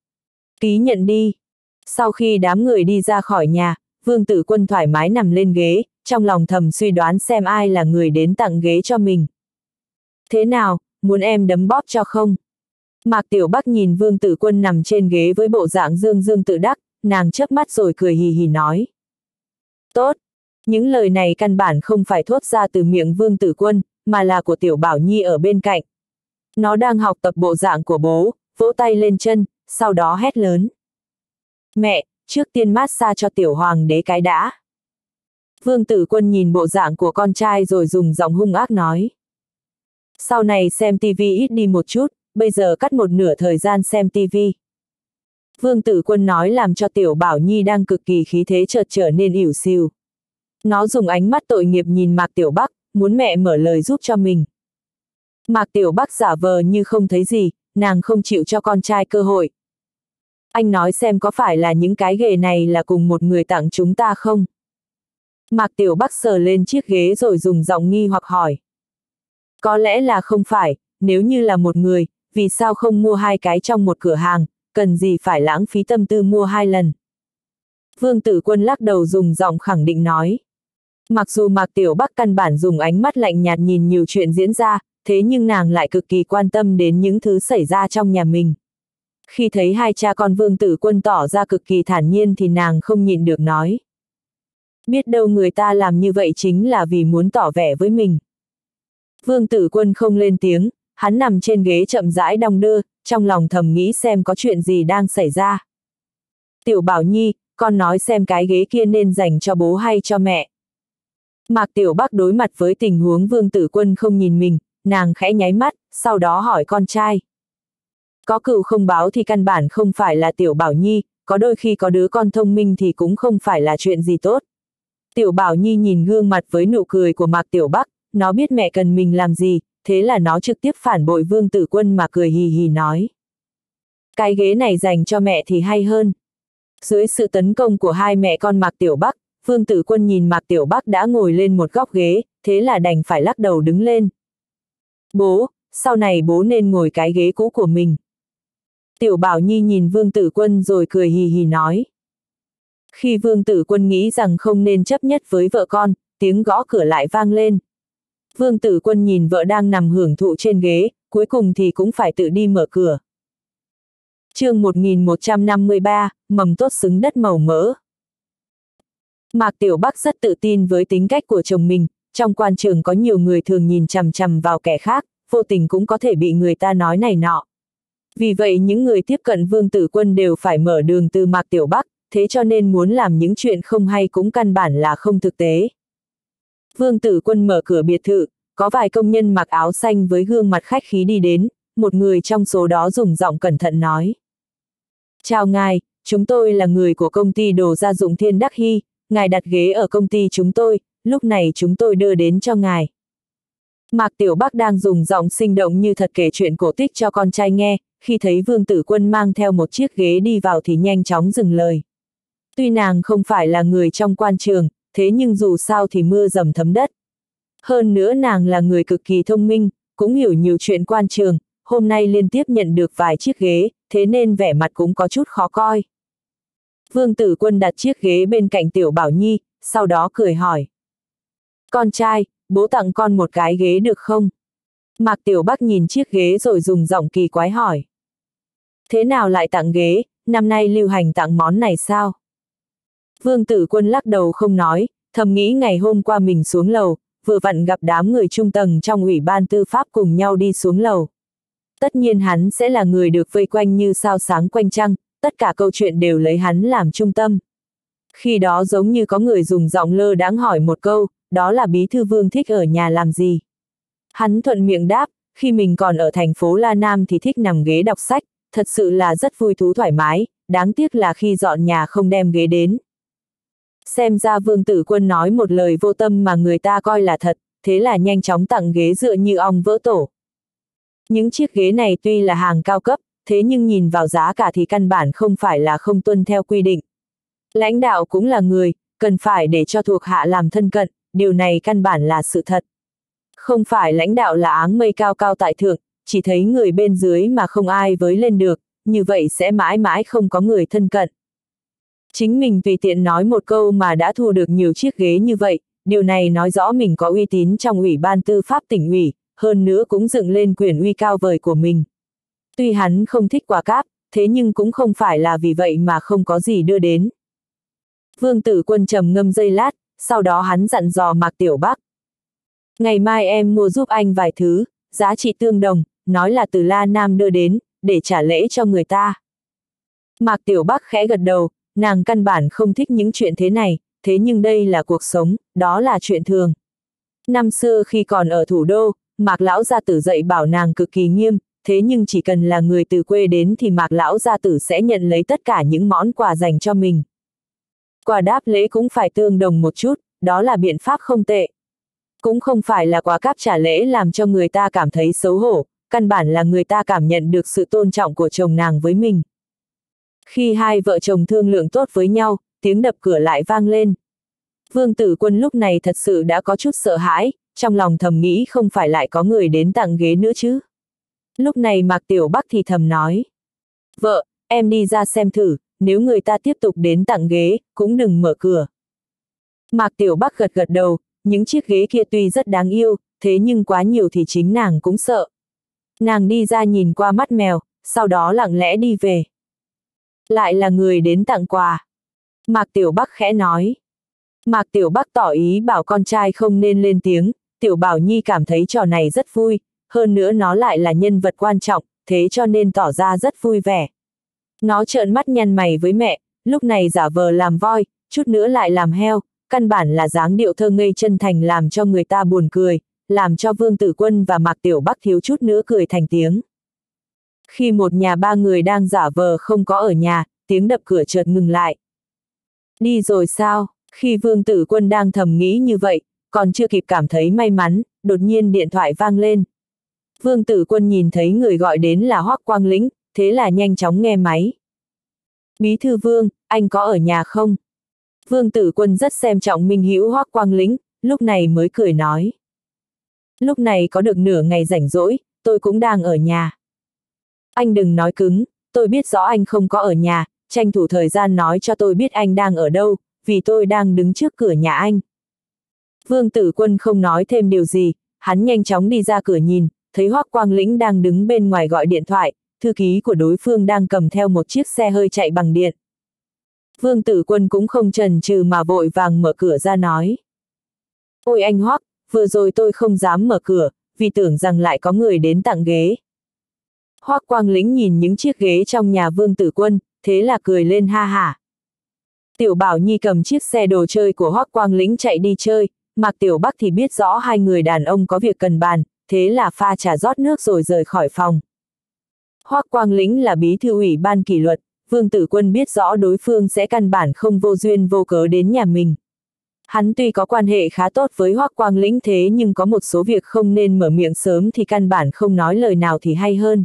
Ký nhận đi. Sau khi đám người đi ra khỏi nhà, Vương Tử Quân thoải mái nằm lên ghế, trong lòng thầm suy đoán xem ai là người đến tặng ghế cho mình. Thế nào, muốn em đấm bóp cho không? Mạc Tiểu Bắc nhìn Vương Tử Quân nằm trên ghế với bộ dạng dương dương tự đắc, nàng chớp mắt rồi cười hì hì nói. Tốt. Những lời này căn bản không phải thốt ra từ miệng Vương Tử Quân, mà là của Tiểu Bảo Nhi ở bên cạnh. Nó đang học tập bộ dạng của bố, vỗ tay lên chân, sau đó hét lớn. Mẹ, trước tiên massage cho Tiểu Hoàng đế cái đã. Vương Tử Quân nhìn bộ dạng của con trai rồi dùng giọng hung ác nói. Sau này xem tivi ít đi một chút, bây giờ cắt một nửa thời gian xem tivi. Vương Tử Quân nói làm cho Tiểu Bảo Nhi đang cực kỳ khí thế chợt trở nên ỉu xìu. Nó dùng ánh mắt tội nghiệp nhìn Mạc Tiểu Bắc, muốn mẹ mở lời giúp cho mình. Mạc Tiểu Bắc giả vờ như không thấy gì, nàng không chịu cho con trai cơ hội. Anh nói xem có phải là những cái ghế này là cùng một người tặng chúng ta không? Mạc Tiểu Bắc sờ lên chiếc ghế rồi dùng giọng nghi hoặc hỏi. Có lẽ là không phải, nếu như là một người, vì sao không mua hai cái trong một cửa hàng, cần gì phải lãng phí tâm tư mua hai lần. Vương Tử Quân lắc đầu dùng giọng khẳng định nói. Mặc dù Mạc Tiểu Bắc căn bản dùng ánh mắt lạnh nhạt nhìn nhiều chuyện diễn ra, thế nhưng nàng lại cực kỳ quan tâm đến những thứ xảy ra trong nhà mình. Khi thấy hai cha con Vương Tử Quân tỏ ra cực kỳ thản nhiên thì nàng không nhịn được nói. Biết đâu người ta làm như vậy chính là vì muốn tỏ vẻ với mình. Vương Tử Quân không lên tiếng, hắn nằm trên ghế chậm rãi đong đưa, trong lòng thầm nghĩ xem có chuyện gì đang xảy ra. Tiểu Bảo Nhi, con nói xem cái ghế kia nên dành cho bố hay cho mẹ. Mạc Tiểu Bắc đối mặt với tình huống Vương Tử Quân không nhìn mình, nàng khẽ nháy mắt, sau đó hỏi con trai. Có cừu không báo thì căn bản không phải là Tiểu Bảo Nhi, có đôi khi có đứa con thông minh thì cũng không phải là chuyện gì tốt. Tiểu Bảo Nhi nhìn gương mặt với nụ cười của Mạc Tiểu Bắc, nó biết mẹ cần mình làm gì, thế là nó trực tiếp phản bội Vương Tử Quân mà cười hì hì nói. Cái ghế này dành cho mẹ thì hay hơn. Dưới sự tấn công của hai mẹ con Mạc Tiểu Bắc, Vương Tử Quân nhìn Mạc Tiểu Bắc đã ngồi lên một góc ghế, thế là đành phải lắc đầu đứng lên. Bố, sau này bố nên ngồi cái ghế cũ của mình. Tiểu Bảo Nhi nhìn Vương Tử Quân rồi cười hì hì nói. Khi Vương Tử Quân nghĩ rằng không nên chấp nhất với vợ con, tiếng gõ cửa lại vang lên. Vương Tử Quân nhìn vợ đang nằm hưởng thụ trên ghế, cuối cùng thì cũng phải tự đi mở cửa. Chương 1153, mầm tốt xứng đất màu mỡ. Mạc Tiểu Bắc rất tự tin với tính cách của chồng mình, trong quan trường có nhiều người thường nhìn chằm chằm vào kẻ khác, vô tình cũng có thể bị người ta nói này nọ. Vì vậy những người tiếp cận Vương Tử Quân đều phải mở đường từ Mạc Tiểu Bắc, thế cho nên muốn làm những chuyện không hay cũng căn bản là không thực tế. Vương Tử Quân mở cửa biệt thự, có vài công nhân mặc áo xanh với gương mặt khách khí đi đến, một người trong số đó dùng giọng cẩn thận nói. Chào ngài, chúng tôi là người của công ty đồ gia dụng Thiên Đắc Hy, ngài đặt ghế ở công ty chúng tôi, lúc này chúng tôi đưa đến cho ngài. Mạc Tiểu Bắc đang dùng giọng sinh động như thật kể chuyện cổ tích cho con trai nghe, khi thấy Vương Tử Quân mang theo một chiếc ghế đi vào thì nhanh chóng dừng lời. Tuy nàng không phải là người trong quan trường, thế nhưng dù sao thì mưa dầm thấm đất. Hơn nữa nàng là người cực kỳ thông minh, cũng hiểu nhiều chuyện quan trường, hôm nay liên tiếp nhận được vài chiếc ghế, thế nên vẻ mặt cũng có chút khó coi. Vương Tử Quân đặt chiếc ghế bên cạnh Tiểu Bảo Nhi, sau đó cười hỏi. Con trai, bố tặng con một cái ghế được không? Mạc Tiểu Bắc nhìn chiếc ghế rồi dùng giọng kỳ quái hỏi. Thế nào lại tặng ghế, năm nay lưu hành tặng món này sao? Vương Tử Quân lắc đầu không nói, thầm nghĩ ngày hôm qua mình xuống lầu, vừa vặn gặp đám người trung tầng trong Ủy ban Tư pháp cùng nhau đi xuống lầu. Tất nhiên hắn sẽ là người được vây quanh như sao sáng quanh trăng, tất cả câu chuyện đều lấy hắn làm trung tâm. Khi đó giống như có người dùng giọng lơ đãng hỏi một câu, đó là bí thư Vương thích ở nhà làm gì? Hắn thuận miệng đáp, khi mình còn ở thành phố La Nam thì thích nằm ghế đọc sách, thật sự là rất vui thú thoải mái, đáng tiếc là khi dọn nhà không đem ghế đến. Xem ra Vương Tử Quân nói một lời vô tâm mà người ta coi là thật, thế là nhanh chóng tặng ghế dựa như ong vỡ tổ. Những chiếc ghế này tuy là hàng cao cấp, thế nhưng nhìn vào giá cả thì căn bản không phải là không tuân theo quy định. Lãnh đạo cũng là người, cần phải để cho thuộc hạ làm thân cận, điều này căn bản là sự thật. Không phải lãnh đạo là áng mây cao cao tại thượng, chỉ thấy người bên dưới mà không ai với lên được, như vậy sẽ mãi mãi không có người thân cận. Chính mình tùy tiện nói một câu mà đã thu được nhiều chiếc ghế như vậy, điều này nói rõ mình có uy tín trong Ủy ban Tư pháp tỉnh ủy, hơn nữa cũng dựng lên quyền uy cao vời của mình. Tuy hắn không thích quả cáp, thế nhưng cũng không phải là vì vậy mà không có gì đưa đến. Vương Tử Quân trầm ngâm giây lát, sau đó hắn dặn dò Mạc Tiểu Bắc. Ngày mai em mua giúp anh vài thứ, giá trị tương đồng, nói là từ La Nam đưa đến, để trả lễ cho người ta. Mạc Tiểu Bắc khẽ gật đầu, nàng căn bản không thích những chuyện thế này, thế nhưng đây là cuộc sống, đó là chuyện thường. Năm xưa khi còn ở thủ đô, Mạc Lão Gia Tử dạy bảo nàng cực kỳ nghiêm, thế nhưng chỉ cần là người từ quê đến thì Mạc Lão Gia Tử sẽ nhận lấy tất cả những món quà dành cho mình. Quà đáp lễ cũng phải tương đồng một chút, đó là biện pháp không tệ. Cũng không phải là quà cáp trả lễ làm cho người ta cảm thấy xấu hổ, căn bản là người ta cảm nhận được sự tôn trọng của chồng nàng với mình. Khi hai vợ chồng thương lượng tốt với nhau, tiếng đập cửa lại vang lên. Vương Tử Quân lúc này thật sự đã có chút sợ hãi, trong lòng thầm nghĩ không phải lại có người đến tặng ghế nữa chứ. Lúc này Mạc Tiểu Bắc thì thầm nói. Vợ, em đi ra xem thử, nếu người ta tiếp tục đến tặng ghế, cũng đừng mở cửa. Mạc Tiểu Bắc gật gật đầu, những chiếc ghế kia tuy rất đáng yêu, thế nhưng quá nhiều thì chính nàng cũng sợ. Nàng đi ra nhìn qua mắt mèo, sau đó lặng lẽ đi về. Lại là người đến tặng quà. Mạc Tiểu Bắc khẽ nói. Mạc Tiểu Bắc tỏ ý bảo con trai không nên lên tiếng, Tiểu Bảo Nhi cảm thấy trò này rất vui, hơn nữa nó lại là nhân vật quan trọng, thế cho nên tỏ ra rất vui vẻ. Nó trợn mắt nhăn mày với mẹ, lúc này giả vờ làm voi, chút nữa lại làm heo, căn bản là dáng điệu thơ ngây chân thành làm cho người ta buồn cười, làm cho Vương Tử Quân và Mạc Tiểu Bắc thiếu chút nữa cười thành tiếng. Khi một nhà ba người đang giả vờ không có ở nhà, tiếng đập cửa chợt ngừng lại. Đi rồi sao? Khi Vương Tử Quân đang thầm nghĩ như vậy, còn chưa kịp cảm thấy may mắn, đột nhiên điện thoại vang lên. Vương Tử Quân nhìn thấy người gọi đến là Hoắc Quang Lĩnh, thế là nhanh chóng nghe máy. Bí thư Vương, anh có ở nhà không? Vương Tử Quân rất xem trọng minh hữu Hoắc Quang Lĩnh, lúc này mới cười nói. Lúc này có được nửa ngày rảnh rỗi, tôi cũng đang ở nhà. Anh đừng nói cứng, tôi biết rõ anh không có ở nhà, tranh thủ thời gian nói cho tôi biết anh đang ở đâu, vì tôi đang đứng trước cửa nhà anh. Vương Tử Quân không nói thêm điều gì, hắn nhanh chóng đi ra cửa nhìn, thấy Hoắc Quang Lĩnh đang đứng bên ngoài gọi điện thoại, thư ký của đối phương đang cầm theo một chiếc xe hơi chạy bằng điện. Vương Tử Quân cũng không chần chừ mà vội vàng mở cửa ra nói. Ôi anh Hoắc, vừa rồi tôi không dám mở cửa, vì tưởng rằng lại có người đến tặng ghế. Hoắc Quang Lĩnh nhìn những chiếc ghế trong nhà Vương Tử Quân, thế là cười lên ha hả. Tiểu Bảo Nhi cầm chiếc xe đồ chơi của Hoắc Quang Lĩnh chạy đi chơi, Mạc Tiểu Bắc thì biết rõ hai người đàn ông có việc cần bàn, thế là pha trà rót nước rồi rời khỏi phòng. Hoắc Quang Lĩnh là bí thư ủy ban kỷ luật, Vương Tử Quân biết rõ đối phương sẽ căn bản không vô duyên vô cớ đến nhà mình. Hắn tuy có quan hệ khá tốt với Hoắc Quang Lĩnh thế nhưng có một số việc không nên mở miệng sớm thì căn bản không nói lời nào thì hay hơn.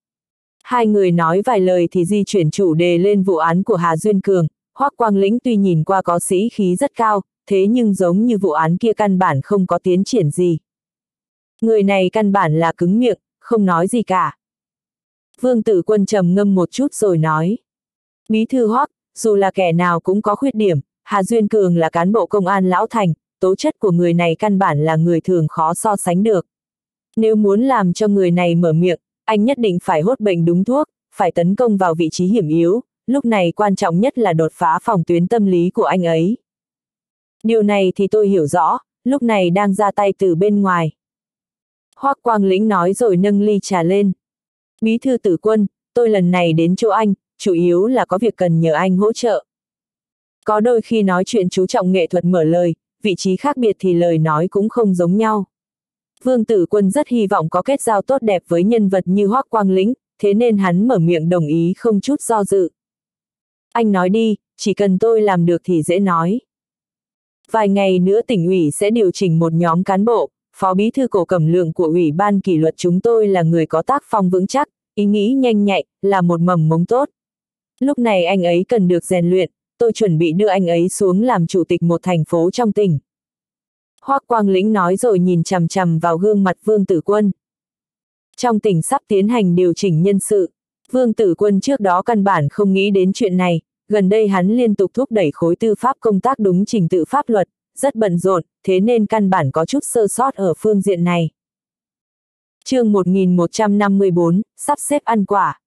Hai người nói vài lời thì di chuyển chủ đề lên vụ án của Hà Duyên Cường. Hoắc Quang Lĩnh tuy nhìn qua có sĩ khí rất cao, thế nhưng giống như vụ án kia căn bản không có tiến triển gì. Người này căn bản là cứng miệng, không nói gì cả. Vương Tử Quân trầm ngâm một chút rồi nói. Bí thư Hoắc, dù là kẻ nào cũng có khuyết điểm, Hà Duyên Cường là cán bộ công an lão thành, tố chất của người này căn bản là người thường khó so sánh được. Nếu muốn làm cho người này mở miệng, anh nhất định phải hốt bệnh đúng thuốc, phải tấn công vào vị trí hiểm yếu, lúc này quan trọng nhất là đột phá phòng tuyến tâm lý của anh ấy. Điều này thì tôi hiểu rõ, lúc này đang ra tay từ bên ngoài. Hoắc Quang Lĩnh nói rồi nâng ly trà lên. Bí thư Tử Quân, tôi lần này đến chỗ anh, chủ yếu là có việc cần nhờ anh hỗ trợ. Có đôi khi nói chuyện chú trọng nghệ thuật mở lời, vị trí khác biệt thì lời nói cũng không giống nhau. Vương Tử Quân rất hy vọng có kết giao tốt đẹp với nhân vật như Hoắc Quang Lĩnh, thế nên hắn mở miệng đồng ý không chút do dự. Anh nói đi, chỉ cần tôi làm được thì dễ nói. Vài ngày nữa tỉnh ủy sẽ điều chỉnh một nhóm cán bộ, phó bí thư Cổ Cẩm Lượng của ủy ban kỷ luật chúng tôi là người có tác phong vững chắc, ý nghĩ nhanh nhạy, là một mầm mống tốt. Lúc này anh ấy cần được rèn luyện, tôi chuẩn bị đưa anh ấy xuống làm chủ tịch một thành phố trong tỉnh. Hoắc Quang Lĩnh nói rồi nhìn chằm chằm vào gương mặt Vương Tử Quân. Trong tỉnh sắp tiến hành điều chỉnh nhân sự, Vương Tử Quân trước đó căn bản không nghĩ đến chuyện này, gần đây hắn liên tục thúc đẩy khối tư pháp công tác đúng trình tự pháp luật, rất bận rộn, thế nên căn bản có chút sơ sót ở phương diện này. Chương 1154, sắp xếp ăn quả.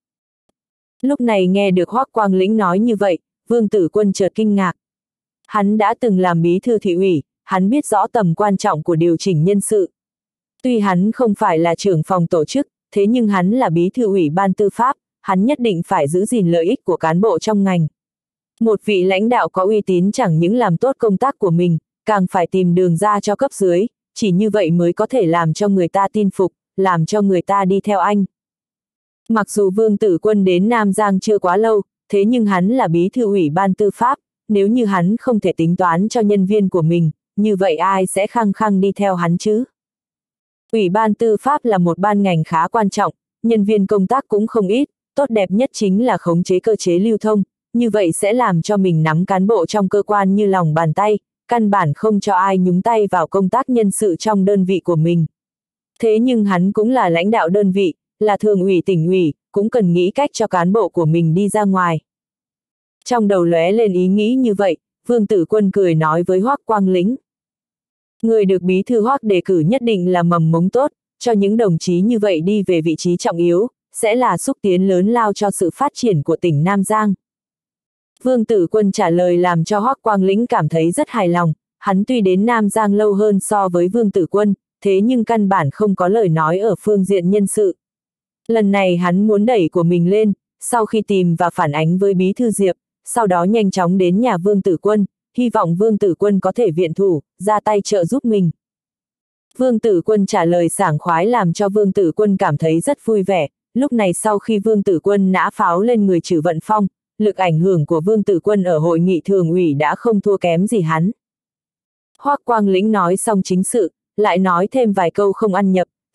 Lúc này nghe được Hoắc Quang Lĩnh nói như vậy, Vương Tử Quân chợt kinh ngạc. Hắn đã từng làm bí thư thị ủy, hắn biết rõ tầm quan trọng của điều chỉnh nhân sự. Tuy hắn không phải là trưởng phòng tổ chức, thế nhưng hắn là bí thư ủy ban tư pháp, hắn nhất định phải giữ gìn lợi ích của cán bộ trong ngành. Một vị lãnh đạo có uy tín chẳng những làm tốt công tác của mình, càng phải tìm đường ra cho cấp dưới, chỉ như vậy mới có thể làm cho người ta tin phục, làm cho người ta đi theo anh. Mặc dù Vương Tử Quân đến Nam Giang chưa quá lâu, thế nhưng hắn là bí thư ủy ban tư pháp, nếu như hắn không thể tính toán cho nhân viên của mình, như vậy ai sẽ khăng khăng đi theo hắn chứ? Ủy ban tư pháp là một ban ngành khá quan trọng, nhân viên công tác cũng không ít, tốt đẹp nhất chính là khống chế cơ chế lưu thông, như vậy sẽ làm cho mình nắm cán bộ trong cơ quan như lòng bàn tay, căn bản không cho ai nhúng tay vào công tác nhân sự trong đơn vị của mình. Thế nhưng hắn cũng là lãnh đạo đơn vị, là thường ủy tỉnh ủy, cũng cần nghĩ cách cho cán bộ của mình đi ra ngoài. Trong đầu lóe lên ý nghĩ như vậy, Vương Tử Quân cười nói với Hoắc Quang Lĩnh. Người được bí thư Hoắc đề cử nhất định là mầm mống tốt, cho những đồng chí như vậy đi về vị trí trọng yếu, sẽ là xúc tiến lớn lao cho sự phát triển của tỉnh Nam Giang. Vương Tử Quân trả lời làm cho Hoắc Quang Lĩnh cảm thấy rất hài lòng, hắn tuy đến Nam Giang lâu hơn so với Vương Tử Quân, thế nhưng căn bản không có lời nói ở phương diện nhân sự. Lần này hắn muốn đẩy của mình lên, sau khi tìm và phản ánh với bí thư Diệp, sau đó nhanh chóng đến nhà Vương Tử Quân, hy vọng Vương Tử Quân có thể viện thủ, ra tay trợ giúp mình. Vương Tử Quân trả lời sảng khoái làm cho Vương Tử Quân cảm thấy rất vui vẻ, lúc này sau khi Vương Tử Quân nã pháo lên người Trử Vận Phong, lực ảnh hưởng của Vương Tử Quân ở hội nghị thường ủy đã không thua kém gì hắn. Hoắc Quang Lĩnh nói xong chính sự, lại nói thêm vài câu không ăn nhập,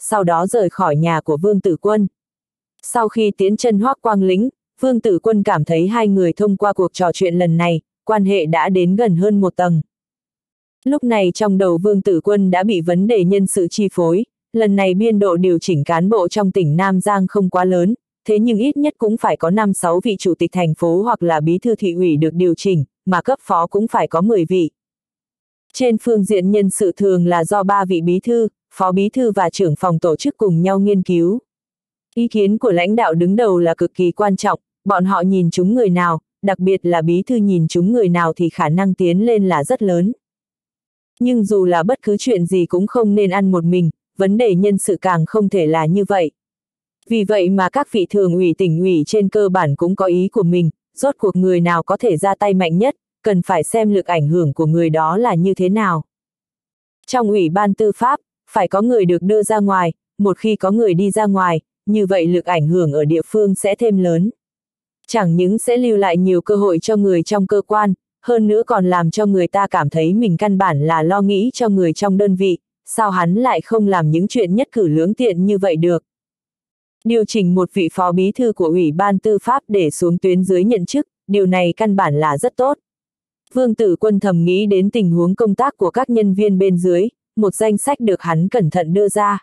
sau đó rời khỏi nhà của Vương Tử Quân. Sau khi tiến chân Hoắc Quang Lĩnh, Vương Tử Quân cảm thấy hai người thông qua cuộc trò chuyện lần này, quan hệ đã đến gần hơn một tầng. Lúc này trong đầu Vương Tử Quân đã bị vấn đề nhân sự chi phối, lần này biên độ điều chỉnh cán bộ trong tỉnh Nam Giang không quá lớn, thế nhưng ít nhất cũng phải có 5-6 vị chủ tịch thành phố hoặc là bí thư thị ủy được điều chỉnh, mà cấp phó cũng phải có 10 vị. Trên phương diện nhân sự thường là do 3 vị bí thư, phó bí thư và trưởng phòng tổ chức cùng nhau nghiên cứu. Ý kiến của lãnh đạo đứng đầu là cực kỳ quan trọng, bọn họ nhìn chúng người nào, đặc biệt là bí thư nhìn chúng người nào thì khả năng tiến lên là rất lớn. Nhưng dù là bất cứ chuyện gì cũng không nên ăn một mình, vấn đề nhân sự càng không thể là như vậy. Vì vậy mà các vị thường ủy tỉnh ủy trên cơ bản cũng có ý của mình, rốt cuộc người nào có thể ra tay mạnh nhất, cần phải xem lực ảnh hưởng của người đó là như thế nào. Trong ủy ban tư pháp, phải có người được đưa ra ngoài, một khi có người đi ra ngoài, như vậy lực ảnh hưởng ở địa phương sẽ thêm lớn. Chẳng những sẽ lưu lại nhiều cơ hội cho người trong cơ quan, hơn nữa còn làm cho người ta cảm thấy mình căn bản là lo nghĩ cho người trong đơn vị, sao hắn lại không làm những chuyện nhất cử lưỡng tiện như vậy được. Điều chỉnh một vị phó bí thư của Ủy ban Tư pháp để xuống tuyến dưới nhận chức, điều này căn bản là rất tốt. Vương Tử Quân thầm nghĩ đến tình huống công tác của các nhân viên bên dưới, một danh sách được hắn cẩn thận đưa ra.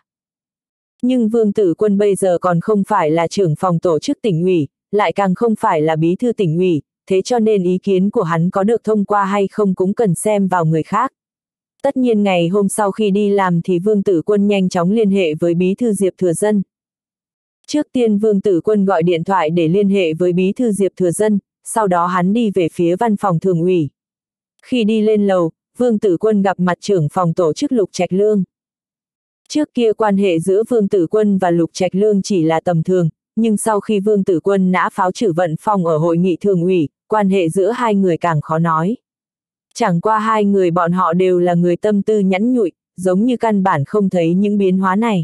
Nhưng Vương Tử Quân bây giờ còn không phải là trưởng phòng tổ chức tỉnh ủy, lại càng không phải là bí thư tỉnh ủy, thế cho nên ý kiến của hắn có được thông qua hay không cũng cần xem vào người khác. Tất nhiên ngày hôm sau khi đi làm thì Vương Tử Quân nhanh chóng liên hệ với bí thư Diệp Thừa Dân. Trước tiên Vương Tử Quân gọi điện thoại để liên hệ với bí thư Diệp Thừa Dân, sau đó hắn đi về phía văn phòng thường ủy. Khi đi lên lầu, Vương Tử Quân gặp mặt trưởng phòng tổ chức Lục Trạch Lương. Trước kia quan hệ giữa Vương Tử Quân và Lục Trạch Lương chỉ là tầm thường, nhưng sau khi Vương Tử Quân nã pháo Trử Vận Phong ở hội nghị thường ủy, quan hệ giữa hai người càng khó nói. Chẳng qua hai người bọn họ đều là người tâm tư nhẵn nhụi, giống như căn bản không thấy những biến hóa này.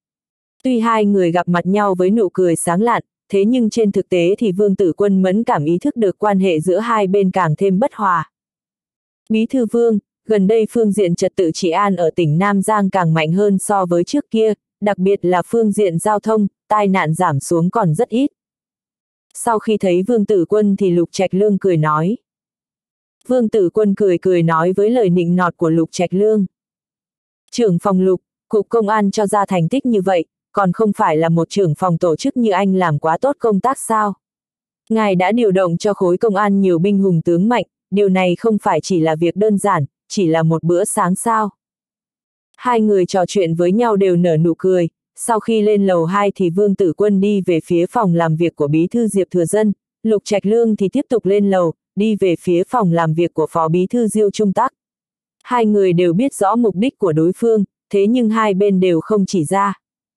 Tuy hai người gặp mặt nhau với nụ cười sáng lạn, thế nhưng trên thực tế thì Vương Tử Quân mẫn cảm ý thức được quan hệ giữa hai bên càng thêm bất hòa. Bí thư Vương, gần đây phương diện trật tự trị an ở tỉnh Nam Giang càng mạnh hơn so với trước kia, đặc biệt là phương diện giao thông, tai nạn giảm xuống còn rất ít. Sau khi thấy Vương Tử Quân thì Lục Trạch Lương cười nói. Vương Tử Quân cười nói với lời nịnh nọt của Lục Trạch Lương. Trưởng phòng Lục, cục công an cho ra thành tích như vậy, còn không phải là một trưởng phòng tổ chức như anh làm quá tốt công tác sao? Ngài đã điều động cho khối công an nhiều binh hùng tướng mạnh, điều này không phải chỉ là việc đơn giản, chỉ là một bữa sáng sao? Hai người trò chuyện với nhau đều nở nụ cười, sau khi lên lầu 2 thì Vương Tử Quân đi về phía phòng làm việc của bí thư Diệp Thừa Dân, Lục Trạch Lương thì tiếp tục lên lầu, đi về phía phòng làm việc của phó bí thư Diêu Trung Tắc. Hai người đều biết rõ mục đích của đối phương, thế nhưng hai bên đều không chỉ ra.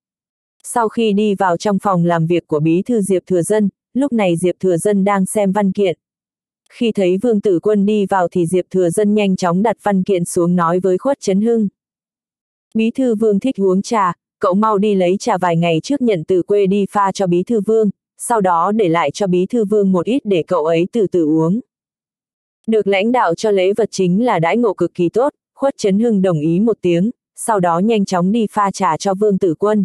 Sau khi đi vào trong phòng làm việc của bí thư Diệp Thừa Dân, lúc này Diệp Thừa Dân đang xem văn kiện. Khi thấy Vương Tử Quân đi vào thì Diệp Thừa Dân nhanh chóng đặt văn kiện xuống nói với Khuất Trấn Hưng. Bí thư Vương thích uống trà, cậu mau đi lấy trà vài ngày trước nhận từ quê đi pha cho bí thư Vương, sau đó để lại cho bí thư Vương một ít để cậu ấy từ từ uống. Được lãnh đạo cho lễ vật chính là đãi ngộ cực kỳ tốt, Khuất Trấn Hưng đồng ý một tiếng, sau đó nhanh chóng đi pha trà cho Vương Tử Quân.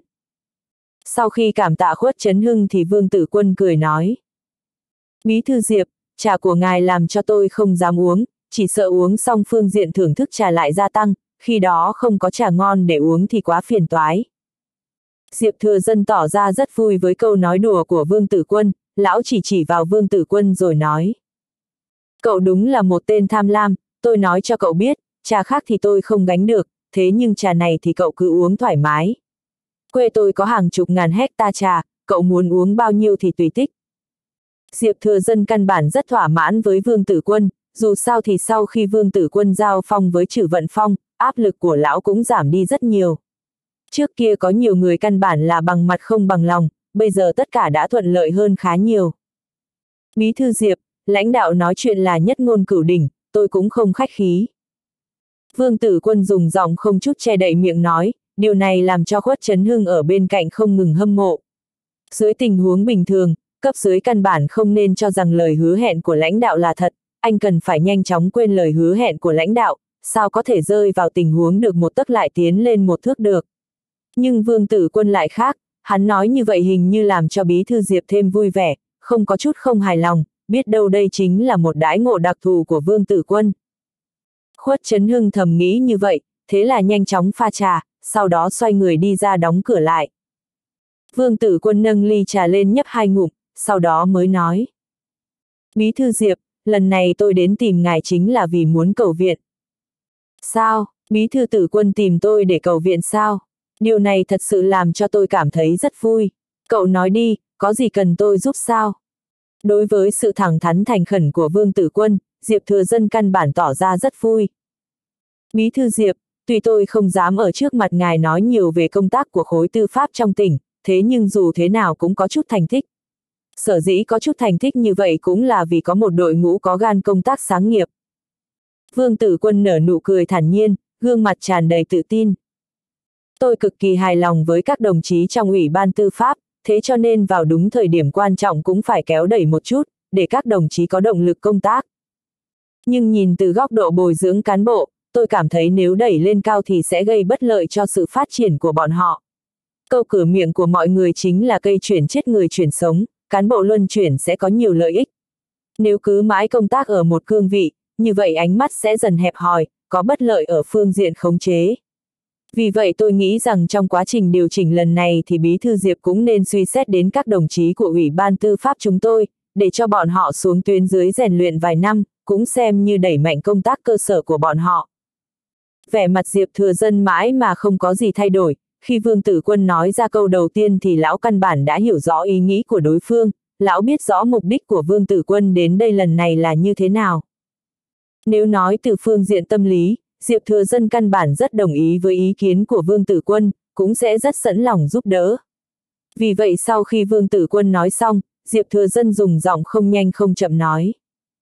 Sau khi cảm tạ Khuất Trấn Hưng thì Vương Tử Quân cười nói. Bí thư Diệp, trà của ngài làm cho tôi không dám uống, chỉ sợ uống xong phương diện thưởng thức trà lại gia tăng, khi đó không có trà ngon để uống thì quá phiền toái. Diệp Thừa Dân tỏ ra rất vui với câu nói đùa của Vương Tử Quân, lão chỉ vào Vương Tử Quân rồi nói. Cậu đúng là một tên tham lam, tôi nói cho cậu biết, trà khác thì tôi không gánh được, thế nhưng trà này thì cậu cứ uống thoải mái. Quê tôi có hàng chục ngàn hecta trà, cậu muốn uống bao nhiêu thì tùy thích. Diệp Thừa Dân căn bản rất thỏa mãn với Vương Tử Quân, dù sao thì sau khi Vương Tử Quân giao phong với Trử Vận Phong, áp lực của lão cũng giảm đi rất nhiều. Trước kia có nhiều người căn bản là bằng mặt không bằng lòng, bây giờ tất cả đã thuận lợi hơn khá nhiều. Bí thư Diệp, lãnh đạo nói chuyện là nhất ngôn cửu đỉnh, tôi cũng không khách khí. Vương Tử Quân dùng giọng không chút che đậy miệng nói, điều này làm cho Khuất Trấn Hưng ở bên cạnh không ngừng hâm mộ. Dưới tình huống bình thường, cấp dưới căn bản không nên cho rằng lời hứa hẹn của lãnh đạo là thật, anh cần phải nhanh chóng quên lời hứa hẹn của lãnh đạo, sao có thể rơi vào tình huống được một tấc lại tiến lên một thước được. Nhưng Vương Tử Quân lại khác, hắn nói như vậy hình như làm cho Bí thư Diệp thêm vui vẻ, không có chút không hài lòng, biết đâu đây chính là một đãi ngộ đặc thù của Vương Tử Quân. Khuất Chấn Hưng thầm nghĩ như vậy, thế là nhanh chóng pha trà, sau đó xoay người đi ra đóng cửa lại. Vương Tử Quân nâng ly trà lên nhấp 2 ngụm, sau đó mới nói. Bí thư Diệp, lần này tôi đến tìm ngài chính là vì muốn cầu viện. Sao, Bí thư Tử Quân tìm tôi để cầu viện sao? Điều này thật sự làm cho tôi cảm thấy rất vui. Cậu nói đi, có gì cần tôi giúp sao? Đối với sự thẳng thắn thành khẩn của Vương Tử Quân, Diệp Thừa Dân căn bản tỏ ra rất vui. Bí thư Diệp, tuy tôi không dám ở trước mặt ngài nói nhiều về công tác của khối tư pháp trong tỉnh, thế nhưng dù thế nào cũng có chút thành tích. Sở dĩ có chút thành tích như vậy cũng là vì có một đội ngũ có gan công tác sáng nghiệp. Vương Tử Quân nở nụ cười thản nhiên, gương mặt tràn đầy tự tin. Tôi cực kỳ hài lòng với các đồng chí trong Ủy ban Tư pháp, thế cho nên vào đúng thời điểm quan trọng cũng phải kéo đẩy một chút, để các đồng chí có động lực công tác. Nhưng nhìn từ góc độ bồi dưỡng cán bộ, tôi cảm thấy nếu đẩy lên cao thì sẽ gây bất lợi cho sự phát triển của bọn họ. Câu cửa miệng của mọi người chính là cây chuyển chết người chuyển sống, cán bộ luân chuyển sẽ có nhiều lợi ích. Nếu cứ mãi công tác ở một cương vị, như vậy ánh mắt sẽ dần hẹp hòi, có bất lợi ở phương diện khống chế. Vì vậy tôi nghĩ rằng trong quá trình điều chỉnh lần này thì Bí thư Diệp cũng nên suy xét đến các đồng chí của Ủy ban Tư pháp chúng tôi, để cho bọn họ xuống tuyến dưới rèn luyện vài năm, cũng xem như đẩy mạnh công tác cơ sở của bọn họ. Vẻ mặt Diệp Thừa Dân mãi mà không có gì thay đổi, khi Vương Tử Quân nói ra câu đầu tiên thì lão căn bản đã hiểu rõ ý nghĩ của đối phương, lão biết rõ mục đích của Vương Tử Quân đến đây lần này là như thế nào. Nếu nói từ phương diện tâm lý, Diệp Thừa Dân căn bản rất đồng ý với ý kiến của Vương Tử Quân, cũng sẽ rất sẵn lòng giúp đỡ. Vì vậy sau khi Vương Tử Quân nói xong, Diệp Thừa Dân dùng giọng không nhanh không chậm nói.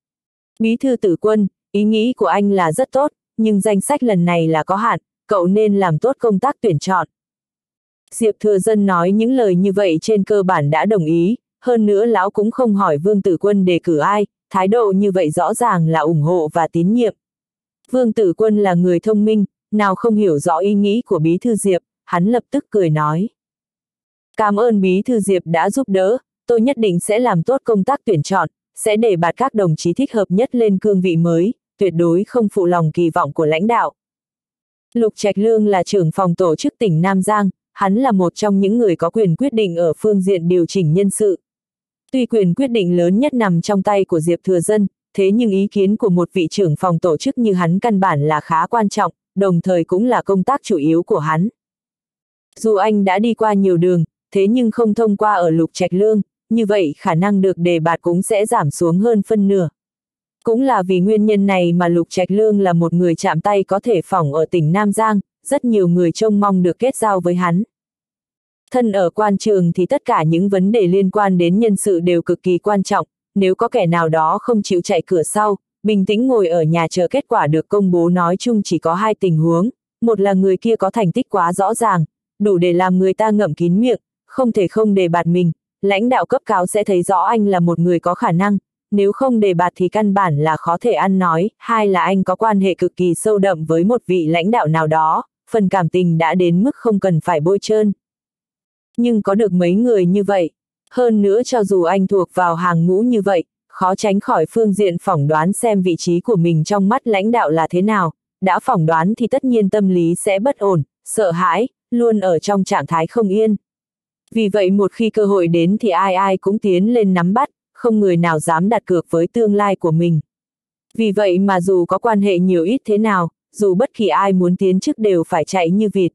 Bí thư Tử Quân, ý nghĩ của anh là rất tốt, nhưng danh sách lần này là có hạn, cậu nên làm tốt công tác tuyển chọn. Diệp Thừa Dân nói những lời như vậy trên cơ bản đã đồng ý, hơn nữa lão cũng không hỏi Vương Tử Quân đề cử ai, thái độ như vậy rõ ràng là ủng hộ và tín nhiệm. Vương Tử Quân là người thông minh, nào không hiểu rõ ý nghĩ của Bí thư Diệp, hắn lập tức cười nói. Cảm ơn Bí thư Diệp đã giúp đỡ, tôi nhất định sẽ làm tốt công tác tuyển chọn, sẽ đề bạt các đồng chí thích hợp nhất lên cương vị mới, tuyệt đối không phụ lòng kỳ vọng của lãnh đạo. Lục Trạch Lương là trưởng phòng tổ chức tỉnh Nam Giang, hắn là một trong những người có quyền quyết định ở phương diện điều chỉnh nhân sự. Tuy quyền quyết định lớn nhất nằm trong tay của Diệp Thừa Dân, thế nhưng ý kiến của một vị trưởng phòng tổ chức như hắn căn bản là khá quan trọng, đồng thời cũng là công tác chủ yếu của hắn. Dù anh đã đi qua nhiều đường, thế nhưng không thông qua ở Lục Trạch Lương, như vậy khả năng được đề bạt cũng sẽ giảm xuống hơn phân nửa. Cũng là vì nguyên nhân này mà Lục Trạch Lương là một người chạm tay có thể phỏng ở tỉnh Nam Giang, rất nhiều người trông mong được kết giao với hắn. Thân ở quan trường thì tất cả những vấn đề liên quan đến nhân sự đều cực kỳ quan trọng, nếu có kẻ nào đó không chịu chạy cửa sau, bình tĩnh ngồi ở nhà chờ kết quả được công bố nói chung chỉ có 2 tình huống, một là người kia có thành tích quá rõ ràng, đủ để làm người ta ngậm kín miệng, không thể không đề bạt mình, lãnh đạo cấp cao sẽ thấy rõ anh là một người có khả năng, nếu không đề bạt thì căn bản là khó thể ăn nói, hai là anh có quan hệ cực kỳ sâu đậm với một vị lãnh đạo nào đó, phần cảm tình đã đến mức không cần phải bôi trơn. Nhưng có được mấy người như vậy, hơn nữa cho dù anh thuộc vào hàng ngũ như vậy, khó tránh khỏi phương diện phỏng đoán xem vị trí của mình trong mắt lãnh đạo là thế nào, đã phỏng đoán thì tất nhiên tâm lý sẽ bất ổn, sợ hãi, luôn ở trong trạng thái không yên. Vì vậy một khi cơ hội đến thì ai ai cũng tiến lên nắm bắt, không người nào dám đặt cược với tương lai của mình. Vì vậy mà dù có quan hệ nhiều ít thế nào, dù bất kỳ ai muốn tiến chức đều phải chạy như vịt.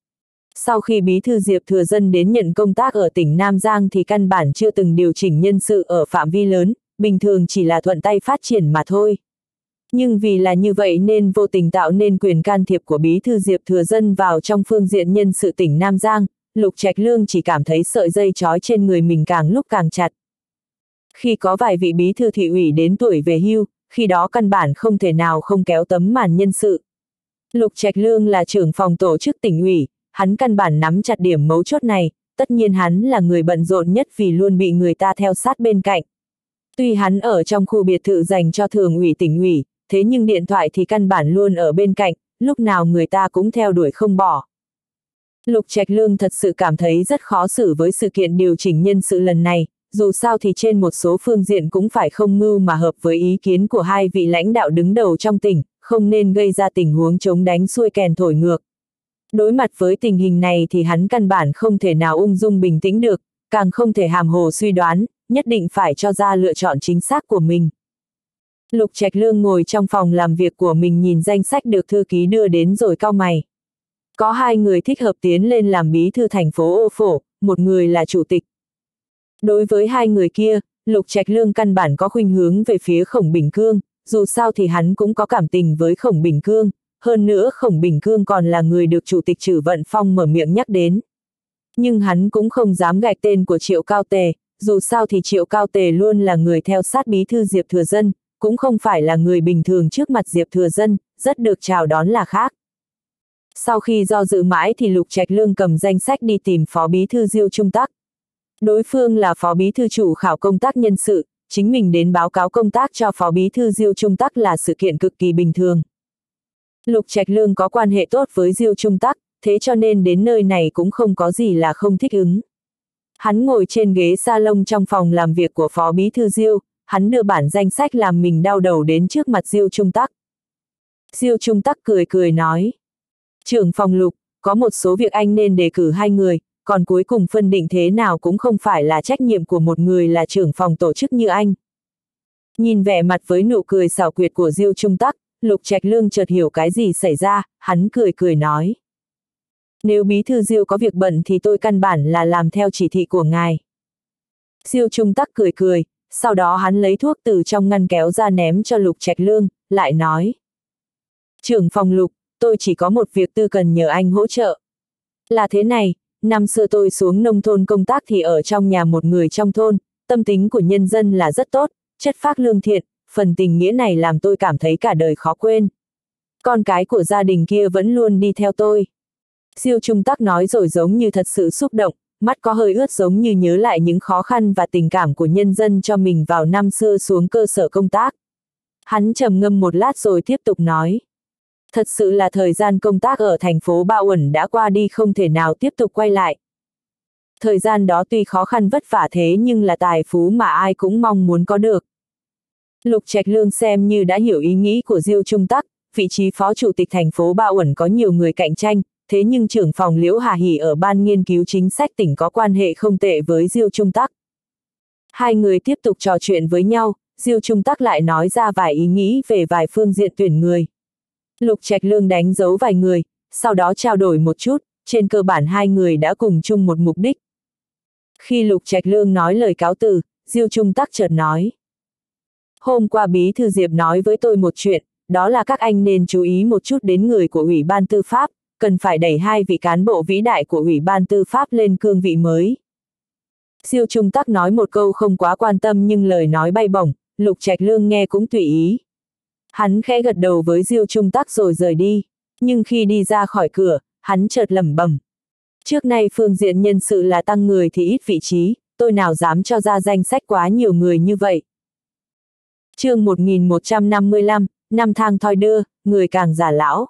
Sau khi Bí thư Diệp Thừa Dân đến nhận công tác ở tỉnh Nam Giang thì căn bản chưa từng điều chỉnh nhân sự ở phạm vi lớn, bình thường chỉ là thuận tay phát triển mà thôi. Nhưng vì là như vậy nên vô tình tạo nên quyền can thiệp của Bí thư Diệp Thừa Dân vào trong phương diện nhân sự tỉnh Nam Giang, Lục Trạch Lương chỉ cảm thấy sợi dây trói trên người mình càng lúc càng chặt. Khi có vài vị bí thư thị ủy đến tuổi về hưu, khi đó căn bản không thể nào không kéo tấm màn nhân sự. Lục Trạch Lương là trưởng phòng tổ chức tỉnh ủy, hắn căn bản nắm chặt điểm mấu chốt này, tất nhiên hắn là người bận rộn nhất vì luôn bị người ta theo sát bên cạnh. Tuy hắn ở trong khu biệt thự dành cho thường ủy tỉnh ủy, thế nhưng điện thoại thì căn bản luôn ở bên cạnh, lúc nào người ta cũng theo đuổi không bỏ. Lục Trạch Lương thật sự cảm thấy rất khó xử với sự kiện điều chỉnh nhân sự lần này, dù sao thì trên một số phương diện cũng phải không mưu mà hợp với ý kiến của hai vị lãnh đạo đứng đầu trong tỉnh, không nên gây ra tình huống chống đánh xuôi kèn thổi ngược. Đối mặt với tình hình này thì hắn căn bản không thể nào ung dung bình tĩnh được, càng không thể hàm hồ suy đoán, nhất định phải cho ra lựa chọn chính xác của mình. Lục Trạch Lương ngồi trong phòng làm việc của mình nhìn danh sách được thư ký đưa đến rồi cau mày. Có hai người thích hợp tiến lên làm bí thư thành phố Ô Phổ, một người là chủ tịch. Đối với hai người kia, Lục Trạch Lương căn bản có khuynh hướng về phía Khổng Bình Cương, dù sao thì hắn cũng có cảm tình với Khổng Bình Cương, hơn nữa Khổng Bình Cương còn là người được chủ tịch Trử Vận Phong mở miệng nhắc đến. Nhưng hắn cũng không dám gạch tên của Triệu Cao Tề, dù sao thì Triệu Cao Tề luôn là người theo sát bí thư Diệp Thừa Dân, cũng không phải là người bình thường trước mặt Diệp Thừa Dân, rất được chào đón là khác. Sau khi do dự mãi thì Lục Trạch Lương cầm danh sách đi tìm Phó Bí thư Diêu Trung Tắc. Đối phương là Phó Bí thư chủ khảo công tác nhân sự, chính mình đến báo cáo công tác cho Phó Bí thư Diêu Trung Tắc là sự kiện cực kỳ bình thường. Lục Trạch Lương có quan hệ tốt với Diêu Trung Tắc, thế cho nên đến nơi này cũng không có gì là không thích ứng. Hắn ngồi trên ghế salon trong phòng làm việc của Phó Bí thư Diêu, hắn đưa bản danh sách làm mình đau đầu đến trước mặt Diêu Trung Tắc. Diêu Trung Tắc cười cười nói: Trưởng phòng Lục, có một số việc anh nên đề cử hai người, còn cuối cùng phân định thế nào cũng không phải là trách nhiệm của một người là trưởng phòng tổ chức như anh. Nhìn vẻ mặt với nụ cười xảo quyệt của Diêu Trung Tắc, Lục Trạch Lương chợt hiểu cái gì xảy ra, hắn cười cười nói: Nếu bí thư Diêu có việc bận thì tôi căn bản là làm theo chỉ thị của ngài. Diêu Trung Tắc cười cười, sau đó hắn lấy thuốc từ trong ngăn kéo ra ném cho Lục Trạch Lương, lại nói: Trưởng phòng Lục, tôi chỉ có một việc tư cần nhờ anh hỗ trợ. Là thế này, năm xưa tôi xuống nông thôn công tác thì ở trong nhà một người trong thôn, tâm tính của nhân dân là rất tốt, chất phác lương thiện, phần tình nghĩa này làm tôi cảm thấy cả đời khó quên. Con cái của gia đình kia vẫn luôn đi theo tôi. Diêu Trung Tắc nói rồi giống như thật sự xúc động, mắt có hơi ướt giống như nhớ lại những khó khăn và tình cảm của nhân dân cho mình vào năm xưa xuống cơ sở công tác. Hắn trầm ngâm một lát rồi tiếp tục nói: Thật sự là thời gian công tác ở thành phố Ba Uẩn đã qua đi không thể nào tiếp tục quay lại. Thời gian đó tuy khó khăn vất vả thế nhưng là tài phú mà ai cũng mong muốn có được. Lục Trạch Lương xem như đã hiểu ý nghĩ của Diêu Trung Tắc, vị trí phó chủ tịch thành phố Ba Uẩn có nhiều người cạnh tranh, thế nhưng trưởng phòng Liễu Hà Hỷ ở ban nghiên cứu chính sách tỉnh có quan hệ không tệ với Diêu Trung Tắc. Hai người tiếp tục trò chuyện với nhau, Diêu Trung Tắc lại nói ra vài ý nghĩ về vài phương diện tuyển người. Lục Trạch Lương đánh dấu vài người, sau đó trao đổi một chút, trên cơ bản hai người đã cùng chung một mục đích. Khi Lục Trạch Lương nói lời cáo từ, Diêu Trung Tắc chợt nói: Hôm qua Bí thư Diệp nói với tôi một chuyện, đó là các anh nên chú ý một chút đến người của Ủy ban Tư pháp, cần phải đẩy hai vị cán bộ vĩ đại của Ủy ban Tư pháp lên cương vị mới. Diêu Trung Tắc nói một câu không quá quan tâm nhưng lời nói bay bổng, Lục Trạch Lương nghe cũng tùy ý. Hắn khẽ gật đầu với Diêu Trung Tắc rồi rời đi, nhưng khi đi ra khỏi cửa, hắn chợt lẩm bẩm: Trước nay phương diện nhân sự là tăng người thì ít vị trí, tôi nào dám cho ra danh sách quá nhiều người như vậy. Chương 1155, năm thang thoi đưa, người càng già lão.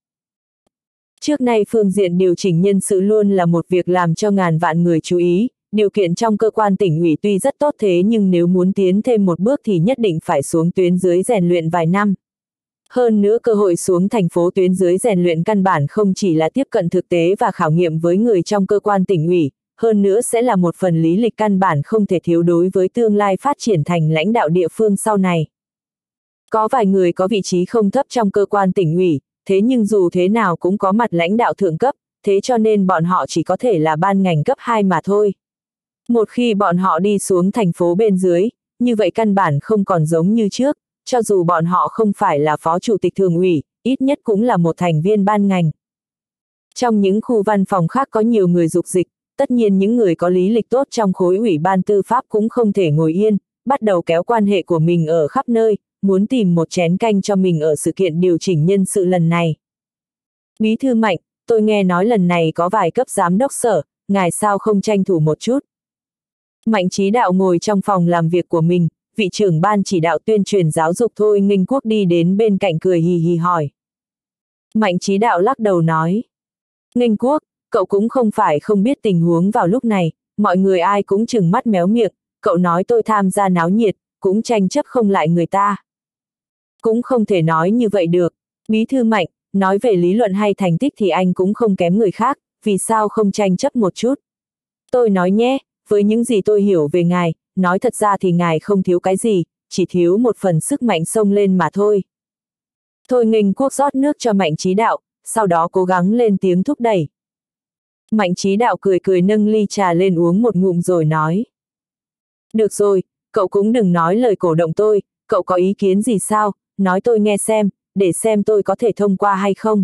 Trước nay phương diện điều chỉnh nhân sự luôn là một việc làm cho ngàn vạn người chú ý, điều kiện trong cơ quan tỉnh ủy tuy rất tốt thế nhưng nếu muốn tiến thêm một bước thì nhất định phải xuống tuyến dưới rèn luyện vài năm. Hơn nữa cơ hội xuống thành phố tuyến dưới rèn luyện căn bản không chỉ là tiếp cận thực tế và khảo nghiệm với người trong cơ quan tỉnh ủy, hơn nữa sẽ là một phần lý lịch căn bản không thể thiếu đối với tương lai phát triển thành lãnh đạo địa phương sau này. Có vài người có vị trí không thấp trong cơ quan tỉnh ủy, thế nhưng dù thế nào cũng có mặt lãnh đạo thượng cấp, thế cho nên bọn họ chỉ có thể là ban ngành cấp 2 mà thôi. Một khi bọn họ đi xuống thành phố bên dưới, như vậy căn bản không còn giống như trước, cho dù bọn họ không phải là phó chủ tịch thường ủy, ít nhất cũng là một thành viên ban ngành. Trong những khu văn phòng khác có nhiều người dục dịch, tất nhiên những người có lý lịch tốt trong khối ủy ban tư pháp cũng không thể ngồi yên, bắt đầu kéo quan hệ của mình ở khắp nơi, muốn tìm một chén canh cho mình ở sự kiện điều chỉnh nhân sự lần này. Bí thư Mạnh, tôi nghe nói lần này có vài cấp giám đốc sở, ngài sao không tranh thủ một chút. Mạnh Chí Đạo ngồi trong phòng làm việc của mình, vị trưởng ban chỉ đạo tuyên truyền giáo dục Thôi Nghinh Quốc đi đến bên cạnh cười hì hì hỏi. Mạnh Chí Đạo lắc đầu nói: Nghinh Quốc, cậu cũng không phải không biết tình huống vào lúc này, mọi người ai cũng trừng mắt méo miệng, cậu nói tôi tham gia náo nhiệt, cũng tranh chấp không lại người ta. Cũng không thể nói như vậy được, Bí thư Mạnh, nói về lý luận hay thành tích thì anh cũng không kém người khác, vì sao không tranh chấp một chút. Tôi nói nhé, với những gì tôi hiểu về ngài, nói thật ra thì ngài không thiếu cái gì, chỉ thiếu một phần sức mạnh xông lên mà thôi. Thôi Nghênh Quốc rót nước cho Mạnh Chí Đạo, sau đó cố gắng lên tiếng thúc đẩy. Mạnh Chí Đạo cười cười nâng ly trà lên uống một ngụm rồi nói. Được rồi, cậu cũng đừng nói lời cổ động tôi, cậu có ý kiến gì sao, nói tôi nghe xem, để xem tôi có thể thông qua hay không.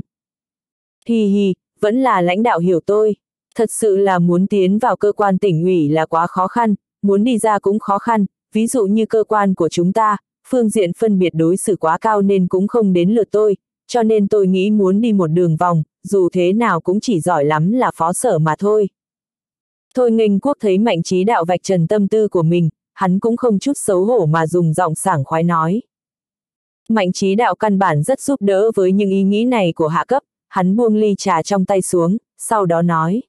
Hi hi, vẫn là lãnh đạo hiểu tôi. Thật sự là muốn tiến vào cơ quan tỉnh ủy là quá khó khăn, muốn đi ra cũng khó khăn, ví dụ như cơ quan của chúng ta, phương diện phân biệt đối xử quá cao nên cũng không đến lượt tôi, cho nên tôi nghĩ muốn đi một đường vòng, dù thế nào cũng chỉ giỏi lắm là phó sở mà thôi. Thôi Nghênh Quốc thấy Mạnh Chí Đạo vạch trần tâm tư của mình, hắn cũng không chút xấu hổ mà dùng giọng sảng khoái nói. Mạnh Chí Đạo căn bản rất giúp đỡ với những ý nghĩ này của hạ cấp, hắn buông ly trà trong tay xuống, sau đó nói.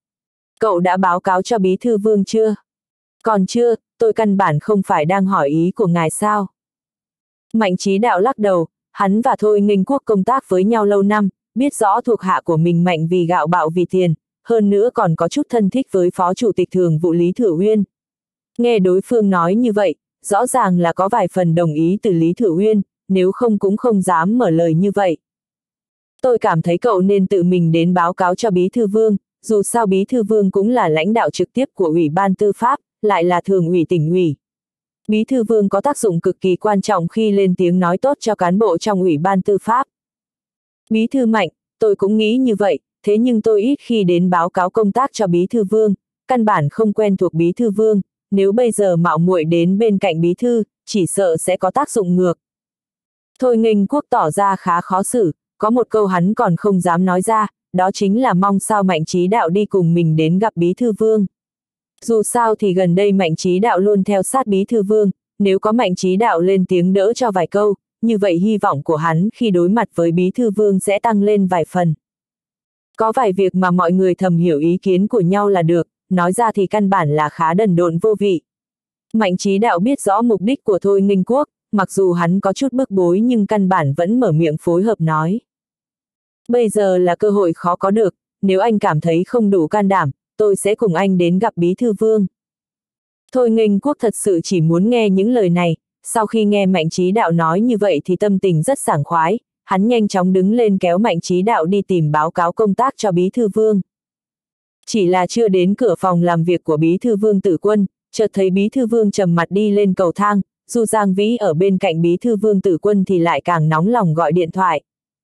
Cậu đã báo cáo cho Bí thư Vương chưa? Còn chưa, tôi căn bản không phải đang hỏi ý của ngài sao? Mạnh Chí Đạo lắc đầu, hắn và Thôi Nghênh Quốc công tác với nhau lâu năm, biết rõ thuộc hạ của mình mạnh vì gạo bạo vì tiền, hơn nữa còn có chút thân thích với Phó Chủ tịch Thường vụ Lý Thử Uyên. Nghe đối phương nói như vậy, rõ ràng là có vài phần đồng ý từ Lý Thử Uyên, nếu không cũng không dám mở lời như vậy. Tôi cảm thấy cậu nên tự mình đến báo cáo cho Bí thư Vương, dù sao Bí thư Vương cũng là lãnh đạo trực tiếp của Ủy ban Tư pháp, lại là Thường ủy tỉnh ủy. Bí thư Vương có tác dụng cực kỳ quan trọng khi lên tiếng nói tốt cho cán bộ trong Ủy ban Tư pháp. Bí thư Mạnh, tôi cũng nghĩ như vậy, thế nhưng tôi ít khi đến báo cáo công tác cho Bí thư Vương, căn bản không quen thuộc Bí thư Vương, nếu bây giờ mạo muội đến bên cạnh Bí thư, chỉ sợ sẽ có tác dụng ngược. Thôi Nghênh Quốc tỏ ra khá khó xử, có một câu hắn còn không dám nói ra, đó chính là mong sao Mạnh Chí Đạo đi cùng mình đến gặp Bí thư Vương. Dù sao thì gần đây Mạnh Chí Đạo luôn theo sát Bí thư Vương, nếu có Mạnh Chí Đạo lên tiếng đỡ cho vài câu, như vậy hy vọng của hắn khi đối mặt với Bí thư Vương sẽ tăng lên vài phần. Có vài việc mà mọi người thầm hiểu ý kiến của nhau là được, nói ra thì căn bản là khá đần độn vô vị. Mạnh Chí Đạo biết rõ mục đích của Thôi Nghênh Quốc, mặc dù hắn có chút bức bối nhưng căn bản vẫn mở miệng phối hợp nói. Bây giờ là cơ hội khó có được, nếu anh cảm thấy không đủ can đảm, tôi sẽ cùng anh đến gặp Bí thư Vương. Thôi Nghênh Quốc thật sự chỉ muốn nghe những lời này, sau khi nghe Mạnh Chí Đạo nói như vậy thì tâm tình rất sảng khoái, hắn nhanh chóng đứng lên kéo Mạnh Chí Đạo đi tìm báo cáo công tác cho Bí thư Vương. Chỉ là chưa đến cửa phòng làm việc của Bí thư Vương Tử Quân, chợt thấy Bí thư Vương trầm mặt đi lên cầu thang, dù Giang Vĩ ở bên cạnh Bí thư Vương Tử Quân thì lại càng nóng lòng gọi điện thoại.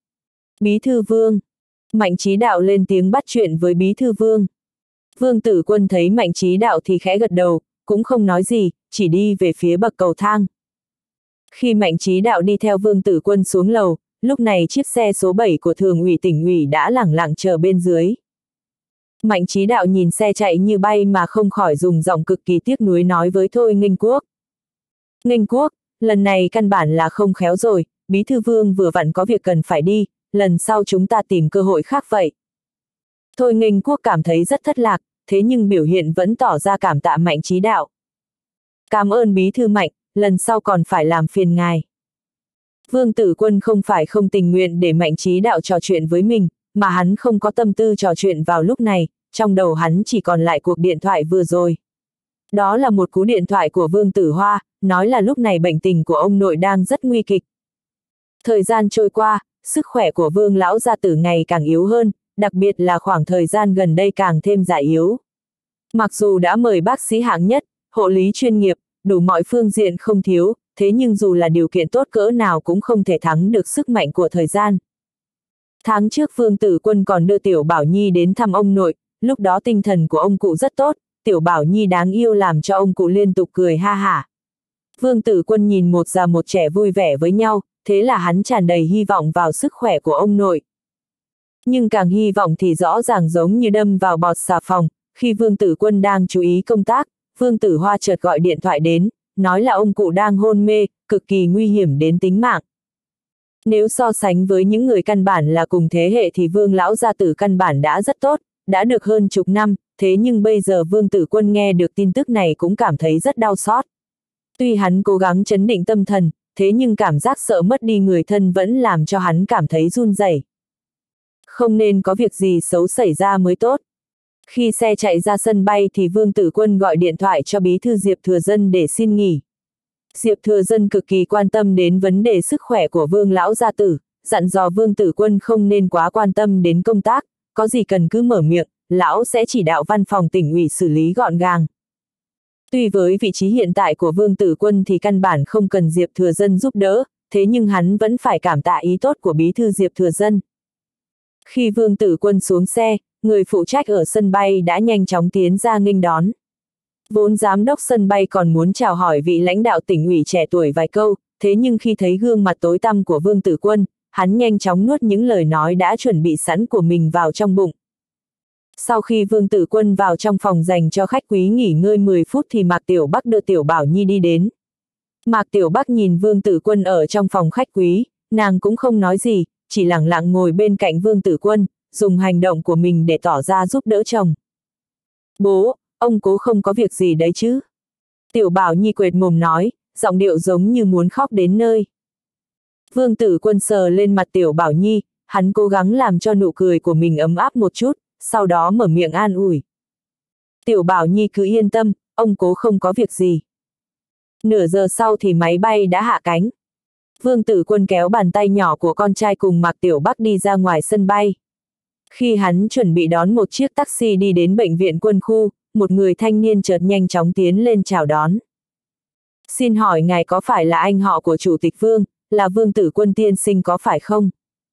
Bí thư Vương. Mạnh Chí Đạo lên tiếng bắt chuyện với Bí thư Vương. Vương Tử Quân thấy Mạnh Chí Đạo thì khẽ gật đầu, cũng không nói gì, chỉ đi về phía bậc cầu thang. Khi Mạnh Chí Đạo đi theo Vương Tử Quân xuống lầu, lúc này chiếc xe số 7 của Thường ủy tỉnh ủy đã lẳng lặng chờ bên dưới. Mạnh Chí Đạo nhìn xe chạy như bay mà không khỏi dùng giọng cực kỳ tiếc nuối nói với Thôi Nghênh Quốc. Nghênh Quốc, lần này căn bản là không khéo rồi, Bí thư Vương vừa vặn có việc cần phải đi, lần sau chúng ta tìm cơ hội khác vậy. Thôi Nghênh Quốc cảm thấy rất thất lạc, thế nhưng biểu hiện vẫn tỏ ra cảm tạ Mạnh Chí Đạo. Cảm ơn Bí thư Mạnh, lần sau còn phải làm phiền ngài. Vương Tử Quân không phải không tình nguyện để Mạnh Chí Đạo trò chuyện với mình, mà hắn không có tâm tư trò chuyện vào lúc này, trong đầu hắn chỉ còn lại cuộc điện thoại vừa rồi. Đó là một cú điện thoại của Vương Tử Hoa, nói là lúc này bệnh tình của ông nội đang rất nguy kịch. Thời gian trôi qua, sức khỏe của Vương lão gia tử ngày càng yếu hơn, đặc biệt là khoảng thời gian gần đây càng thêm già yếu. Mặc dù đã mời bác sĩ hạng nhất, hộ lý chuyên nghiệp, đủ mọi phương diện không thiếu, thế nhưng dù là điều kiện tốt cỡ nào cũng không thể thắng được sức mạnh của thời gian. Tháng trước Vương Tử Quân còn đưa Tiểu Bảo Nhi đến thăm ông nội, lúc đó tinh thần của ông cụ rất tốt, Tiểu Bảo Nhi đáng yêu làm cho ông cụ liên tục cười ha hả. Vương Tử Quân nhìn một già một trẻ vui vẻ với nhau, thế là hắn tràn đầy hy vọng vào sức khỏe của ông nội. Nhưng càng hy vọng thì rõ ràng giống như đâm vào bọt xà phòng, khi Vương Tử Quân đang chú ý công tác, Vương Tử Hoa chợt gọi điện thoại đến, nói là ông cụ đang hôn mê, cực kỳ nguy hiểm đến tính mạng. Nếu so sánh với những người căn bản là cùng thế hệ thì Vương lão gia tử căn bản đã rất tốt, đã được hơn chục năm, thế nhưng bây giờ Vương Tử Quân nghe được tin tức này cũng cảm thấy rất đau xót. Tuy hắn cố gắng trấn định tâm thần, thế nhưng cảm giác sợ mất đi người thân vẫn làm cho hắn cảm thấy run rẩy. Không nên có việc gì xấu xảy ra mới tốt. Khi xe chạy ra sân bay thì Vương Tử Quân gọi điện thoại cho bí thư Diệp Thừa Dân để xin nghỉ. Diệp Thừa Dân cực kỳ quan tâm đến vấn đề sức khỏe của Vương lão gia tử, dặn dò Vương Tử Quân không nên quá quan tâm đến công tác, có gì cần cứ mở miệng, lão sẽ chỉ đạo văn phòng tỉnh ủy xử lý gọn gàng. Tuy với vị trí hiện tại của Vương Tử Quân thì căn bản không cần Diệp Thừa Dân giúp đỡ, thế nhưng hắn vẫn phải cảm tạ ý tốt của bí thư Diệp Thừa Dân. Khi Vương Tử Quân xuống xe, người phụ trách ở sân bay đã nhanh chóng tiến ra nghênh đón. Vốn giám đốc sân bay còn muốn chào hỏi vị lãnh đạo tỉnh ủy trẻ tuổi vài câu, thế nhưng khi thấy gương mặt tối tăm của Vương Tử Quân, hắn nhanh chóng nuốt những lời nói đã chuẩn bị sẵn của mình vào trong bụng. Sau khi Vương Tử Quân vào trong phòng dành cho khách quý nghỉ ngơi 10 phút thì Mạc Tiểu Bắc đưa Tiểu Bảo Nhi đi đến. Mạc Tiểu Bắc nhìn Vương Tử Quân ở trong phòng khách quý, nàng cũng không nói gì, chỉ lặng lặng ngồi bên cạnh Vương Tử Quân, dùng hành động của mình để tỏ ra giúp đỡ chồng. Bố, ông cố không có việc gì đấy chứ? Tiểu Bảo Nhi quệt mồm nói, giọng điệu giống như muốn khóc đến nơi. Vương Tử Quân sờ lên mặt Tiểu Bảo Nhi, hắn cố gắng làm cho nụ cười của mình ấm áp một chút, sau đó mở miệng an ủi. Tiểu Bảo Nhi cứ yên tâm, ông cố không có việc gì. Nửa giờ sau thì máy bay đã hạ cánh. Vương Tử Quân kéo bàn tay nhỏ của con trai cùng Mạc Tiểu Bắc đi ra ngoài sân bay. Khi hắn chuẩn bị đón một chiếc taxi đi đến bệnh viện quân khu, một người thanh niên chợt nhanh chóng tiến lên chào đón. Xin hỏi ngài có phải là anh họ của Chủ tịch Vương, là Vương Tử Quân tiên sinh có phải không?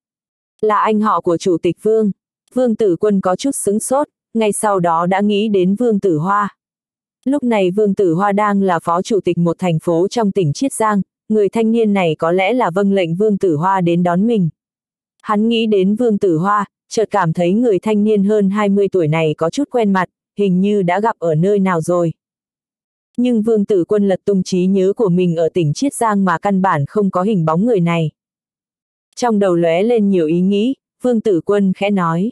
Là anh họ của Chủ tịch Vương. Vương Tử Quân có chút sững sốt, ngay sau đó đã nghĩ đến Vương Tử Hoa. Lúc này Vương Tử Hoa đang là phó chủ tịch một thành phố trong tỉnh Chiết Giang, người thanh niên này có lẽ là vâng lệnh Vương Tử Hoa đến đón mình. Hắn nghĩ đến Vương Tử Hoa, chợt cảm thấy người thanh niên hơn 20 tuổi này có chút quen mặt, hình như đã gặp ở nơi nào rồi. Nhưng Vương Tử Quân lật tung trí nhớ của mình ở tỉnh Chiết Giang mà căn bản không có hình bóng người này. Trong đầu lóe lên nhiều ý nghĩ, Vương Tử Quân khẽ nói.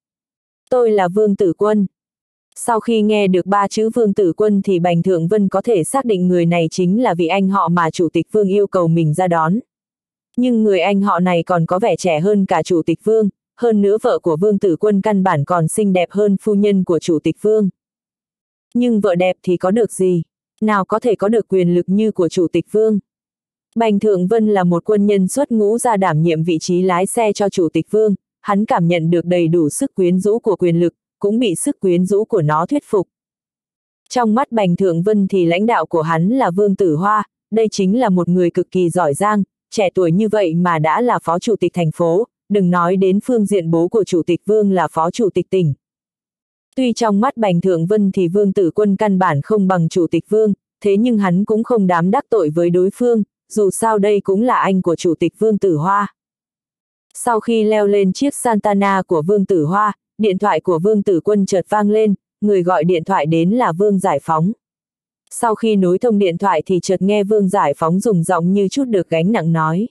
Tôi là Vương Tử Quân. Sau khi nghe được 3 chữ Vương Tử Quân thì Bành Thượng Vân có thể xác định người này chính là vị anh họ mà Chủ tịch Vương yêu cầu mình ra đón. Nhưng người anh họ này còn có vẻ trẻ hơn cả Chủ tịch Vương, hơn nữa vợ của Vương Tử Quân căn bản còn xinh đẹp hơn phu nhân của Chủ tịch Vương. Nhưng vợ đẹp thì có được gì? Nào có thể có được quyền lực như của Chủ tịch Vương? Bành Thượng Vân là một quân nhân xuất ngũ ra đảm nhiệm vị trí lái xe cho Chủ tịch Vương, hắn cảm nhận được đầy đủ sức quyến rũ của quyền lực, cũng bị sức quyến rũ của nó thuyết phục. Trong mắt Bành Thượng Vân thì lãnh đạo của hắn là Vương Tử Hoa, đây chính là một người cực kỳ giỏi giang, trẻ tuổi như vậy mà đã là phó chủ tịch thành phố, đừng nói đến phương diện bố của Chủ tịch Vương là phó chủ tịch tỉnh. Tuy trong mắt Bành Thượng Vân thì Vương Tử Quân căn bản không bằng Chủ tịch Vương, thế nhưng hắn cũng không dám đắc tội với đối phương, dù sao đây cũng là anh của Chủ tịch Vương Tử Hoa. Sau khi leo lên chiếc Santana của Vương Tử Hoa, điện thoại của Vương Tử Quân chợt vang lên, người gọi điện thoại đến là Vương Giải Phóng. Sau khi nối thông điện thoại thì chợt nghe Vương Giải Phóng dùng giọng như chút được gánh nặng nói.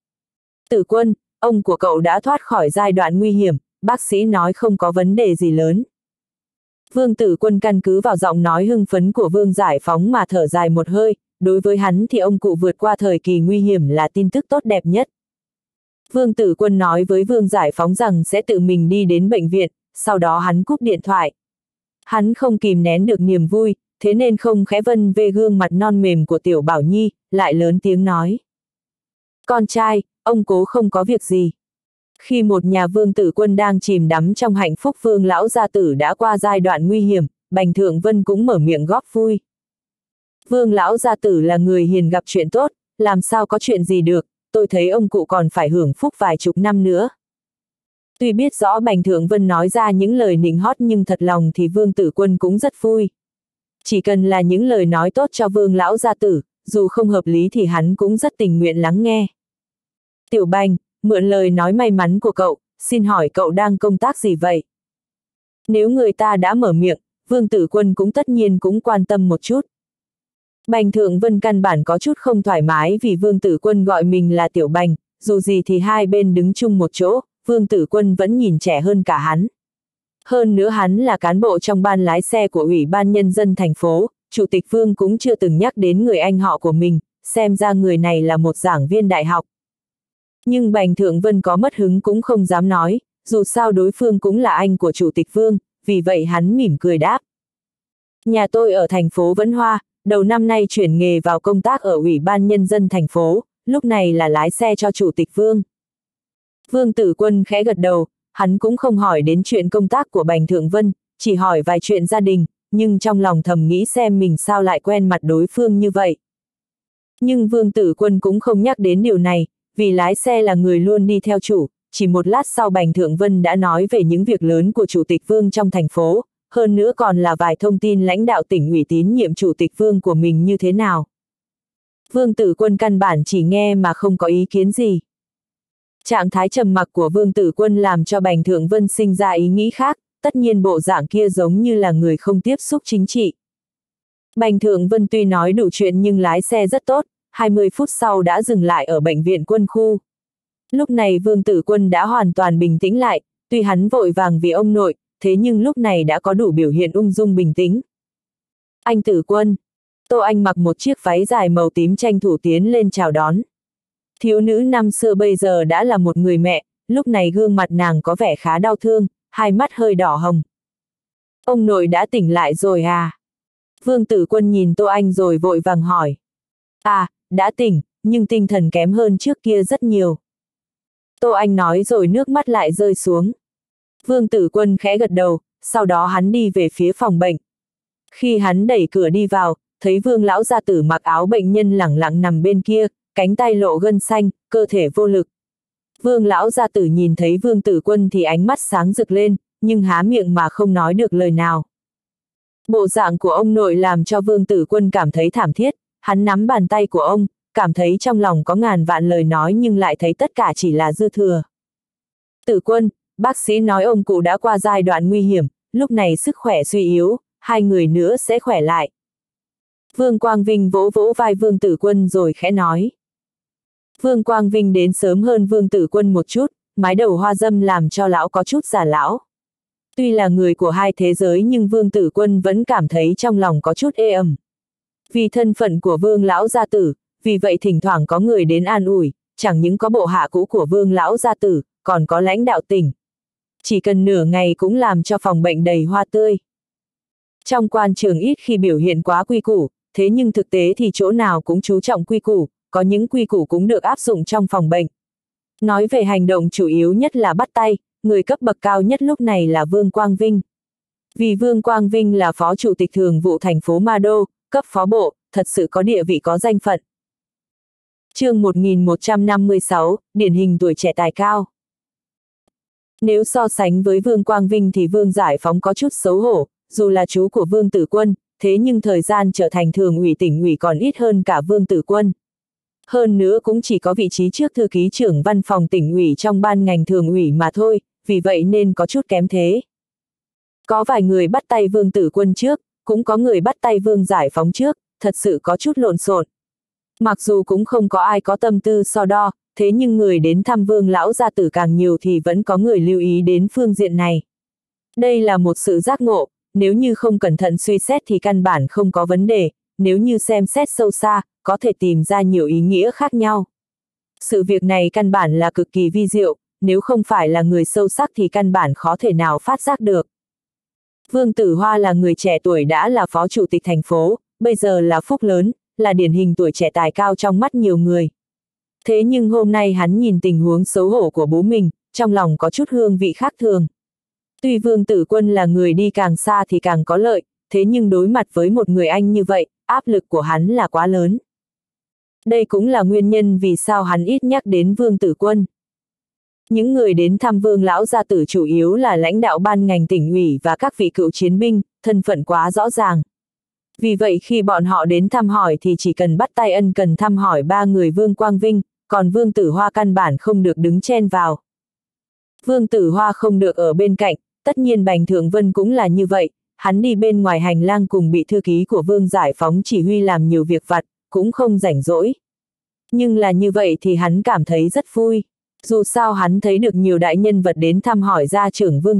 Tử Quân, ông của cậu đã thoát khỏi giai đoạn nguy hiểm, bác sĩ nói không có vấn đề gì lớn. Vương Tử Quân căn cứ vào giọng nói hưng phấn của Vương Giải Phóng mà thở dài một hơi, đối với hắn thì ông cụ vượt qua thời kỳ nguy hiểm là tin tức tốt đẹp nhất. Vương Tử Quân nói với Vương Giải Phóng rằng sẽ tự mình đi đến bệnh viện, sau đó hắn cúp điện thoại. Hắn không kìm nén được niềm vui, thế nên không khẽ vân về gương mặt non mềm của Tiểu Bảo Nhi, lại lớn tiếng nói. Con trai, ông cố không có việc gì. Khi một nhà Vương Tử Quân đang chìm đắm trong hạnh phúc, Vương lão gia tử đã qua giai đoạn nguy hiểm, Bành Thượng Vân cũng mở miệng góp vui. Vương lão gia tử là người hiền gặp chuyện tốt, làm sao có chuyện gì được, tôi thấy ông cụ còn phải hưởng phúc vài chục năm nữa. Tuy biết rõ Bành Thượng Vân nói ra những lời nịnh hót nhưng thật lòng thì Vương Tử Quân cũng rất vui. Chỉ cần là những lời nói tốt cho Vương lão gia tử, dù không hợp lý thì hắn cũng rất tình nguyện lắng nghe. Tiểu Bành, mượn lời nói may mắn của cậu, xin hỏi cậu đang công tác gì vậy? Nếu người ta đã mở miệng, Vương Tử Quân cũng tất nhiên cũng quan tâm một chút. Bành Thượng Vân căn bản có chút không thoải mái vì Vương Tử Quân gọi mình là Tiểu Bành, dù gì thì hai bên đứng chung một chỗ, Vương Tử Quân vẫn nhìn trẻ hơn cả hắn. Hơn nữa hắn là cán bộ trong ban lái xe của Ủy ban Nhân dân thành phố, Chủ tịch Vương cũng chưa từng nhắc đến người anh họ của mình, xem ra người này là một giảng viên đại học. Nhưng Bành Thượng Vân có mất hứng cũng không dám nói, dù sao đối phương cũng là anh của Chủ tịch Vương, vì vậy hắn mỉm cười đáp. Nhà tôi ở thành phố Vân Hoa, đầu năm nay chuyển nghề vào công tác ở Ủy ban Nhân dân thành phố, lúc này là lái xe cho Chủ tịch Vương. Vương Tử Quân khẽ gật đầu, hắn cũng không hỏi đến chuyện công tác của Bành Thượng Vân, chỉ hỏi vài chuyện gia đình, nhưng trong lòng thầm nghĩ xem mình sao lại quen mặt đối phương như vậy. Nhưng Vương Tử Quân cũng không nhắc đến điều này, vì lái xe là người luôn đi theo chủ, chỉ một lát sau Bành Thượng Vân đã nói về những việc lớn của Chủ tịch Vương trong thành phố, hơn nữa còn là vài thông tin lãnh đạo tỉnh ủy tín nhiệm Chủ tịch Vương của mình như thế nào. Vương Tử Quân căn bản chỉ nghe mà không có ý kiến gì. Trạng thái trầm mặc của Vương Tử Quân làm cho Bành Thượng Vân sinh ra ý nghĩ khác, tất nhiên bộ dạng kia giống như là người không tiếp xúc chính trị. Bành Thượng Vân tuy nói đủ chuyện nhưng lái xe rất tốt, 20 phút sau đã dừng lại ở bệnh viện quân khu. Lúc này Vương Tử Quân đã hoàn toàn bình tĩnh lại, tuy hắn vội vàng vì ông nội, thế nhưng lúc này đã có đủ biểu hiện ung dung bình tĩnh. Anh Tử Quân. Tô Anh mặc một chiếc váy dài màu tím tranh thủ tiến lên chào đón. Thiếu nữ năm xưa bây giờ đã là một người mẹ, lúc này gương mặt nàng có vẻ khá đau thương, hai mắt hơi đỏ hồng. Ông nội đã tỉnh lại rồi à? Vương Tử Quân nhìn Tô Anh rồi vội vàng hỏi. À, đã tỉnh, nhưng tinh thần kém hơn trước kia rất nhiều. Tô Anh nói rồi nước mắt lại rơi xuống. Vương Tử Quân khẽ gật đầu, sau đó hắn đi về phía phòng bệnh. Khi hắn đẩy cửa đi vào, thấy Vương lão gia tử mặc áo bệnh nhân lẳng lặng nằm bên kia, cánh tay lộ gân xanh, cơ thể vô lực. Vương lão gia tử nhìn thấy Vương Tử Quân thì ánh mắt sáng rực lên, nhưng há miệng mà không nói được lời nào. Bộ dạng của ông nội làm cho Vương Tử Quân cảm thấy thảm thiết, hắn nắm bàn tay của ông, cảm thấy trong lòng có ngàn vạn lời nói nhưng lại thấy tất cả chỉ là dư thừa. Tử Quân, bác sĩ nói ông cụ đã qua giai đoạn nguy hiểm, lúc này sức khỏe suy yếu, 2 người nữa sẽ khỏe lại. Vương Quang Vinh vỗ vỗ vai Vương Tử Quân rồi khẽ nói. Vương Quang Vinh đến sớm hơn Vương Tử Quân một chút, mái đầu hoa dâm làm cho lão có chút già lão. Tuy là người của hai thế giới nhưng Vương Tử Quân vẫn cảm thấy trong lòng có chút ê ẩm. Vì thân phận của Vương lão gia tử, vì vậy thỉnh thoảng có người đến an ủi, chẳng những có bộ hạ cũ của Vương lão gia tử, còn có lãnh đạo tỉnh. Chỉ cần nửa ngày cũng làm cho phòng bệnh đầy hoa tươi. Trong quan trường ít khi biểu hiện quá quy củ, thế nhưng thực tế thì chỗ nào cũng chú trọng quy củ, có những quy củ cũng được áp dụng trong phòng bệnh. Nói về hành động chủ yếu nhất là bắt tay, người cấp bậc cao nhất lúc này là Vương Quang Vinh. Vì Vương Quang Vinh là phó chủ tịch thường vụ thành phố Ma Đô, cấp phó bộ, thật sự có địa vị có danh phận. Chương 1156, điển hình tuổi trẻ tài cao. Nếu so sánh với Vương Quang Vinh thì Vương Giải Phóng có chút xấu hổ, dù là chú của Vương Tử Quân, thế nhưng thời gian trở thành thường ủy tỉnh ủy còn ít hơn cả Vương Tử Quân. Hơn nữa cũng chỉ có vị trí trước thư ký trưởng văn phòng tỉnh ủy trong ban ngành thường ủy mà thôi, vì vậy nên có chút kém thế. Có vài người bắt tay Vương Tử Quân trước, cũng có người bắt tay Vương Giải Phóng trước, thật sự có chút lộn xộn. Mặc dù cũng không có ai có tâm tư so đo, thế nhưng người đến thăm Vương lão gia tử càng nhiều thì vẫn có người lưu ý đến phương diện này. Đây là một sự giác ngộ, nếu như không cẩn thận suy xét thì căn bản không có vấn đề, nếu như xem xét sâu xa, có thể tìm ra nhiều ý nghĩa khác nhau. Sự việc này căn bản là cực kỳ vi diệu, nếu không phải là người sâu sắc thì căn bản khó thể nào phát giác được. Vương Tử Hoa là người trẻ tuổi đã là phó chủ tịch thành phố, bây giờ là phúc lớn, là điển hình tuổi trẻ tài cao trong mắt nhiều người. Thế nhưng hôm nay hắn nhìn tình huống xấu hổ của bố mình, trong lòng có chút hương vị khác thường. Tuy Vương Tử Quân là người đi càng xa thì càng có lợi, thế nhưng đối mặt với một người anh như vậy, áp lực của hắn là quá lớn. Đây cũng là nguyên nhân vì sao hắn ít nhắc đến Vương Tử Quân. Những người đến thăm Vương lão gia tử chủ yếu là lãnh đạo ban ngành tỉnh ủy và các vị cựu chiến binh, thân phận quá rõ ràng. Vì vậy khi bọn họ đến thăm hỏi thì chỉ cần bắt tay ân cần thăm hỏi 3 người Vương Quang Vinh, còn Vương Tử Hoa căn bản không được đứng chen vào. Vương Tử Hoa không được ở bên cạnh, tất nhiên Bành Thượng Vân cũng là như vậy, hắn đi bên ngoài hành lang cùng bị thư ký của Vương Giải Phóng chỉ huy làm nhiều việc vặt, cũng không rảnh rỗi. Nhưng là như vậy thì hắn cảm thấy rất vui. Dù sao hắn thấy được nhiều đại nhân vật đến thăm hỏi gia trưởng Vương gia,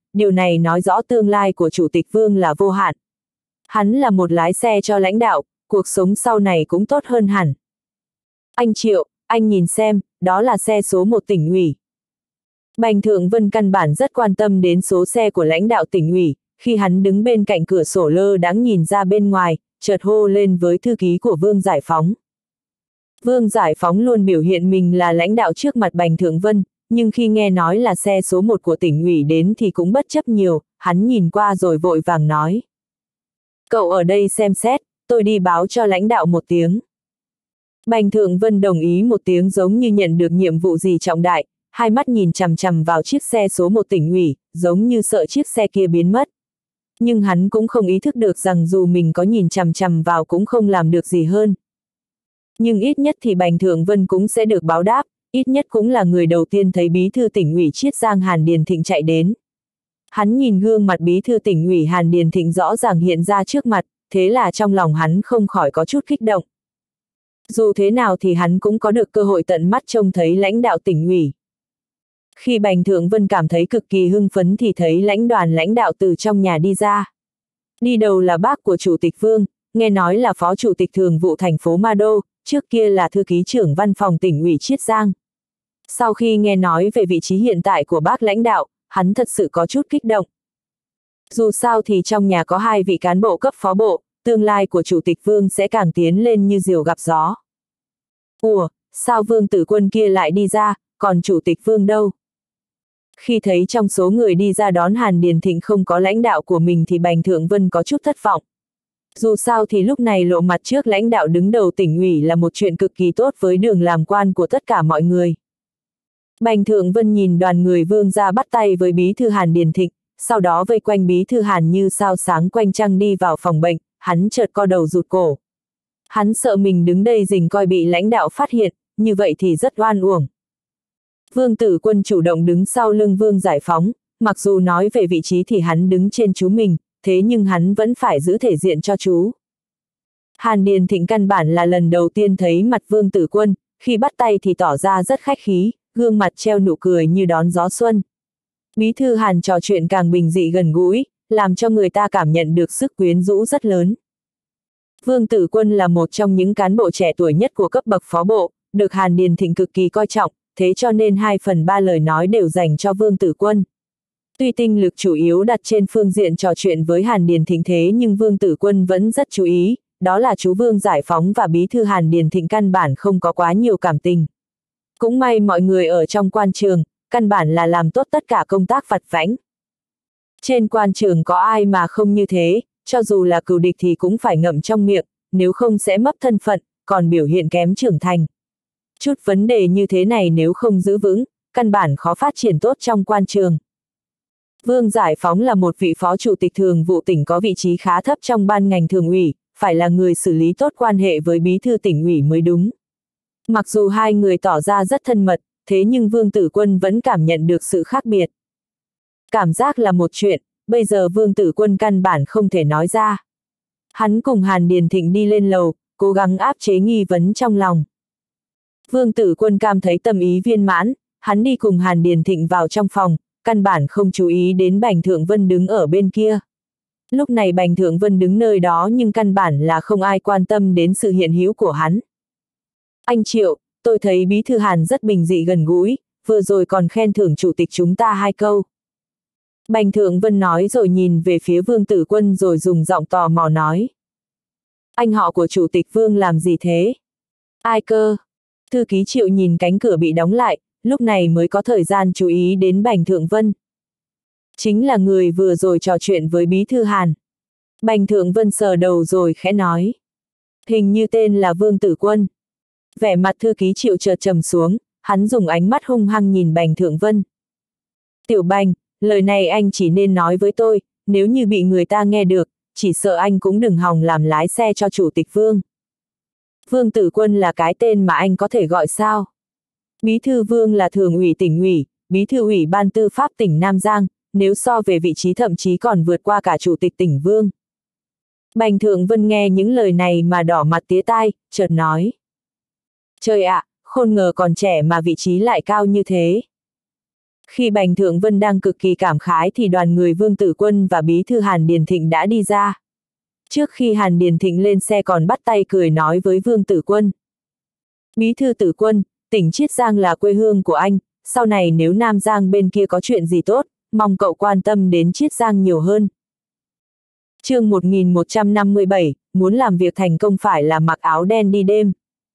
điều này nói rõ tương lai của Chủ tịch Vương là vô hạn. Hắn là một lái xe cho lãnh đạo, cuộc sống sau này cũng tốt hơn hẳn. Anh Triệu, anh nhìn xem, đó là xe số 1 tỉnh ủy. Bành Thượng Vân căn bản rất quan tâm đến số xe của lãnh đạo tỉnh ủy, khi hắn đứng bên cạnh cửa sổ lơ đãng nhìn ra bên ngoài, chợt hô lên với thư ký của Vương Giải Phóng. Vương Giải Phóng luôn biểu hiện mình là lãnh đạo trước mặt Bành Thượng Vân, nhưng khi nghe nói là xe số 1 của tỉnh ủy đến thì cũng bất chấp nhiều, hắn nhìn qua rồi vội vàng nói. Cậu ở đây xem xét, tôi đi báo cho lãnh đạo một tiếng. Bành Thượng Vân đồng ý một tiếng giống như nhận được nhiệm vụ gì trọng đại, hai mắt nhìn chằm chằm vào chiếc xe số 1 tỉnh ủy, giống như sợ chiếc xe kia biến mất. Nhưng hắn cũng không ý thức được rằng dù mình có nhìn chằm chằm vào cũng không làm được gì hơn. Nhưng ít nhất thì Bành Thượng Vân cũng sẽ được báo đáp, ít nhất cũng là người đầu tiên thấy bí thư tỉnh ủy Chiết Giang Hàn Điền Thịnh chạy đến. Hắn nhìn gương mặt bí thư tỉnh ủy Hàn Điền Thịnh rõ ràng hiện ra trước mặt, thế là trong lòng hắn không khỏi có chút kích động. Dù thế nào thì hắn cũng có được cơ hội tận mắt trông thấy lãnh đạo tỉnh ủy. Khi Bành Thượng Vân cảm thấy cực kỳ hưng phấn thì thấy đoàn lãnh đạo từ trong nhà đi ra. Đi đầu là bác của Chủ tịch Vương, nghe nói là Phó Chủ tịch Thường vụ thành phố Ma Đô, trước kia là thư ký trưởng văn phòng tỉnh ủy Chiết Giang. Sau khi nghe nói về vị trí hiện tại của bác lãnh đạo, hắn thật sự có chút kích động. Dù sao thì trong nhà có 2 vị cán bộ cấp phó bộ, tương lai của Chủ tịch Vương sẽ càng tiến lên như diều gặp gió. Ủa, sao Vương Tử Quân kia lại đi ra, còn Chủ tịch Vương đâu? Khi thấy trong số người đi ra đón Hàn Điền Thịnh không có lãnh đạo của mình thì Bành Thượng Vân có chút thất vọng. Dù sao thì lúc này lộ mặt trước lãnh đạo đứng đầu tỉnh ủy là một chuyện cực kỳ tốt với đường làm quan của tất cả mọi người. Bành Thượng Vân nhìn đoàn người Vương ra bắt tay với bí thư Hàn Điền Thịnh, sau đó vây quanh bí thư Hàn như sao sáng quanh trăng đi vào phòng bệnh, hắn chợt co đầu rụt cổ. Hắn sợ mình đứng đây rình coi bị lãnh đạo phát hiện, như vậy thì rất oan uổng. Vương Tử Quân chủ động đứng sau lưng Vương Giải Phóng, mặc dù nói về vị trí thì hắn đứng trên chú mình, thế nhưng hắn vẫn phải giữ thể diện cho chú. Hàn Điền Thịnh căn bản là lần đầu tiên thấy mặt Vương Tử Quân, khi bắt tay thì tỏ ra rất khách khí, gương mặt treo nụ cười như đón gió xuân. Bí thư Hàn trò chuyện càng bình dị gần gũi, làm cho người ta cảm nhận được sức quyến rũ rất lớn. Vương Tử Quân là một trong những cán bộ trẻ tuổi nhất của cấp bậc phó bộ, được Hàn Điền Thịnh cực kỳ coi trọng, thế cho nên 2/3 lời nói đều dành cho Vương Tử Quân. Tuy tinh lực chủ yếu đặt trên phương diện trò chuyện với Hàn Điền Thịnh thế nhưng Vương Tử Quân vẫn rất chú ý, đó là chú Vương Giải Phóng và bí thư Hàn Điền Thịnh căn bản không có quá nhiều cảm tình. Cũng may mọi người ở trong quan trường, căn bản là làm tốt tất cả công tác vặt vãnh. Trên quan trường có ai mà không như thế, cho dù là cừu địch thì cũng phải ngậm trong miệng, nếu không sẽ mất thân phận, còn biểu hiện kém trưởng thành. Chút vấn đề như thế này nếu không giữ vững, căn bản khó phát triển tốt trong quan trường. Vương Giải Phóng là một vị phó chủ tịch thường vụ tỉnh có vị trí khá thấp trong ban ngành thường ủy, phải là người xử lý tốt quan hệ với bí thư tỉnh ủy mới đúng. Mặc dù hai người tỏ ra rất thân mật, thế nhưng Vương Tử Quân vẫn cảm nhận được sự khác biệt. Cảm giác là một chuyện, bây giờ Vương Tử Quân căn bản không thể nói ra. Hắn cùng Hàn Điền Thịnh đi lên lầu, cố gắng áp chế nghi vấn trong lòng. Vương Tử Quân cảm thấy tâm ý viên mãn, hắn đi cùng Hàn Điền Thịnh vào trong phòng, căn bản không chú ý đến Bành Thượng Vân đứng ở bên kia. Lúc này Bành Thượng Vân đứng nơi đó nhưng căn bản là không ai quan tâm đến sự hiện hữu của hắn. Anh Triệu, tôi thấy bí thư Hàn rất bình dị gần gũi, vừa rồi còn khen thưởng chủ tịch chúng ta 2 câu. Bành Thượng Vân nói rồi nhìn về phía Vương Tử Quân rồi dùng giọng tò mò nói. Anh họ của chủ tịch Vương làm gì thế? Ai cơ? Thư ký Triệu nhìn cánh cửa bị đóng lại, lúc này mới có thời gian chú ý đến Bành Thượng Vân. Chính là người vừa rồi trò chuyện với bí thư Hàn. Bành Thượng Vân sờ đầu rồi khẽ nói. Hình như tên là Vương Tử Quân. Vẻ mặt thư ký Triệu chợt trầm xuống, hắn dùng ánh mắt hung hăng nhìn Bành Thượng Vân. Tiểu Bành, lời này anh chỉ nên nói với tôi, nếu như bị người ta nghe được, chỉ sợ anh cũng đừng hòng làm lái xe cho chủ tịch Vương. Vương Tử Quân là cái tên mà anh có thể gọi sao? Bí thư Vương là thường ủy tỉnh ủy, bí thư ủy ban tư pháp tỉnh Nam Giang, nếu so về vị trí thậm chí còn vượt qua cả chủ tịch tỉnh Vương. Bành Thượng Vân nghe những lời này mà đỏ mặt tía tai, chợt nói. Trời ạ, khôn ngờ còn trẻ mà vị trí lại cao như thế. Khi Bành Thượng Vân đang cực kỳ cảm khái thì đoàn người Vương Tử Quân và Bí thư Hàn Điền Thịnh đã đi ra. Trước khi Hàn Điền Thịnh lên xe còn bắt tay cười nói với Vương Tử Quân. Bí thư Tử Quân, tỉnh Chiết Giang là quê hương của anh, sau này nếu Nam Giang bên kia có chuyện gì tốt, mong cậu quan tâm đến Chiết Giang nhiều hơn. Chương 1157, muốn làm việc thành công phải là mặc áo đen đi đêm.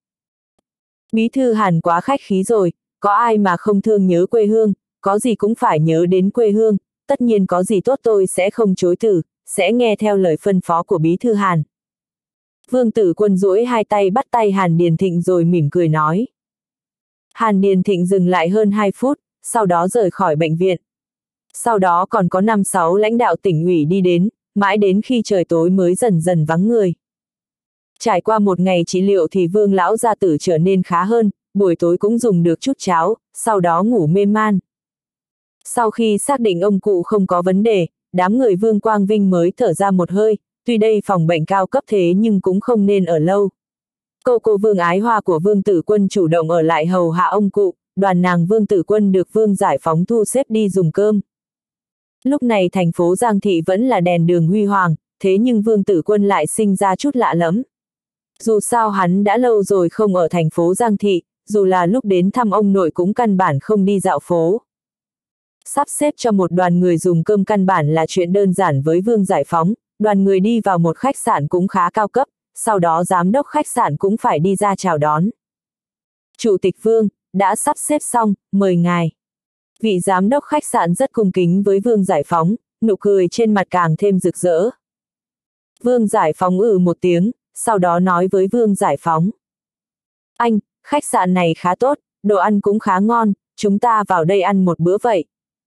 Bí thư Hàn quá khách khí rồi, có ai mà không thương nhớ quê hương, có gì cũng phải nhớ đến quê hương, tất nhiên có gì tốt tôi sẽ không chối từ, sẽ nghe theo lời phân phó của Bí thư Hàn. Vương Tử Quân duỗi hai tay bắt tay Hàn Điền Thịnh rồi mỉm cười nói. Hàn Điền Thịnh dừng lại hơn 2 phút, sau đó rời khỏi bệnh viện. Sau đó còn có 5-6 lãnh đạo tỉnh ủy đi đến, mãi đến khi trời tối mới dần dần vắng người. Trải qua một ngày trị liệu thì Vương lão gia tử trở nên khá hơn, buổi tối cũng dùng được chút cháo, sau đó ngủ mê man. Sau khi xác định ông cụ không có vấn đề, đám người Vương Quang Vinh mới thở ra một hơi, tuy đây phòng bệnh cao cấp thế nhưng cũng không nên ở lâu. Cô Vương Ái Hoa của Vương Tử Quân chủ động ở lại hầu hạ ông cụ, đoàn nàng Vương Tử Quân được Vương Giải Phóng thu xếp đi dùng cơm. Lúc này thành phố Giang Thị vẫn là đèn đường huy hoàng, thế nhưng Vương Tử Quân lại sinh ra chút lạ lẫm. Dù sao hắn đã lâu rồi không ở thành phố Giang Thị, dù là lúc đến thăm ông nội cũng căn bản không đi dạo phố. Sắp xếp cho một đoàn người dùng cơm căn bản là chuyện đơn giản với Vương Giải Phóng, đoàn người đi vào một khách sạn cũng khá cao cấp, sau đó giám đốc khách sạn cũng phải đi ra chào đón. Chủ tịch Vương, đã sắp xếp xong, mời ngài. Vị giám đốc khách sạn rất cung kính với Vương Giải Phóng, nụ cười trên mặt càng thêm rực rỡ. Vương Giải Phóng một tiếng, sau đó nói với Vương Giải Phóng. Anh, khách sạn này khá tốt, đồ ăn cũng khá ngon, chúng ta vào đây ăn một bữa vậy.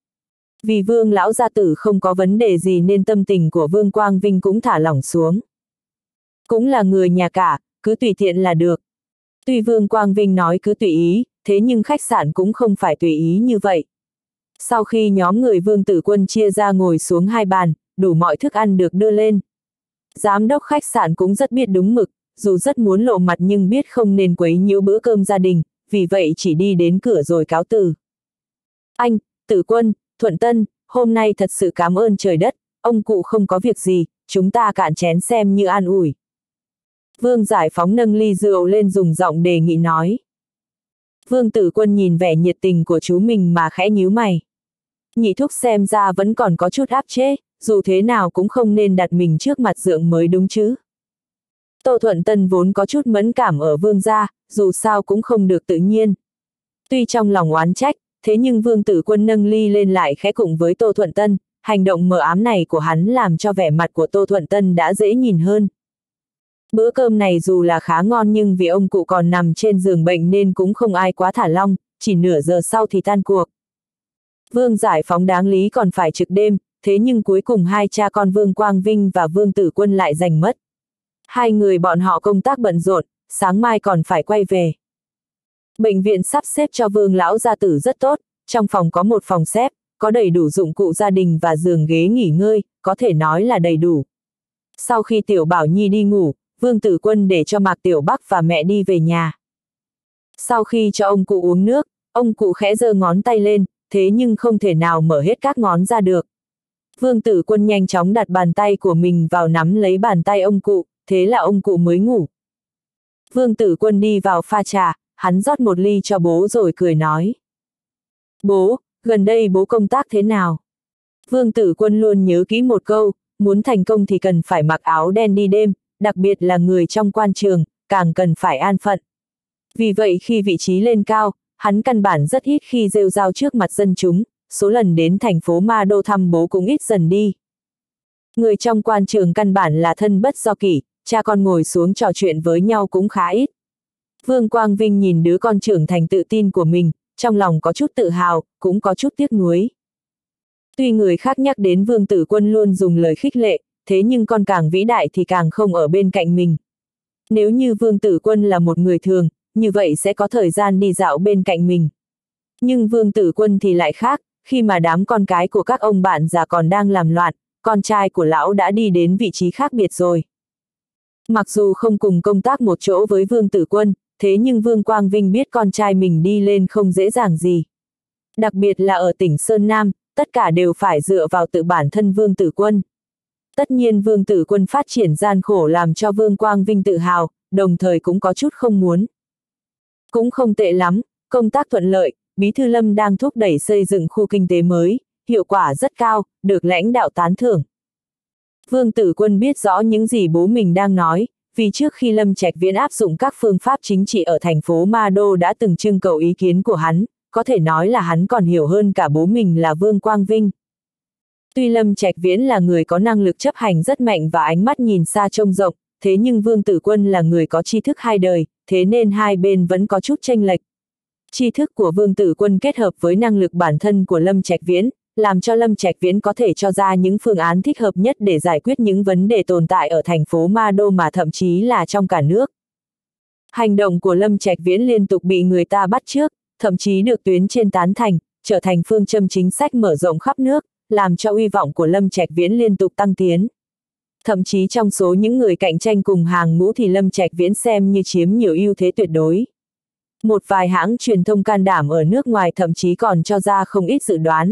Vì Vương lão gia tử không có vấn đề gì nên tâm tình của Vương Quang Vinh cũng thả lỏng xuống. Cũng là người nhà cả, cứ tùy tiện là được. Tuy Vương Quang Vinh nói cứ tùy ý, thế nhưng khách sạn cũng không phải tùy ý như vậy. Sau khi nhóm người Vương Tử Quân chia ra ngồi xuống 2 bàn, đủ mọi thức ăn được đưa lên. Giám đốc khách sạn cũng rất biết đúng mực, dù rất muốn lộ mặt nhưng biết không nên quấy nhiễu bữa cơm gia đình, vì vậy chỉ đi đến cửa rồi cáo từ. Anh, Tử Quân, Thuận Tân, hôm nay thật sự cảm ơn trời đất, ông cụ không có việc gì, chúng ta cạn chén xem như an ủi. Vương Giải Phóng nâng ly rượu lên dùng giọng đề nghị nói. Vương Tử Quân nhìn vẻ nhiệt tình của chú mình mà khẽ nhíu mày. Nhị thúc xem ra vẫn còn có chút áp chế, dù thế nào cũng không nên đặt mình trước mặt dượng mới đúng chứ. Tô Thuận Tân vốn có chút mẫn cảm ở Vương gia, dù sao cũng không được tự nhiên. Tuy trong lòng oán trách, thế nhưng Vương Tử Quân nâng ly lên lại khẽ cùng với Tô Thuận Tân, hành động mờ ám này của hắn làm cho vẻ mặt của Tô Thuận Tân đã dễ nhìn hơn. Bữa cơm này dù là khá ngon nhưng vì ông cụ còn nằm trên giường bệnh nên cũng không ai quá thả lỏng, chỉ nửa giờ sau thì tan cuộc. Vương Giải Phóng đáng lý còn phải trực đêm, thế nhưng cuối cùng hai cha con Vương Quang Vinh và Vương Tử Quân lại giành mất. Hai người bọn họ công tác bận rộn, sáng mai còn phải quay về. Bệnh viện sắp xếp cho Vương lão gia tử rất tốt, trong phòng có một phòng xếp, có đầy đủ dụng cụ gia đình và giường ghế nghỉ ngơi, có thể nói là đầy đủ. Sau khi Tiểu Bảo Nhi đi ngủ, Vương Tử Quân để cho Mạc Tiểu Bắc và mẹ đi về nhà. Sau khi cho ông cụ uống nước, ông cụ khẽ giơ ngón tay lên, thế nhưng không thể nào mở hết các ngón ra được. Vương Tử Quân nhanh chóng đặt bàn tay của mình vào nắm lấy bàn tay ông cụ, thế là ông cụ mới ngủ. Vương Tử Quân đi vào pha trà, hắn rót một ly cho bố rồi cười nói. Bố, gần đây bố công tác thế nào? Vương Tử Quân luôn nhớ kỹ một câu, muốn thành công thì cần phải mặc áo đen đi đêm, đặc biệt là người trong quan trường, càng cần phải an phận. Vì vậy khi vị trí lên cao, hắn căn bản rất ít khi rêu rao trước mặt dân chúng, số lần đến thành phố Ma Đô thăm bố cũng ít dần đi. Người trong quan trường căn bản là thân bất do kỷ, cha con ngồi xuống trò chuyện với nhau cũng khá ít. Vương Quang Vinh nhìn đứa con trưởng thành tự tin của mình, trong lòng có chút tự hào, cũng có chút tiếc nuối. Tuy người khác nhắc đến Vương Tử Quân luôn dùng lời khích lệ, thế nhưng con càng vĩ đại thì càng không ở bên cạnh mình. Nếu như Vương Tử Quân là một người thường, như vậy sẽ có thời gian đi dạo bên cạnh mình. Nhưng Vương Tử Quân thì lại khác, khi mà đám con cái của các ông bạn già còn đang làm loạn, con trai của lão đã đi đến vị trí khác biệt rồi. Mặc dù không cùng công tác một chỗ với Vương Tử Quân, thế nhưng Vương Quang Vinh biết con trai mình đi lên không dễ dàng gì. Đặc biệt là ở tỉnh Sơn Nam, tất cả đều phải dựa vào tự bản thân Vương Tử Quân. Tất nhiên Vương Tử Quân phát triển gian khổ làm cho Vương Quang Vinh tự hào, đồng thời cũng có chút không muốn. Cũng không tệ lắm, công tác thuận lợi, Bí thư Lâm đang thúc đẩy xây dựng khu kinh tế mới, hiệu quả rất cao, được lãnh đạo tán thưởng. Vương Tử Quân biết rõ những gì bố mình đang nói, vì trước khi Lâm Trạch Viễn áp dụng các phương pháp chính trị ở thành phố Ma Đô đã từng trưng cầu ý kiến của hắn, có thể nói là hắn còn hiểu hơn cả bố mình là Vương Quang Vinh. Tuy Lâm Trạch Viễn là người có năng lực chấp hành rất mạnh và ánh mắt nhìn xa trông rộng, thế nhưng Vương Tử Quân là người có tri thức hai đời, thế nên hai bên vẫn có chút chênh lệch. Tri thức của Vương Tử Quân kết hợp với năng lực bản thân của Lâm Trạch Viễn, làm cho Lâm Trạch Viễn có thể cho ra những phương án thích hợp nhất để giải quyết những vấn đề tồn tại ở thành phố Ma Đô mà thậm chí là trong cả nước. Hành động của Lâm Trạch Viễn liên tục bị người ta bắt chước, thậm chí được tuyến trên tán thành, trở thành phương châm chính sách mở rộng khắp nước, làm cho uy vọng của Lâm Trạch Viễn liên tục tăng tiến. Thậm chí trong số những người cạnh tranh cùng hàng ngũ thì Lâm Trạch Viễn xem như chiếm nhiều ưu thế tuyệt đối. Một vài hãng truyền thông can đảm ở nước ngoài thậm chí còn cho ra không ít dự đoán.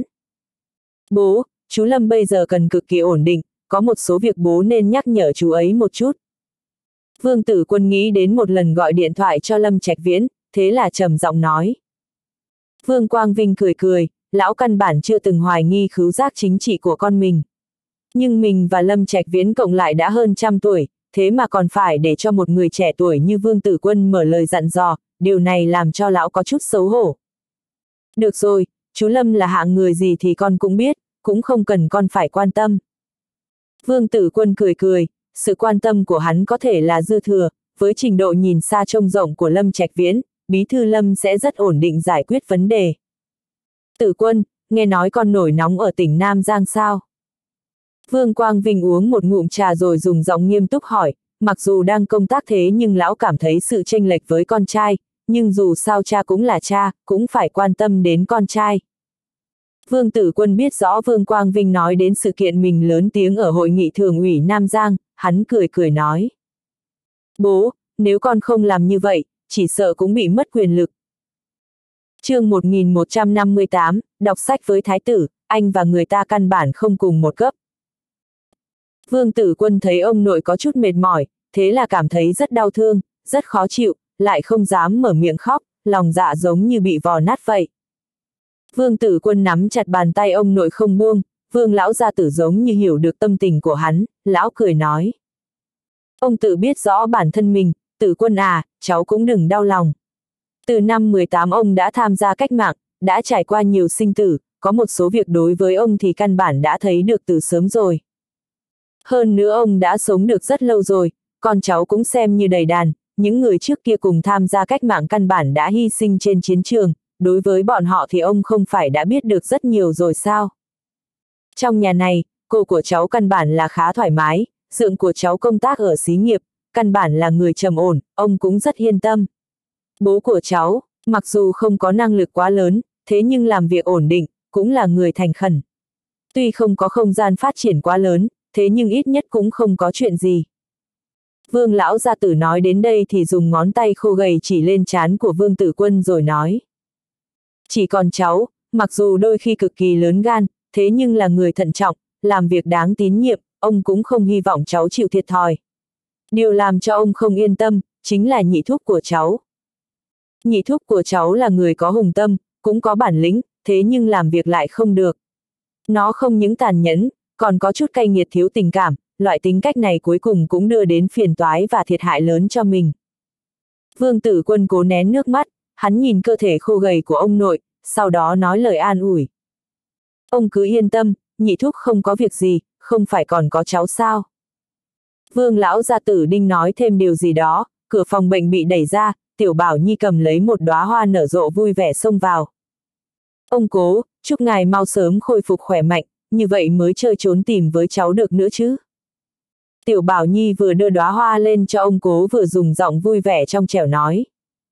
Bố, chú Lâm bây giờ cần cực kỳ ổn định, có một số việc bố nên nhắc nhở chú ấy một chút. Vương Tử Quân nghĩ đến một lần gọi điện thoại cho Lâm Trạch Viễn, thế là trầm giọng nói. Vương Quang Vinh cười cười, lão căn bản chưa từng hoài nghi khứu giác chính trị của con mình. Nhưng mình và Lâm Trạch Viễn cộng lại đã hơn 100 tuổi, thế mà còn phải để cho một người trẻ tuổi như Vương Tử Quân mở lời dặn dò, điều này làm cho lão có chút xấu hổ. Được rồi, chú Lâm là hạng người gì thì con cũng biết, cũng không cần con phải quan tâm. Vương Tử Quân cười cười, sự quan tâm của hắn có thể là dư thừa, với trình độ nhìn xa trông rộng của Lâm Trạch Viễn, Bí thư Lâm sẽ rất ổn định giải quyết vấn đề. Tử Quân, nghe nói con nổi nóng ở tỉnh Nam Giang sao? Vương Quang Vinh uống một ngụm trà rồi dùng giọng nghiêm túc hỏi, mặc dù đang công tác thế nhưng lão cảm thấy sự chênh lệch với con trai, nhưng dù sao cha cũng là cha, cũng phải quan tâm đến con trai. Vương Tử Quân biết rõ Vương Quang Vinh nói đến sự kiện mình lớn tiếng ở hội nghị thường ủy Nam Giang, hắn cười cười nói. Bố, nếu con không làm như vậy, chỉ sợ cũng bị mất quyền lực. Chương 1158, đọc sách với Thái tử, anh và người ta căn bản không cùng một cấp. Vương Tử Quân thấy ông nội có chút mệt mỏi, thế là cảm thấy rất đau thương, rất khó chịu, lại không dám mở miệng khóc, lòng dạ giống như bị vò nát vậy. Vương Tử Quân nắm chặt bàn tay ông nội không buông, Vương lão gia tử giống như hiểu được tâm tình của hắn, lão cười nói. Ông tự biết rõ bản thân mình, Tử Quân à, cháu cũng đừng đau lòng. Từ năm 18 ông đã tham gia cách mạng, đã trải qua nhiều sinh tử, có một số việc đối với ông thì căn bản đã thấy được từ sớm rồi. Hơn nữa ông đã sống được rất lâu rồi, con cháu cũng xem như đầy đàn, những người trước kia cùng tham gia cách mạng căn bản đã hy sinh trên chiến trường, đối với bọn họ thì ông không phải đã biết được rất nhiều rồi sao? Trong nhà này, cô của cháu căn bản là khá thoải mái, dượng của cháu công tác ở xí nghiệp, căn bản là người trầm ổn, ông cũng rất yên tâm. Bố của cháu, mặc dù không có năng lực quá lớn, thế nhưng làm việc ổn định, cũng là người thành khẩn. Tuy không có không gian phát triển quá lớn, thế nhưng ít nhất cũng không có chuyện gì. Vương lão gia tử nói đến đây thì dùng ngón tay khô gầy chỉ lên trán của Vương Tử Quân rồi nói. Chỉ còn cháu, mặc dù đôi khi cực kỳ lớn gan, thế nhưng là người thận trọng, làm việc đáng tín nhiệm, ông cũng không hy vọng cháu chịu thiệt thòi. Điều làm cho ông không yên tâm, chính là nhị thúc của cháu. Nhị thúc của cháu là người có hùng tâm, cũng có bản lĩnh, thế nhưng làm việc lại không được. Nó không những tàn nhẫn, còn có chút cay nghiệt thiếu tình cảm, loại tính cách này cuối cùng cũng đưa đến phiền toái và thiệt hại lớn cho mình. Vương Tử Quân cố nén nước mắt, hắn nhìn cơ thể khô gầy của ông nội, sau đó nói lời an ủi. Ông cứ yên tâm, nhị thúc không có việc gì, không phải còn có cháu sao. Vương lão gia tử định nói thêm điều gì đó, cửa phòng bệnh bị đẩy ra, Tiểu Bảo Nhi cầm lấy một đóa hoa nở rộ vui vẻ xông vào. Ông cố, chúc ngài mau sớm khôi phục khỏe mạnh, như vậy mới chơi trốn tìm với cháu được nữa chứ. Tiểu Bảo Nhi vừa đưa đóa hoa lên cho ông cố vừa dùng giọng vui vẻ trong trẻo nói.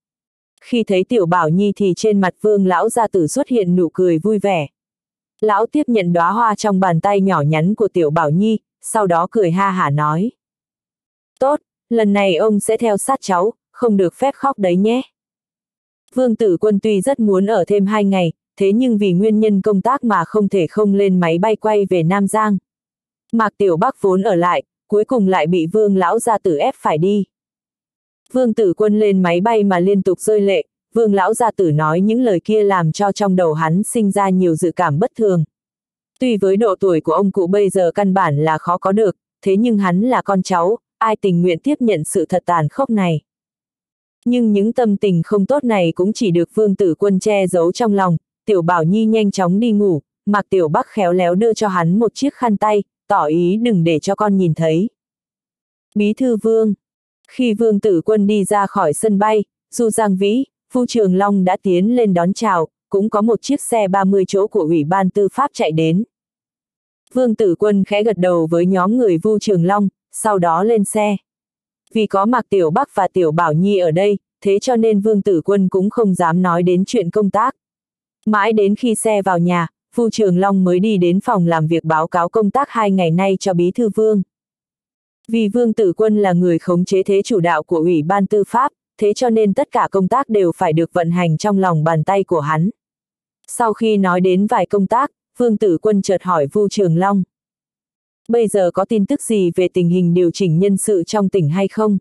Khi thấy Tiểu Bảo Nhi thì trên mặt Vương lão gia tử xuất hiện nụ cười vui vẻ. Lão tiếp nhận đóa hoa trong bàn tay nhỏ nhắn của Tiểu Bảo Nhi, sau đó cười ha hả nói. Tốt, lần này ông sẽ theo sát cháu, không được phép khóc đấy nhé. Vương Tử Quân tuy rất muốn ở thêm 2 ngày, thế nhưng vì nguyên nhân công tác mà không thể không lên máy bay quay về Nam Giang. Mạc Tiểu Bắc vốn ở lại, cuối cùng lại bị Vương lão gia tử ép phải đi. Vương Tử Quân lên máy bay mà liên tục rơi lệ, Vương lão gia tử nói những lời kia làm cho trong đầu hắn sinh ra nhiều dự cảm bất thường. Tuy với độ tuổi của ông cụ bây giờ căn bản là khó có được, thế nhưng hắn là con cháu, ai tình nguyện tiếp nhận sự thật tàn khốc này. Nhưng những tâm tình không tốt này cũng chỉ được Vương Tử Quân che giấu trong lòng. Tiểu Bảo Nhi nhanh chóng đi ngủ, Mạc Tiểu Bắc khéo léo đưa cho hắn một chiếc khăn tay, tỏ ý đừng để cho con nhìn thấy. Bí thư Vương. Khi Vương Tử Quân đi ra khỏi sân bay, Du Giang Vĩ, Vu Trường Long đã tiến lên đón chào, cũng có một chiếc xe 30 chỗ của Ủy ban Tư pháp chạy đến. Vương Tử Quân khẽ gật đầu với nhóm người Vu Trường Long, sau đó lên xe. Vì có Mạc Tiểu Bắc và Tiểu Bảo Nhi ở đây, thế cho nên Vương Tử Quân cũng không dám nói đến chuyện công tác. Mãi đến khi xe vào nhà, Vu Trường Long mới đi đến phòng làm việc báo cáo công tác 2 ngày nay cho Bí thư Vương. Vì Vương Tử Quân là người khống chế thế chủ đạo của Ủy ban Tư pháp, thế cho nên tất cả công tác đều phải được vận hành trong lòng bàn tay của hắn. Sau khi nói đến vài công tác, Vương Tử Quân chợt hỏi Vu Trường Long. Bây giờ có tin tức gì về tình hình điều chỉnh nhân sự trong tỉnh hay không?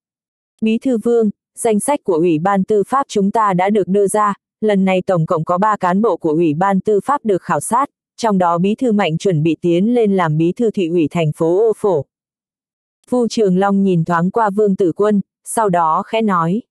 Bí thư Vương, danh sách của Ủy ban Tư pháp chúng ta đã được đưa ra, lần này tổng cộng có 3 cán bộ của Ủy ban Tư pháp được khảo sát, trong đó Bí thư Mạnh chuẩn bị tiến lên làm Bí thư thị ủy thành phố Ô Phổ. Vu Trường Long nhìn thoáng qua Vương Tử Quân, sau đó khẽ nói.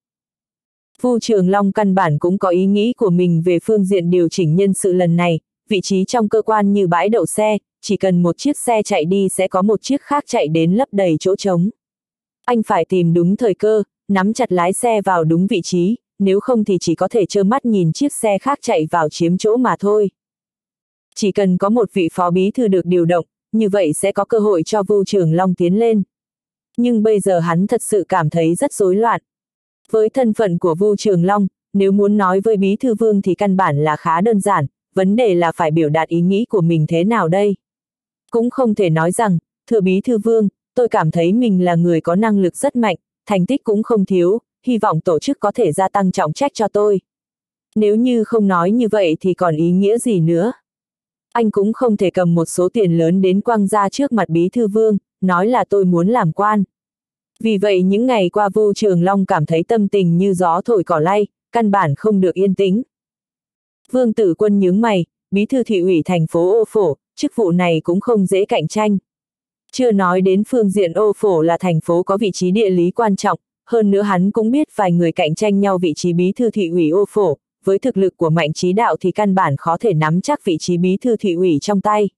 Vu Trường Long căn bản cũng có ý nghĩ của mình về phương diện điều chỉnh nhân sự lần này, vị trí trong cơ quan như bãi đậu xe, chỉ cần một chiếc xe chạy đi sẽ có một chiếc khác chạy đến lấp đầy chỗ trống. Anh phải tìm đúng thời cơ, nắm chặt lái xe vào đúng vị trí, nếu không thì chỉ có thể trơ mắt nhìn chiếc xe khác chạy vào chiếm chỗ mà thôi. Chỉ cần có một vị phó bí thư được điều động, như vậy sẽ có cơ hội cho Vu Trường Long tiến lên. Nhưng bây giờ hắn thật sự cảm thấy rất rối loạn. Với thân phận của Vu Trường Long, nếu muốn nói với Bí thư Vương thì căn bản là khá đơn giản, vấn đề là phải biểu đạt ý nghĩ của mình thế nào đây. Cũng không thể nói rằng, thưa Bí thư Vương, tôi cảm thấy mình là người có năng lực rất mạnh, thành tích cũng không thiếu, hy vọng tổ chức có thể gia tăng trọng trách cho tôi. Nếu như không nói như vậy thì còn ý nghĩa gì nữa. Anh cũng không thể cầm một số tiền lớn đến quăng ra trước mặt Bí thư Vương, nói là tôi muốn làm quan. Vì vậy những ngày qua Vu Trường Long cảm thấy tâm tình như gió thổi cỏ lay, căn bản không được yên tĩnh. Vương Tử Quân nhướng mày, Bí thư thị ủy thành phố Ô Phổ, chức vụ này cũng không dễ cạnh tranh. Chưa nói đến phương diện Ô Phổ là thành phố có vị trí địa lý quan trọng, hơn nữa hắn cũng biết vài người cạnh tranh nhau vị trí Bí thư thị ủy Ô Phổ, với thực lực của Mạnh Chí Đạo thì căn bản khó thể nắm chắc vị trí Bí thư thị ủy trong tay.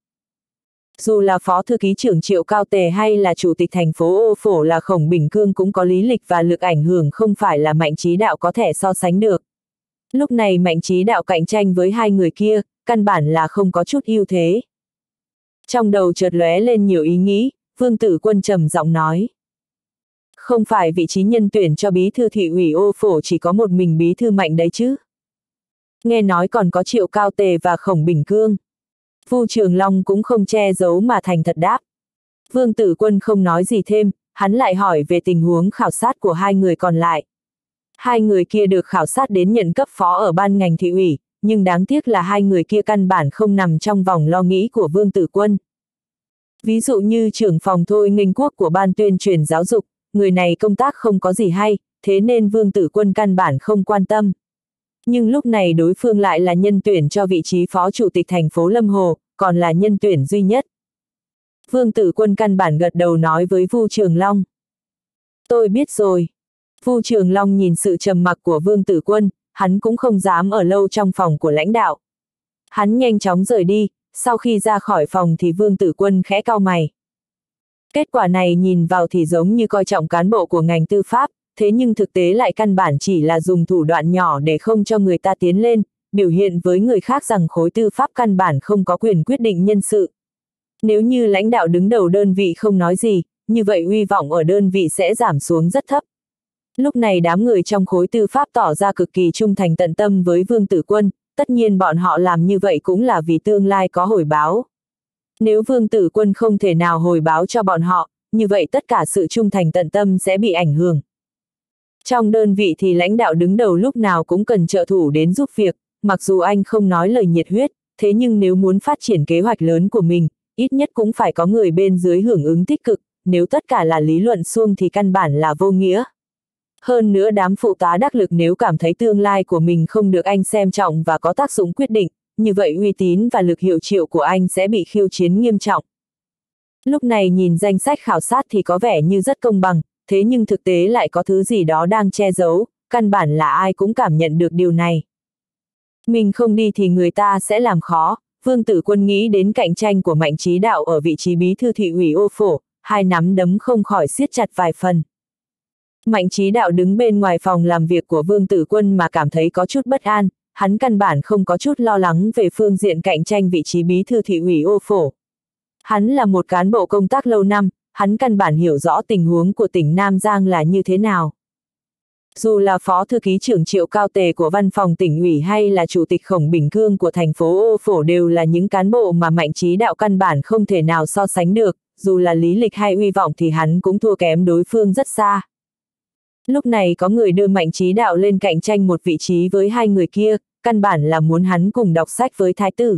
Dù là Phó Thư ký trưởng Triệu Cao Tề hay là Chủ tịch thành phố Ô Phổ là Khổng Bình Cương cũng có lý lịch và lực ảnh hưởng không phải là Mạnh Chí Đạo có thể so sánh được. Lúc này Mạnh Chí Đạo cạnh tranh với hai người kia, căn bản là không có chút ưu thế. Trong đầu chợt lóe lên nhiều ý nghĩ, Vương Tử Quân trầm giọng nói. Không phải vị trí nhân tuyển cho Bí thư thị ủy Ô Phổ chỉ có một mình Bí thư Mạnh đấy chứ. Nghe nói còn có Triệu Cao Tề và Khổng Bình Cương. Vu Trường Long cũng không che giấu mà thành thật đáp. Vương Tử Quân không nói gì thêm, hắn lại hỏi về tình huống khảo sát của hai người còn lại. Hai người kia được khảo sát đến nhận cấp phó ở ban ngành thị ủy, nhưng đáng tiếc là hai người kia căn bản không nằm trong vòng lo nghĩ của Vương Tử Quân. Ví dụ như trưởng phòng Thôi Nghênh Quốc của ban tuyên truyền giáo dục, người này công tác không có gì hay, thế nên Vương Tử Quân căn bản không quan tâm. Nhưng lúc này đối phương lại là nhân tuyển cho vị trí phó chủ tịch thành phố Lâm Hồ, còn là nhân tuyển duy nhất. Vương Tử Quân căn bản gật đầu nói với Vu Trường Long. Tôi biết rồi. Vu Trường Long nhìn sự trầm mặc của Vương Tử Quân, hắn cũng không dám ở lâu trong phòng của lãnh đạo. Hắn nhanh chóng rời đi, sau khi ra khỏi phòng thì Vương Tử Quân khẽ cau mày. Kết quả này nhìn vào thì giống như coi trọng cán bộ của ngành tư pháp, thế nhưng thực tế lại căn bản chỉ là dùng thủ đoạn nhỏ để không cho người ta tiến lên, biểu hiện với người khác rằng khối tư pháp căn bản không có quyền quyết định nhân sự. Nếu như lãnh đạo đứng đầu đơn vị không nói gì, như vậy uy vọng ở đơn vị sẽ giảm xuống rất thấp. Lúc này đám người trong khối tư pháp tỏ ra cực kỳ trung thành tận tâm với Vương Tử Quân, tất nhiên bọn họ làm như vậy cũng là vì tương lai có hồi báo. Nếu Vương Tử Quân không thể nào hồi báo cho bọn họ, như vậy tất cả sự trung thành tận tâm sẽ bị ảnh hưởng. Trong đơn vị thì lãnh đạo đứng đầu lúc nào cũng cần trợ thủ đến giúp việc, mặc dù anh không nói lời nhiệt huyết, thế nhưng nếu muốn phát triển kế hoạch lớn của mình, ít nhất cũng phải có người bên dưới hưởng ứng tích cực, nếu tất cả là lý luận suông thì căn bản là vô nghĩa. Hơn nữa đám phụ tá đắc lực nếu cảm thấy tương lai của mình không được anh xem trọng và có tác dụng quyết định, như vậy uy tín và lực hiệu triệu của anh sẽ bị khiêu chiến nghiêm trọng. Lúc này nhìn danh sách khảo sát thì có vẻ như rất công bằng, thế nhưng thực tế lại có thứ gì đó đang che giấu, căn bản là ai cũng cảm nhận được điều này. Mình không đi thì người ta sẽ làm khó, Vương Tử Quân nghĩ đến cạnh tranh của Mạnh Chí Đạo ở vị trí bí thư thị ủy Ô Phổ, hai nắm đấm không khỏi siết chặt vài phần. Mạnh Chí Đạo đứng bên ngoài phòng làm việc của Vương Tử Quân mà cảm thấy có chút bất an, hắn căn bản không có chút lo lắng về phương diện cạnh tranh vị trí bí thư thị ủy Ô Phổ. Hắn là một cán bộ công tác lâu năm, hắn căn bản hiểu rõ tình huống của tỉnh Nam Giang là như thế nào. Dù là phó thư ký trưởng Triệu Cao Tề của văn phòng tỉnh ủy hay là chủ tịch Khổng Bình Cương của thành phố Ô Phổ đều là những cán bộ mà Mạnh Chí Đạo căn bản không thể nào so sánh được, dù là lý lịch hay uy vọng thì hắn cũng thua kém đối phương rất xa. Lúc này có người đưa Mạnh Chí Đạo lên cạnh tranh một vị trí với hai người kia, căn bản là muốn hắn cùng đọc sách với thái tử.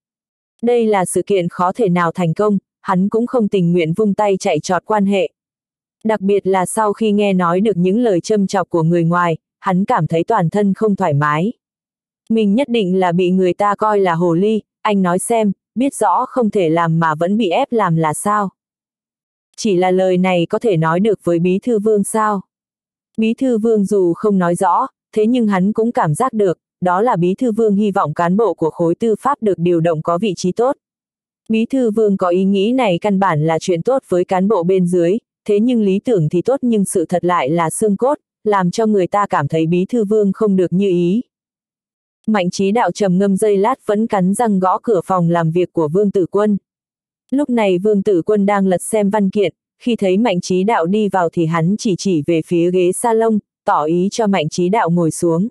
Đây là sự kiện khó thể nào thành công, hắn cũng không tình nguyện vung tay chạy trọt quan hệ. Đặc biệt là sau khi nghe nói được những lời châm chọc của người ngoài, hắn cảm thấy toàn thân không thoải mái. Mình nhất định là bị người ta coi là hồ ly, anh nói xem, biết rõ không thể làm mà vẫn bị ép làm là sao? Chỉ là lời này có thể nói được với Bí thư Vương sao? Bí thư Vương dù không nói rõ, thế nhưng hắn cũng cảm giác được, đó là Bí thư Vương hy vọng cán bộ của khối tư pháp được điều động có vị trí tốt. Bí thư Vương có ý nghĩ này căn bản là chuyện tốt với cán bộ bên dưới, thế nhưng lý tưởng thì tốt nhưng sự thật lại là xương cốt, làm cho người ta cảm thấy Bí thư Vương không được như ý. Mạnh Chí Đạo trầm ngâm giây lát vẫn cắn răng gõ cửa phòng làm việc của Vương Tử Quân. Lúc này Vương Tử Quân đang lật xem văn kiện, khi thấy Mạnh Chí Đạo đi vào thì hắn chỉ về phía ghế salon, tỏ ý cho Mạnh Chí Đạo ngồi xuống.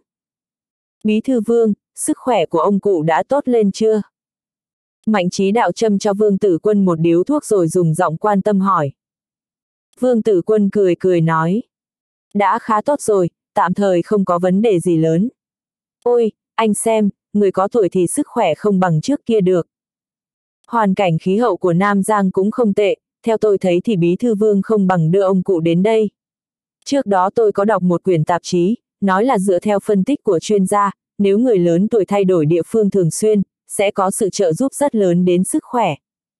Bí thư Vương, sức khỏe của ông cụ đã tốt lên chưa? Mạnh Chí Đạo châm cho Vương Tử Quân một điếu thuốc rồi dùng giọng quan tâm hỏi. Vương Tử Quân cười nói. Đã khá tốt rồi, tạm thời không có vấn đề gì lớn. Ôi, anh xem, người có tuổi thì sức khỏe không bằng trước kia được. Hoàn cảnh khí hậu của Nam Giang cũng không tệ, theo tôi thấy thì Bí thư Vương không bằng đưa ông cụ đến đây. Trước đó tôi có đọc một quyển tạp chí, nói là dựa theo phân tích của chuyên gia, nếu người lớn tuổi thay đổi địa phương thường xuyên, sẽ có sự trợ giúp rất lớn đến sức khỏe.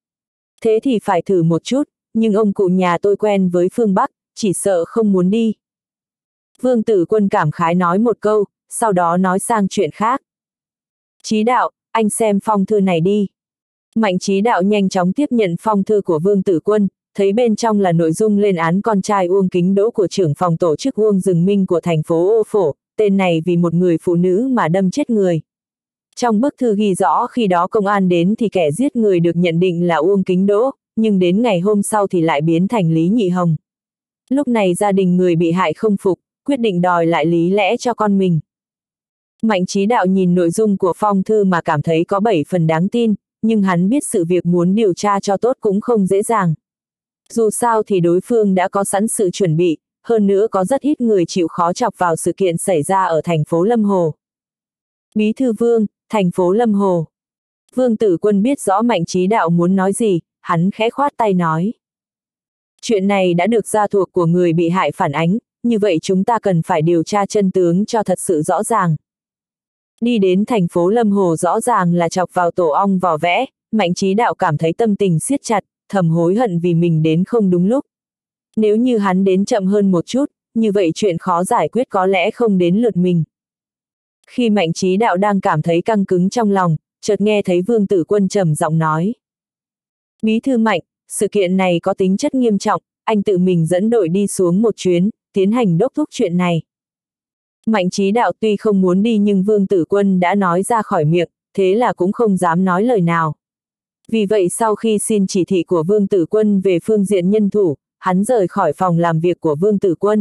Thế thì phải thử một chút, nhưng ông cụ nhà tôi quen với phương Bắc, chỉ sợ không muốn đi. Vương Tử Quân cảm khái nói một câu, sau đó nói sang chuyện khác. Chí Đạo, anh xem phong thư này đi. Mạnh Chí Đạo nhanh chóng tiếp nhận phong thư của Vương Tử Quân, thấy bên trong là nội dung lên án con trai Uông Kính Đỗ của trưởng phòng tổ chức Uông Dừng Minh của thành phố Ô Phổ, tên này vì một người phụ nữ mà đâm chết người. Trong bức thư ghi rõ khi đó công an đến thì kẻ giết người được nhận định là Uông Kính Đỗ, nhưng đến ngày hôm sau thì lại biến thành Lý Nhị Hồng. Lúc này gia đình người bị hại không phục, quyết định đòi lại lý lẽ cho con mình. Mạnh Chí Đạo nhìn nội dung của phong thư mà cảm thấy có 7 phần đáng tin, nhưng hắn biết sự việc muốn điều tra cho tốt cũng không dễ dàng. Dù sao thì đối phương đã có sẵn sự chuẩn bị, hơn nữa có rất ít người chịu khó chọc vào sự kiện xảy ra ở thành phố Lâm Hồ. Bí thư Vương, thành phố Lâm Hồ. Vương Tử Quân biết rõ Mạnh Chí Đạo muốn nói gì, hắn khẽ khoát tay nói. Chuyện này đã được gia thuộc của người bị hại phản ánh, như vậy chúng ta cần phải điều tra chân tướng cho thật sự rõ ràng. Đi đến thành phố Lâm Hồ rõ ràng là chọc vào tổ ong vò vẽ, Mạnh Chí Đạo cảm thấy tâm tình siết chặt, thầm hối hận vì mình đến không đúng lúc. Nếu như hắn đến chậm hơn một chút, như vậy chuyện khó giải quyết có lẽ không đến lượt mình. Khi Mạnh Chí Đạo đang cảm thấy căng cứng trong lòng, chợt nghe thấy Vương Tử Quân trầm giọng nói. Bí thư Mạnh, sự kiện này có tính chất nghiêm trọng, anh tự mình dẫn đội đi xuống một chuyến, tiến hành đốc thúc chuyện này. Mạnh Chí Đạo tuy không muốn đi nhưng Vương Tử Quân đã nói ra khỏi miệng, thế là cũng không dám nói lời nào. Vì vậy sau khi xin chỉ thị của Vương Tử Quân về phương diện nhân thủ, hắn rời khỏi phòng làm việc của Vương Tử Quân.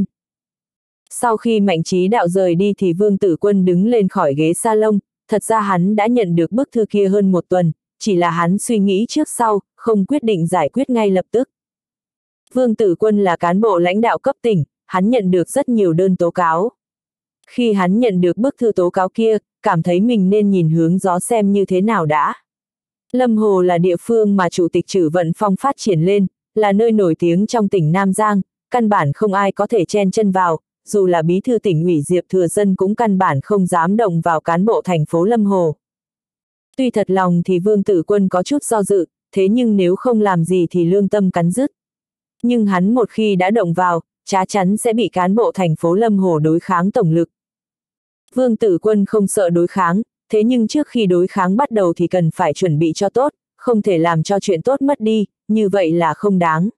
Sau khi Mạnh Chí Đạo rời đi thì Vương Tử Quân đứng lên khỏi ghế salon, thật ra hắn đã nhận được bức thư kia hơn một tuần, chỉ là hắn suy nghĩ trước sau, không quyết định giải quyết ngay lập tức. Vương Tử Quân là cán bộ lãnh đạo cấp tỉnh, hắn nhận được rất nhiều đơn tố cáo. Khi hắn nhận được bức thư tố cáo kia, cảm thấy mình nên nhìn hướng gió xem như thế nào đã. Lâm Hồ là địa phương mà Chủ tịch Trử Vận Phong phát triển lên, là nơi nổi tiếng trong tỉnh Nam Giang, căn bản không ai có thể chen chân vào, dù là bí thư tỉnh ủy Diệp Thừa Dân cũng căn bản không dám động vào cán bộ thành phố Lâm Hồ. Tuy thật lòng thì Vương Tử Quân có chút do dự, thế nhưng nếu không làm gì thì lương tâm cắn rứt. Nhưng hắn một khi đã động vào, chắc chắn sẽ bị cán bộ thành phố Lâm Hồ đối kháng tổng lực. Vương Tử Quân không sợ đối kháng, thế nhưng trước khi đối kháng bắt đầu thì cần phải chuẩn bị cho tốt, không thể làm cho chuyện tốt mất đi, như vậy là không đáng.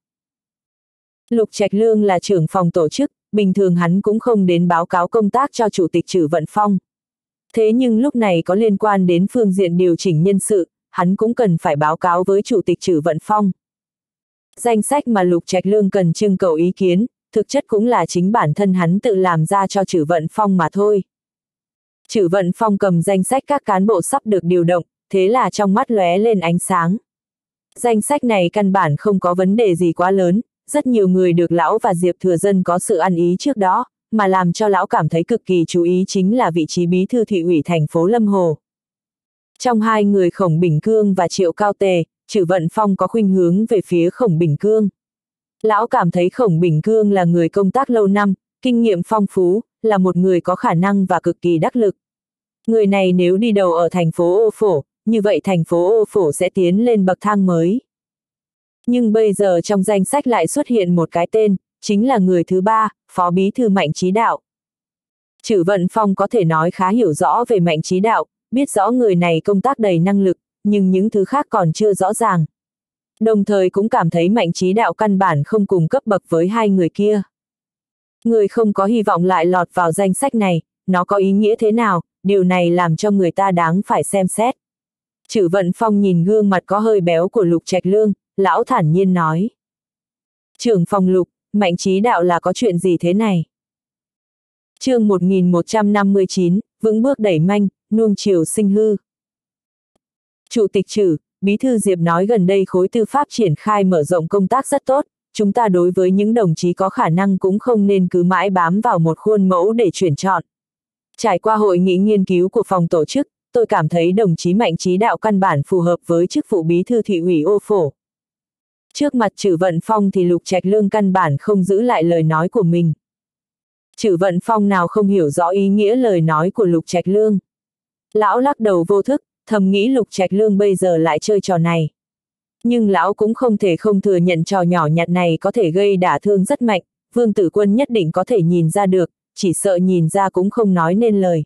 Lục Trạch Lương là trưởng phòng tổ chức, bình thường hắn cũng không đến báo cáo công tác cho Chủ tịch Trử Vận Phong. Thế nhưng lúc này có liên quan đến phương diện điều chỉnh nhân sự, hắn cũng cần phải báo cáo với Chủ tịch Trử Vận Phong. Danh sách mà Lục Trạch Lương cần trưng cầu ý kiến, thực chất cũng là chính bản thân hắn tự làm ra cho Trử Vận Phong mà thôi. Trử Vận Phong cầm danh sách các cán bộ sắp được điều động, thế là trong mắt lóe lên ánh sáng. Danh sách này căn bản không có vấn đề gì quá lớn, rất nhiều người được lão và Diệp Thừa Dân có sự ăn ý trước đó, mà làm cho lão cảm thấy cực kỳ chú ý chính là vị trí bí thư thị ủy thành phố Lâm Hồ. Trong hai người Khổng Bình Cương và Triệu Cao Tề, Trử Vận Phong có khuynh hướng về phía Khổng Bình Cương. Lão cảm thấy Khổng Bình Cương là người công tác lâu năm, kinh nghiệm phong phú, là một người có khả năng và cực kỳ đắc lực. Người này nếu đi đầu ở thành phố Ô Phổ, như vậy thành phố Ô Phổ sẽ tiến lên bậc thang mới. Nhưng bây giờ trong danh sách lại xuất hiện một cái tên, chính là người thứ ba, Phó Bí thư Mạnh Chí Đạo. Trử Vận Phong có thể nói khá hiểu rõ về Mạnh Chí Đạo, biết rõ người này công tác đầy năng lực, nhưng những thứ khác còn chưa rõ ràng. Đồng thời cũng cảm thấy Mạnh Chí Đạo căn bản không cùng cấp bậc với hai người kia. Người không có hy vọng lại lọt vào danh sách này, nó có ý nghĩa thế nào, điều này làm cho người ta đáng phải xem xét. Trử Vận Phong nhìn gương mặt có hơi béo của Lục Trạch Lương, lão thản nhiên nói. Trưởng phòng Lục, Mạnh Chí Đạo là có chuyện gì thế này? Chương 1159, vững bước đẩy manh, nuông chiều sinh hư. Chủ tịch Trử, Bí thư Diệp nói gần đây khối tư pháp triển khai mở rộng công tác rất tốt, chúng ta đối với những đồng chí có khả năng cũng không nên cứ mãi bám vào một khuôn mẫu để tuyển chọn. Trải qua hội nghị nghiên cứu của phòng tổ chức, tôi cảm thấy đồng chí Mạnh Chí Đạo căn bản phù hợp với chức vụ bí thư thị ủy Ô Phổ. Trước mặt Trử Vận Phong thì Lục Trạch Lương căn bản không giữ lại lời nói của mình. Trử Vận Phong nào không hiểu rõ ý nghĩa lời nói của Lục Trạch Lương. Lão lắc đầu vô thức, thầm nghĩ Lục Trạch Lương bây giờ lại chơi trò này. Nhưng lão cũng không thể không thừa nhận trò nhỏ nhặt này có thể gây đả thương rất mạnh, Vương Tử Quân nhất định có thể nhìn ra được, chỉ sợ nhìn ra cũng không nói nên lời.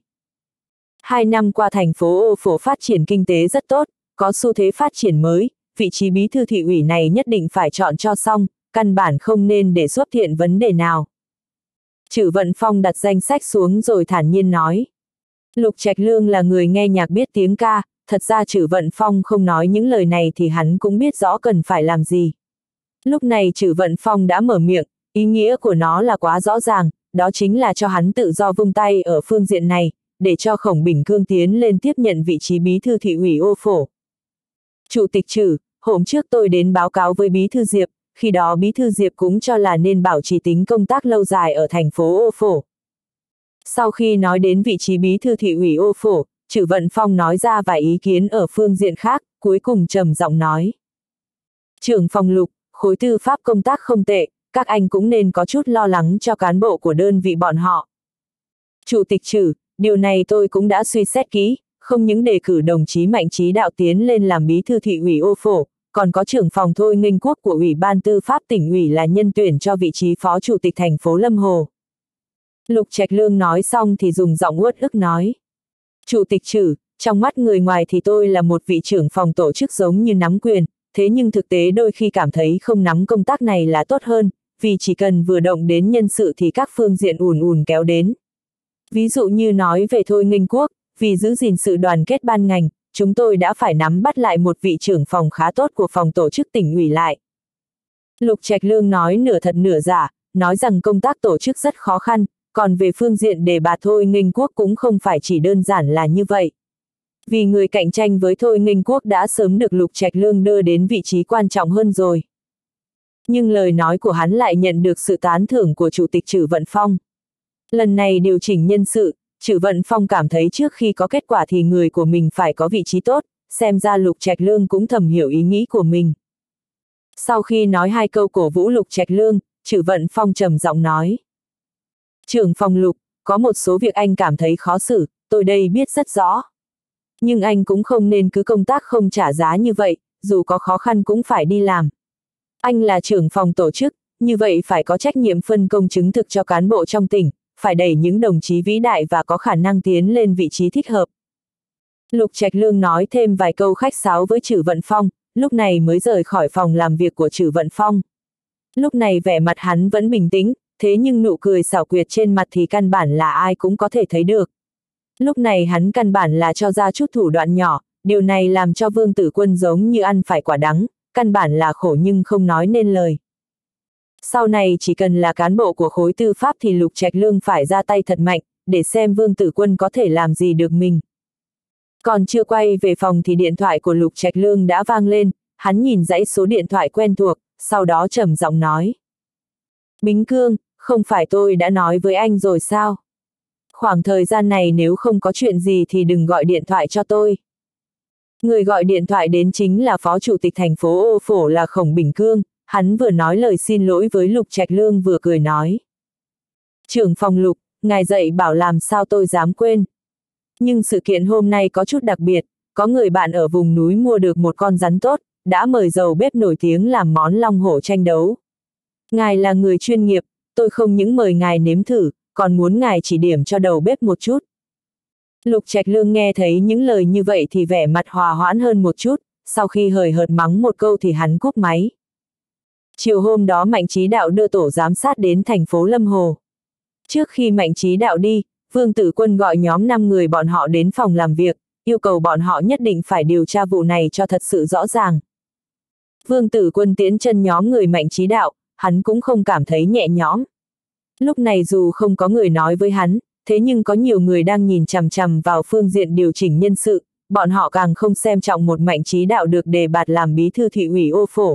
2 năm qua thành phố Ô Phổ phát triển kinh tế rất tốt, có xu thế phát triển mới, vị trí bí thư thị ủy này nhất định phải chọn cho xong, căn bản không nên để xuất hiện vấn đề nào. Trử Vận Phong đặt danh sách xuống rồi thản nhiên nói. Lục Trạch Lương là người nghe nhạc biết tiếng ca, thật ra Trử Vận Phong không nói những lời này thì hắn cũng biết rõ cần phải làm gì. Lúc này Trử Vận Phong đã mở miệng, ý nghĩa của nó là quá rõ ràng, đó chính là cho hắn tự do vung tay ở phương diện này, để cho Khổng Bình Cương tiến lên tiếp nhận vị trí bí thư thị ủy Ô Phổ. Chủ tịch Trử, hôm trước tôi đến báo cáo với bí thư Diệp, khi đó bí thư Diệp cũng cho là nên bảo trì tính công tác lâu dài ở thành phố Ô Phổ. Sau khi nói đến vị trí bí thư thị ủy Ô Phổ, Trử Vận Phong nói ra vài ý kiến ở phương diện khác, cuối cùng trầm giọng nói. Trưởng phòng Lục, khối tư pháp công tác không tệ, các anh cũng nên có chút lo lắng cho cán bộ của đơn vị bọn họ. Chủ tịch Trử, điều này tôi cũng đã suy xét kỹ, không những đề cử đồng chí Mạnh Chí Đạo tiến lên làm bí thư thị ủy Ô Phổ, còn có trưởng phòng Thôi Nghênh Quốc của Ủy ban Tư pháp tỉnh ủy là nhân tuyển cho vị trí phó chủ tịch thành phố Lâm Hồ. Lục Trạch Lương nói xong thì dùng giọng uất ức nói. Chủ tịch Trử, trong mắt người ngoài thì tôi là một vị trưởng phòng tổ chức giống như nắm quyền, thế nhưng thực tế đôi khi cảm thấy không nắm công tác này là tốt hơn, vì chỉ cần vừa động đến nhân sự thì các phương diện ùn kéo đến. Ví dụ như nói về Thôi Nghênh Quốc, vì giữ gìn sự đoàn kết ban ngành, chúng tôi đã phải nắm bắt lại một vị trưởng phòng khá tốt của phòng tổ chức tỉnh ủy lại. Lục Trạch Lương nói nửa thật nửa giả, nói rằng công tác tổ chức rất khó khăn, còn về phương diện đề bạt Thôi Nghênh Quốc cũng không phải chỉ đơn giản là như vậy. Vì người cạnh tranh với Thôi Nghênh Quốc đã sớm được Lục Trạch Lương đưa đến vị trí quan trọng hơn rồi. Nhưng lời nói của hắn lại nhận được sự tán thưởng của Chủ tịch Trử Vận Phong. Lần này điều chỉnh nhân sự, Trử Vận Phong cảm thấy trước khi có kết quả thì người của mình phải có vị trí tốt, xem ra Lục Trạch Lương cũng thầm hiểu ý nghĩ của mình. Sau khi nói 2 câu cổ vũ Lục Trạch Lương, Trử Vận Phong trầm giọng nói. Trưởng phòng Lục, có một số việc anh cảm thấy khó xử, tôi đây biết rất rõ. Nhưng anh cũng không nên cứ công tác không trả giá như vậy, dù có khó khăn cũng phải đi làm. Anh là trưởng phòng tổ chức, như vậy phải có trách nhiệm phân công chứng thực cho cán bộ trong tỉnh, phải đẩy những đồng chí vĩ đại và có khả năng tiến lên vị trí thích hợp. Lục Trạch Lương nói thêm vài câu khách sáo với Trử Vận Phong, lúc này mới rời khỏi phòng làm việc của Trử Vận Phong. Lúc này vẻ mặt hắn vẫn bình tĩnh, thế nhưng nụ cười xảo quyệt trên mặt thì căn bản là ai cũng có thể thấy được. Lúc này hắn căn bản là cho ra chút thủ đoạn nhỏ, điều này làm cho Vương Tử Quân giống như ăn phải quả đắng, căn bản là khổ nhưng không nói nên lời. Sau này chỉ cần là cán bộ của khối tư pháp thì Lục Trạch Lương phải ra tay thật mạnh, để xem Vương Tử Quân có thể làm gì được mình. Còn chưa quay về phòng thì điện thoại của Lục Trạch Lương đã vang lên, hắn nhìn dãy số điện thoại quen thuộc, sau đó trầm giọng nói. Bính Cương, không phải tôi đã nói với anh rồi sao? Khoảng thời gian này nếu không có chuyện gì thì đừng gọi điện thoại cho tôi. Người gọi điện thoại đến chính là Phó Chủ tịch thành phố Ô Phổ là Khổng Bỉnh Cương, hắn vừa nói lời xin lỗi với Lục Trạch Lương vừa cười nói. Trưởng phòng Lục, ngài dạy bảo làm sao tôi dám quên. Nhưng sự kiện hôm nay có chút đặc biệt, có người bạn ở vùng núi mua được một con rắn tốt, đã mời giàu bếp nổi tiếng làm món long hổ tranh đấu. Ngài là người chuyên nghiệp, tôi không những mời ngài nếm thử, còn muốn ngài chỉ điểm cho đầu bếp một chút. Lục Trạch Lương nghe thấy những lời như vậy thì vẻ mặt hòa hoãn hơn một chút, sau khi hời hợt mắng một câu thì hắn cúp máy. Chiều hôm đó Mạnh Chí Đạo đưa tổ giám sát đến thành phố Lâm Hồ. Trước khi Mạnh Chí Đạo đi, Vương Tử Quân gọi nhóm 5 người bọn họ đến phòng làm việc, yêu cầu bọn họ nhất định phải điều tra vụ này cho thật sự rõ ràng. Vương Tử Quân tiến chân nhóm người Mạnh Chí Đạo, hắn cũng không cảm thấy nhẹ nhõm. Lúc này dù không có người nói với hắn, thế nhưng có nhiều người đang nhìn chằm chằm vào phương diện điều chỉnh nhân sự, bọn họ càng không xem trọng một Mạnh Chí Đạo được đề bạt làm bí thư thị ủy Ô Phổ.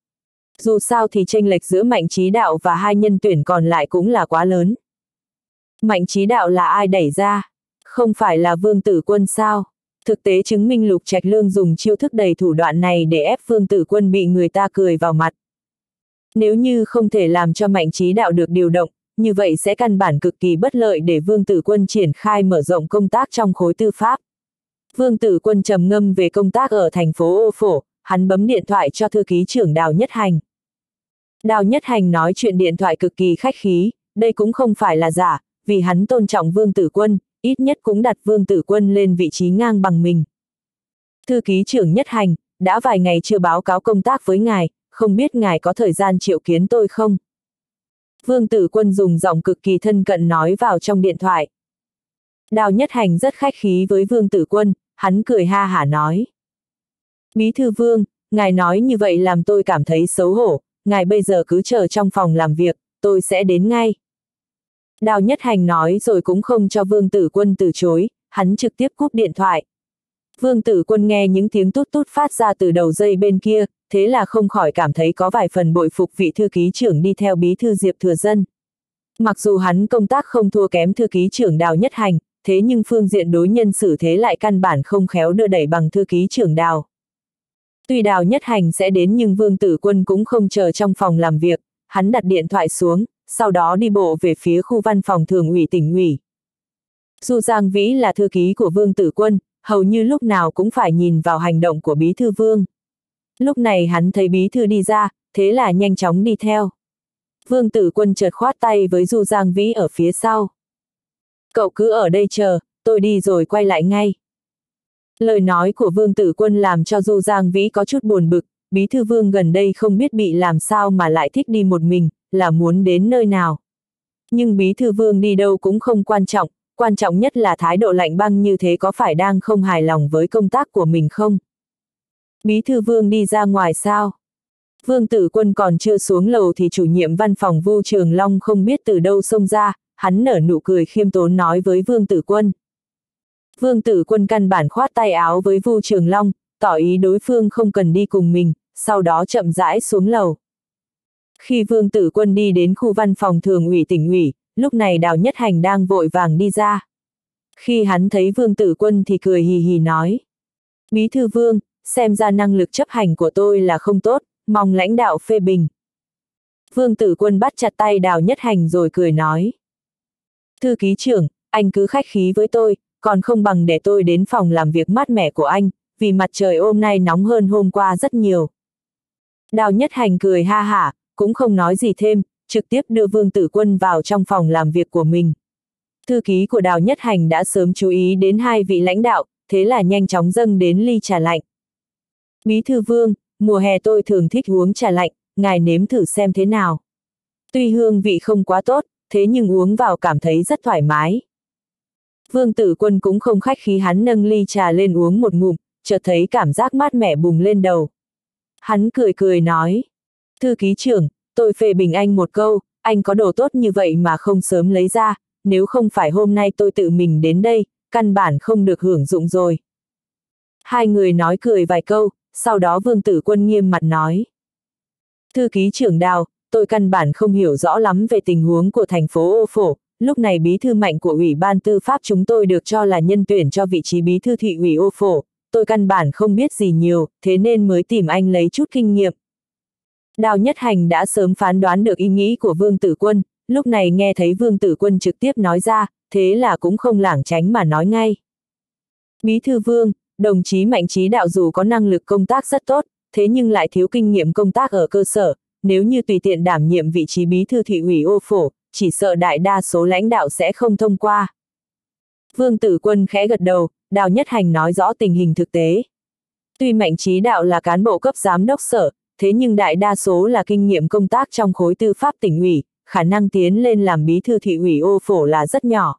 Dù sao thì chênh lệch giữa Mạnh Chí Đạo và 2 nhân tuyển còn lại cũng là quá lớn. Mạnh Chí Đạo là ai đẩy ra? Không phải là Vương Tử Quân sao? Thực tế chứng minh Lục Trạch Lương dùng chiêu thức đầy thủ đoạn này để ép Vương Tử Quân bị người ta cười vào mặt. Nếu như không thể làm cho Mạnh Chí Đạo được điều động, như vậy sẽ căn bản cực kỳ bất lợi để Vương Tử Quân triển khai mở rộng công tác trong khối tư pháp. Vương Tử Quân trầm ngâm về công tác ở thành phố Ô Phổ, hắn bấm điện thoại cho thư ký trưởng Đào Nhất Hành. Đào Nhất Hành nói chuyện điện thoại cực kỳ khách khí, đây cũng không phải là giả, vì hắn tôn trọng Vương Tử Quân, ít nhất cũng đặt Vương Tử Quân lên vị trí ngang bằng mình. Thư ký trưởng Nhất Hành, đã vài ngày chưa báo cáo công tác với ngài, không biết ngài có thời gian triệu kiến tôi không? Vương Tử Quân dùng giọng cực kỳ thân cận nói vào trong điện thoại. Đào Nhất Hành rất khách khí với Vương Tử Quân, hắn cười ha hả nói. Bí thư Vương, ngài nói như vậy làm tôi cảm thấy xấu hổ, ngài bây giờ cứ chờ trong phòng làm việc, tôi sẽ đến ngay. Đào Nhất Hành nói rồi cũng không cho Vương Tử Quân từ chối, hắn trực tiếp cúp điện thoại. Vương Tử Quân nghe những tiếng tút tút phát ra từ đầu dây bên kia, thế là không khỏi cảm thấy có vài phần bội phục vị thư ký trưởng đi theo bí thư Diệp Thừa Dân. Mặc dù hắn công tác không thua kém thư ký trưởng Đào Nhất Hành, thế nhưng phương diện đối nhân xử thế lại căn bản không khéo đưa đẩy bằng thư ký trưởng Đào. Tuy Đào Nhất Hành sẽ đến nhưng Vương Tử Quân cũng không chờ trong phòng làm việc, hắn đặt điện thoại xuống, sau đó đi bộ về phía khu văn phòng thường ủy tỉnh ủy. Du Giang Vĩ là thư ký của Vương Tử Quân, hầu như lúc nào cũng phải nhìn vào hành động của bí thư Vương. Lúc này hắn thấy bí thư đi ra, thế là nhanh chóng đi theo. Vương Tử Quân chợt khoát tay với Du Giang Vĩ ở phía sau. Cậu cứ ở đây chờ, tôi đi rồi quay lại ngay. Lời nói của Vương Tử Quân làm cho Du Giang Vĩ có chút buồn bực, bí thư Vương gần đây không biết bị làm sao mà lại thích đi một mình, là muốn đến nơi nào. Nhưng bí thư Vương đi đâu cũng không quan trọng nhất là thái độ lạnh băng như thế có phải đang không hài lòng với công tác của mình không? Bí thư Vương đi ra ngoài sao? Vương Tử Quân còn chưa xuống lầu thì chủ nhiệm văn phòng Vu Trường Long không biết từ đâu xông ra, hắn nở nụ cười khiêm tốn nói với Vương Tử Quân. Vương Tử Quân căn bản khoát tay áo với Vu Trường Long, tỏ ý đối phương không cần đi cùng mình, sau đó chậm rãi xuống lầu. Khi Vương Tử Quân đi đến khu văn phòng thường ủy tỉnh ủy, lúc này Đào Nhất Hành đang vội vàng đi ra. Khi hắn thấy Vương Tử Quân thì cười hì hì nói. Bí thư Vương, xem ra năng lực chấp hành của tôi là không tốt, mong lãnh đạo phê bình. Vương Tử Quân bắt chặt tay Đào Nhất Hành rồi cười nói. Thư ký trưởng, anh cứ khách khí với tôi, còn không bằng để tôi đến phòng làm việc mát mẻ của anh, vì mặt trời hôm nay nóng hơn hôm qua rất nhiều. Đào Nhất Hành cười ha hả, cũng không nói gì thêm, trực tiếp đưa Vương Tử Quân vào trong phòng làm việc của mình. Thư ký của Đào Nhất Hành đã sớm chú ý đến hai vị lãnh đạo, thế là nhanh chóng dâng đến ly trà lạnh. Bí thư Vương, mùa hè tôi thường thích uống trà lạnh, ngài nếm thử xem thế nào. Tuy hương vị không quá tốt, thế nhưng uống vào cảm thấy rất thoải mái. Vương Tử Quân cũng không khách khí, hắn nâng ly trà lên uống một ngụm, chợt thấy cảm giác mát mẻ bùng lên đầu. Hắn cười cười nói, thư ký trưởng, tôi phê bình anh một câu, anh có đồ tốt như vậy mà không sớm lấy ra, nếu không phải hôm nay tôi tự mình đến đây, căn bản không được hưởng dụng rồi. Hai người nói cười vài câu, sau đó Vương Tử Quân nghiêm mặt nói. Thư ký trưởng Đào, tôi căn bản không hiểu rõ lắm về tình huống của thành phố Ô Phổ, lúc này bí thư Mạnh của Ủy ban Tư pháp chúng tôi được cho là nhân tuyển cho vị trí bí thư thị ủy Ô Phổ, tôi căn bản không biết gì nhiều, thế nên mới tìm anh lấy chút kinh nghiệm. Đào Nhất Hành đã sớm phán đoán được ý nghĩ của Vương Tử Quân, lúc này nghe thấy Vương Tử Quân trực tiếp nói ra, thế là cũng không lảng tránh mà nói ngay. Bí thư Vương, đồng chí Mạnh Chí Đạo dù có năng lực công tác rất tốt, thế nhưng lại thiếu kinh nghiệm công tác ở cơ sở, nếu như tùy tiện đảm nhiệm vị trí bí thư thị ủy Ô Phổ, chỉ sợ đại đa số lãnh đạo sẽ không thông qua. Vương Tử Quân khẽ gật đầu, Đào Nhất Hành nói rõ tình hình thực tế. Tuy Mạnh Chí Đạo là cán bộ cấp giám đốc sở, thế nhưng đại đa số là kinh nghiệm công tác trong khối tư pháp tỉnh ủy, khả năng tiến lên làm bí thư thị ủy Ô Phổ là rất nhỏ.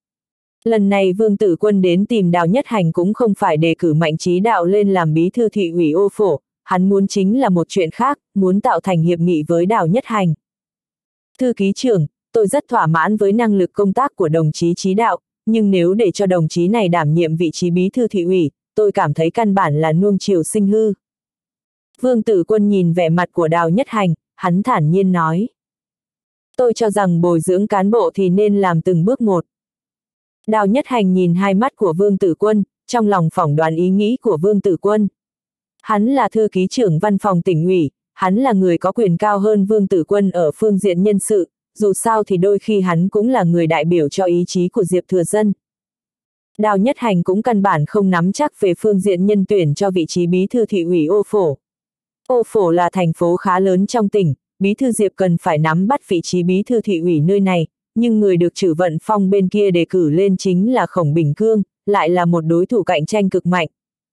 Lần này Vương Tử Quân đến tìm Đào Nhất Hành cũng không phải đề cử Mạnh Chí Đạo lên làm bí thư thị ủy Ô Phổ, hắn muốn chính là một chuyện khác, muốn tạo thành hiệp nghị với Đào Nhất Hành. Thư ký trưởng, tôi rất thỏa mãn với năng lực công tác của đồng chí Chí Đạo, nhưng nếu để cho đồng chí này đảm nhiệm vị trí bí thư thị ủy, tôi cảm thấy căn bản là nuông chiều sinh hư. Vương Tử Quân nhìn vẻ mặt của Đào Nhất Hành, hắn thản nhiên nói. Tôi cho rằng bồi dưỡng cán bộ thì nên làm từng bước một. Đào Nhất Hành nhìn hai mắt của Vương Tử Quân, trong lòng phỏng đoán ý nghĩ của Vương Tử Quân. Hắn là thư ký trưởng văn phòng tỉnh ủy, hắn là người có quyền cao hơn Vương Tử Quân ở phương diện nhân sự, dù sao thì đôi khi hắn cũng là người đại biểu cho ý chí của Diệp Thừa Dân. Đào Nhất Hành cũng căn bản không nắm chắc về phương diện nhân tuyển cho vị trí bí thư thị ủy Ô Phổ. Ô Phổ là thành phố khá lớn trong tỉnh, bí thư Diệp cần phải nắm bắt vị trí bí thư thị ủy nơi này, nhưng người được Trử Vận Phong bên kia đề cử lên chính là Khổng Bình Cương, lại là một đối thủ cạnh tranh cực mạnh.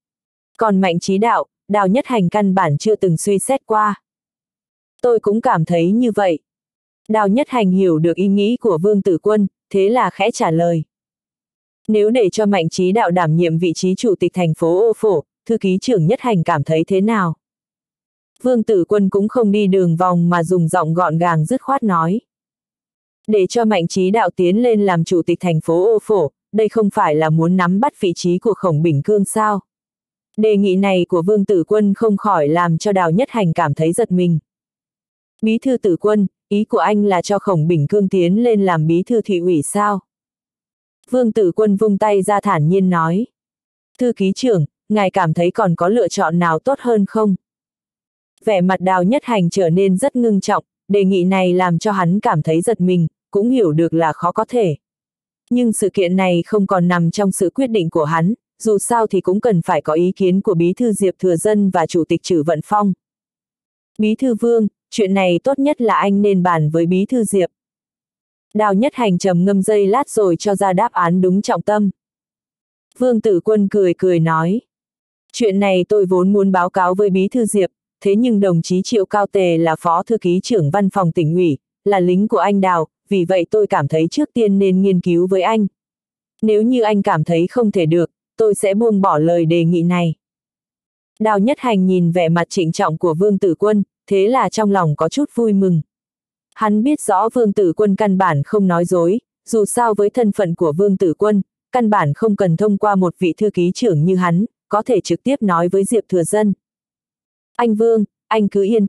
Còn Mạnh Chí Đạo, Đào Nhất Hành căn bản chưa từng suy xét qua. Tôi cũng cảm thấy như vậy. Đào Nhất Hành hiểu được ý nghĩ của Vương Tử Quân, thế là khẽ trả lời. Nếu để cho Mạnh Chí Đạo đảm nhiệm vị trí chủ tịch thành phố Ô Phổ, thư ký trưởng Nhất Hành cảm thấy thế nào? Vương Tử Quân cũng không đi đường vòng mà dùng giọng gọn gàng dứt khoát nói. Để cho Mạnh Chí Đạo tiến lên làm chủ tịch thành phố Ô Phổ, đây không phải là muốn nắm bắt vị trí của Khổng Bình Cương sao? Đề nghị này của Vương Tử Quân không khỏi làm cho Đào Nhất Hành cảm thấy giật mình. Bí thư Tử Quân, ý của anh là cho Khổng Bình Cương tiến lên làm bí thư thị ủy sao? Vương Tử Quân vung tay ra thản nhiên nói. Thư ký trưởng, ngài cảm thấy còn có lựa chọn nào tốt hơn không? Vẻ mặt Đào Nhất Hành trở nên rất ngưng trọng, đề nghị này làm cho hắn cảm thấy giật mình, cũng hiểu được là khó có thể. Nhưng sự kiện này không còn nằm trong sự quyết định của hắn, dù sao thì cũng cần phải có ý kiến của bí thư Diệp Thừa Dân và chủ tịch Trử Vận Phong. Bí thư Vương, chuyện này tốt nhất là anh nên bàn với bí thư Diệp. Đào Nhất Hành trầm ngâm giây lát rồi cho ra đáp án đúng trọng tâm. Vương Tử Quân cười cười nói. Chuyện này tôi vốn muốn báo cáo với bí thư Diệp, thế nhưng đồng chí Triệu Cao Tề là phó thư ký trưởng văn phòng tỉnh ủy, là lính của anh Đào, vì vậy tôi cảm thấy trước tiên nên nghiên cứu với anh. Nếu như anh cảm thấy không thể được, tôi sẽ buông bỏ lời đề nghị này. Đào Nhất Hành nhìn vẻ mặt trịnh trọng của Vương Tử Quân, thế là trong lòng có chút vui mừng. Hắn biết rõ Vương Tử Quân căn bản không nói dối, dù sao với thân phận của Vương Tử Quân, căn bản không cần thông qua một vị thư ký trưởng như hắn, có thể trực tiếp nói với Diệp Thừa Dân. Anh Vương, anh cứ yên tâm,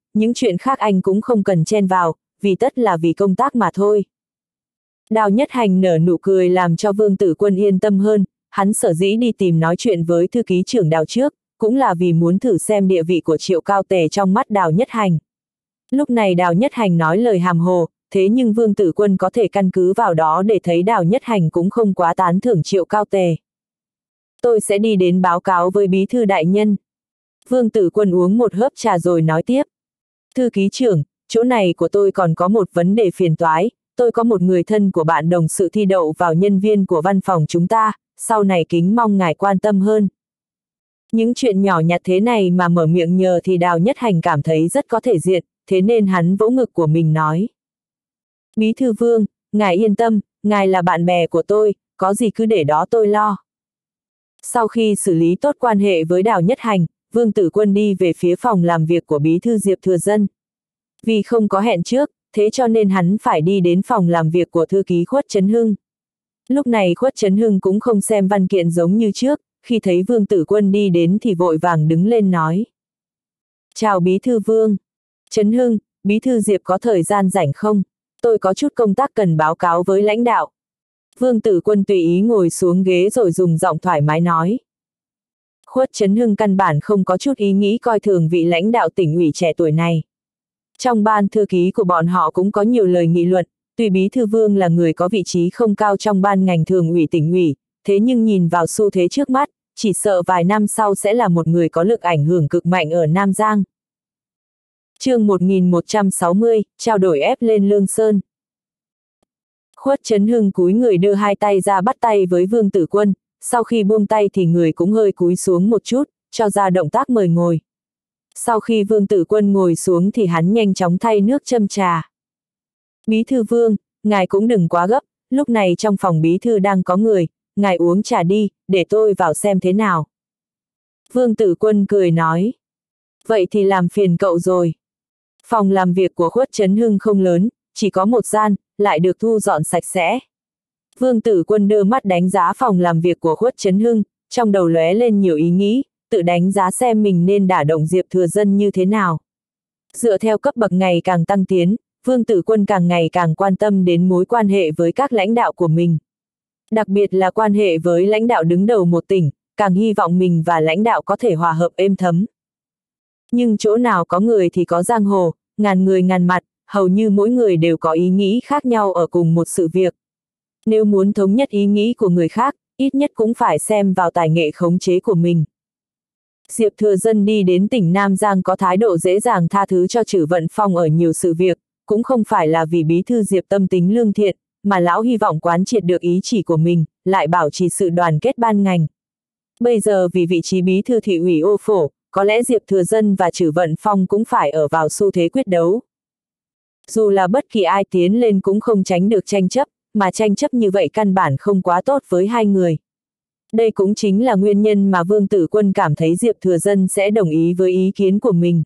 những chuyện khác anh cũng không cần chen vào, vì tất là vì công tác mà thôi. Đào Nhất Hành nở nụ cười làm cho Vương Tử Quân yên tâm hơn, hắn sở dĩ đi tìm nói chuyện với thư ký trưởng Đào trước, cũng là vì muốn thử xem địa vị của Triệu Cao Tề trong mắt Đào Nhất Hành. Lúc này Đào Nhất Hành nói lời hàm hồ, thế nhưng Vương Tử Quân có thể căn cứ vào đó để thấy Đào Nhất Hành cũng không quá tán thưởng Triệu Cao Tề. Tôi sẽ đi đến báo cáo với bí thư đại nhân. Vương Tử Quân uống một hớp trà rồi nói tiếp. Thư ký trưởng, chỗ này của tôi còn có một vấn đề phiền toái, tôi có một người thân của bạn đồng sự thi đậu vào nhân viên của văn phòng chúng ta, sau này kính mong ngài quan tâm hơn. Những chuyện nhỏ nhặt thế này mà mở miệng nhờ thì Đào Nhất Hành cảm thấy rất có thể diện, thế nên hắn vỗ ngực của mình nói. Bí thư Vương, ngài yên tâm, ngài là bạn bè của tôi, có gì cứ để đó tôi lo. Sau khi xử lý tốt quan hệ với Đào Nhất Hành, Vương Tử Quân đi về phía phòng làm việc của bí thư Diệp Thừa Dân. Vì không có hẹn trước, thế cho nên hắn phải đi đến phòng làm việc của thư ký Khuất Trấn Hưng. Lúc này Khuất Trấn Hưng cũng không xem văn kiện giống như trước, khi thấy Vương Tử Quân đi đến thì vội vàng đứng lên nói. Chào bí thư Vương. Trấn Hưng, bí thư Diệp có thời gian rảnh không? Tôi có chút công tác cần báo cáo với lãnh đạo. Vương Tử Quân tùy ý ngồi xuống ghế rồi dùng giọng thoải mái nói. Khuất Trấn Hưng căn bản không có chút ý nghĩ coi thường vị lãnh đạo tỉnh ủy trẻ tuổi này. Trong ban thư ký của bọn họ cũng có nhiều lời nghị luận, tuy bí thư Vương là người có vị trí không cao trong ban ngành thường ủy tỉnh ủy, thế nhưng nhìn vào xu thế trước mắt, chỉ sợ vài năm sau sẽ là một người có lực ảnh hưởng cực mạnh ở Nam Giang. Chương 1160, trao đổi ép lên Lương Sơn. Khuất Trấn Hưng cúi người đưa hai tay ra bắt tay với Vương Tử Quân, sau khi buông tay thì người cũng hơi cúi xuống một chút, cho ra động tác mời ngồi. Sau khi Vương Tử Quân ngồi xuống thì hắn nhanh chóng thay nước châm trà. Bí thư Vương, ngài cũng đừng quá gấp, lúc này trong phòng bí thư đang có người, ngài uống trà đi, để tôi vào xem thế nào. Vương Tử Quân cười nói. Vậy thì làm phiền cậu rồi. Phòng làm việc của Khuất Trấn Hưng không lớn, chỉ có một gian, lại được thu dọn sạch sẽ. Vương Tử Quân đưa mắt đánh giá phòng làm việc của Khuất Trấn Hưng, trong đầu lóe lên nhiều ý nghĩ, tự đánh giá xem mình nên đả động Diệp Thừa Dân như thế nào. Dựa theo cấp bậc ngày càng tăng tiến, Vương Tử Quân càng ngày càng quan tâm đến mối quan hệ với các lãnh đạo của mình. Đặc biệt là quan hệ với lãnh đạo đứng đầu một tỉnh, càng hy vọng mình và lãnh đạo có thể hòa hợp êm thấm. Nhưng chỗ nào có người thì có giang hồ, ngàn người ngàn mặt, hầu như mỗi người đều có ý nghĩ khác nhau ở cùng một sự việc. Nếu muốn thống nhất ý nghĩ của người khác, ít nhất cũng phải xem vào tài nghệ khống chế của mình. Diệp Thừa Dân đi đến tỉnh Nam Giang có thái độ dễ dàng tha thứ cho Trử Vận Phong ở nhiều sự việc, cũng không phải là vì bí thư Diệp tâm tính lương thiện, mà lão hy vọng quán triệt được ý chỉ của mình, lại bảo trì sự đoàn kết ban ngành. Bây giờ vì vị trí bí thư thị ủy Ô Phổ, có lẽ Diệp Thừa Dân và Trử Vận Phong cũng phải ở vào xu thế quyết đấu. Dù là bất kỳ ai tiến lên cũng không tránh được tranh chấp, mà tranh chấp như vậy căn bản không quá tốt với hai người. Đây cũng chính là nguyên nhân mà Vương Tử Quân cảm thấy Diệp Thừa Dân sẽ đồng ý với ý kiến của mình.